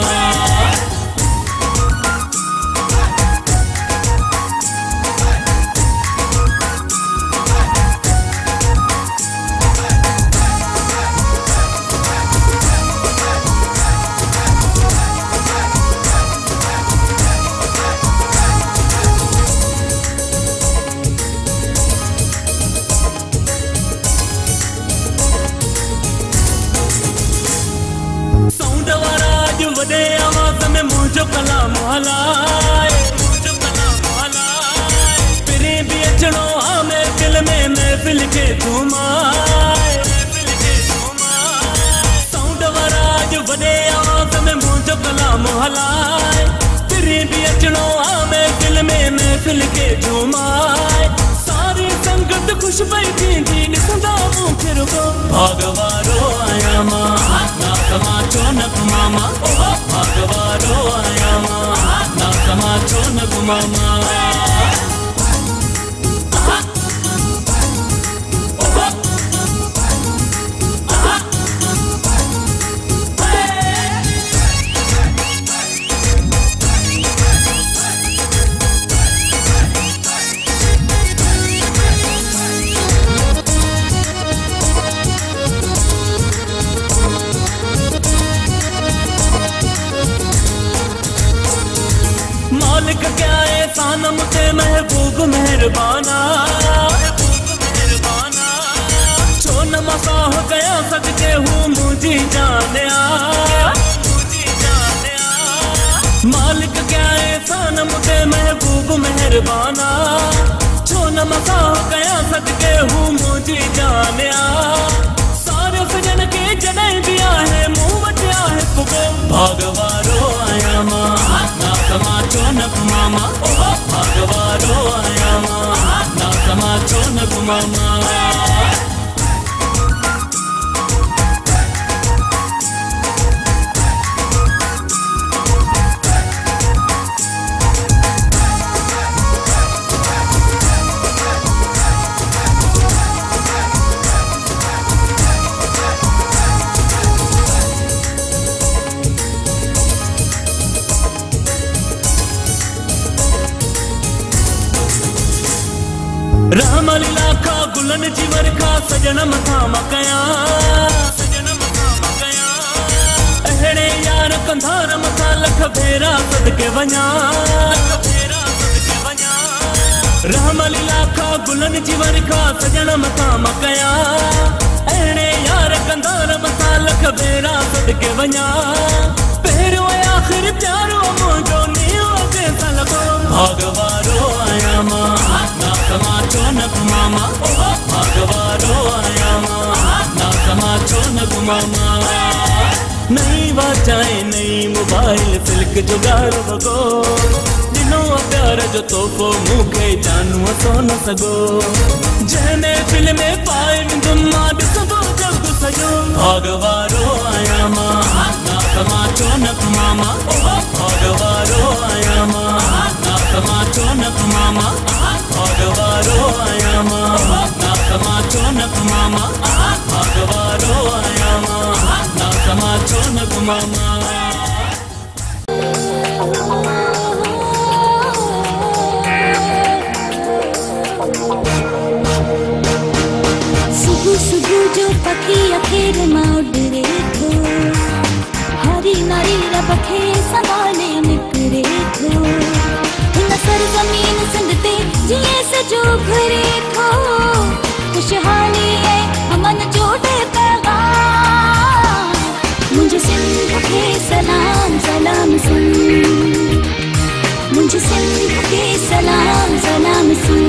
वॾे आवाज़ में मुंहिंजो कलाम हलाए, मुंहिंजो कलाम हलाए, पिरे बि अचणो आ महफ़िल में महफ़िल खे घुमाए, महफ़िल खे घुमाए, साउंड वारा अॼु वॾे आवाज़ में मुंहिंजो कलाम हलाए, पिरे बि अचणो आ महफ़िल में महफ़िल खे घुमाए, सारी संगत ख़ुश पई थींदी ॾिसंदा मूंखे रुगो, भागवारो आया मां ना समाचो न मामा, भागवारो आया मां ना समाचो न मामा। मालिक क्या एहसान मुझे महबूब मेहरबाना, छो न मसाह कया सदके हूँ मुझी जानिया, मालिक क्या एहसान मुझे महबूब मेहरबाना, छो न मसाह कया सदके हूँ मुझी जानिया, सारे सजन के जॾहिं बि आहे मूं वटि आहे पुगो, भागवारो आया मां ना समाचो न मामा, भागवारो आया मां ना समाचो न मामा। राम लीला खा गुलन जी वरखा सजन मथा मकया, सजन मथा मकया, अहड़े यार कंधार मथा लख भेरा सदके वञा, लख भेरा सदके वञा, राम लीला खा गुलन जी वरखा सजन मथा मकया, अहड़े यार कंधार मथा लख भेरा सदके वञा, पहिरियों आख़िर प्यारो मुंहिंजो नीओ कैसा लॻो, भागवारो आया मां ना समाचो न मामा, भागवारो आया मां ना समाचो न मामा, नई वाचाए नई मोबाइल सिल्क जुगाड़ भगो, दिनो प्यार जो तोहफो मूंखे जानू असो न सगो, जंहिंमें दिल में पाए जुम्मा ॾिसंदो जग सॼो, भागवारो आया मां ना समाचो न मामा, भागवारो आया मां ना समाचो न मामा, भागवारो आया मां ना समाचो न मामा, भागवारो आया मां ना समाचो न मामा। सुबह सुबह जो पखी अखेर मां उड़े थो, हरी नारी रब खे संभाले निकिरे थो, हिन सरज़मीन सिंध ते जीअं सजो घिरे थो, खुशहाली ऐं अमन जो ॾे पैगाम के सलाम सलाम सी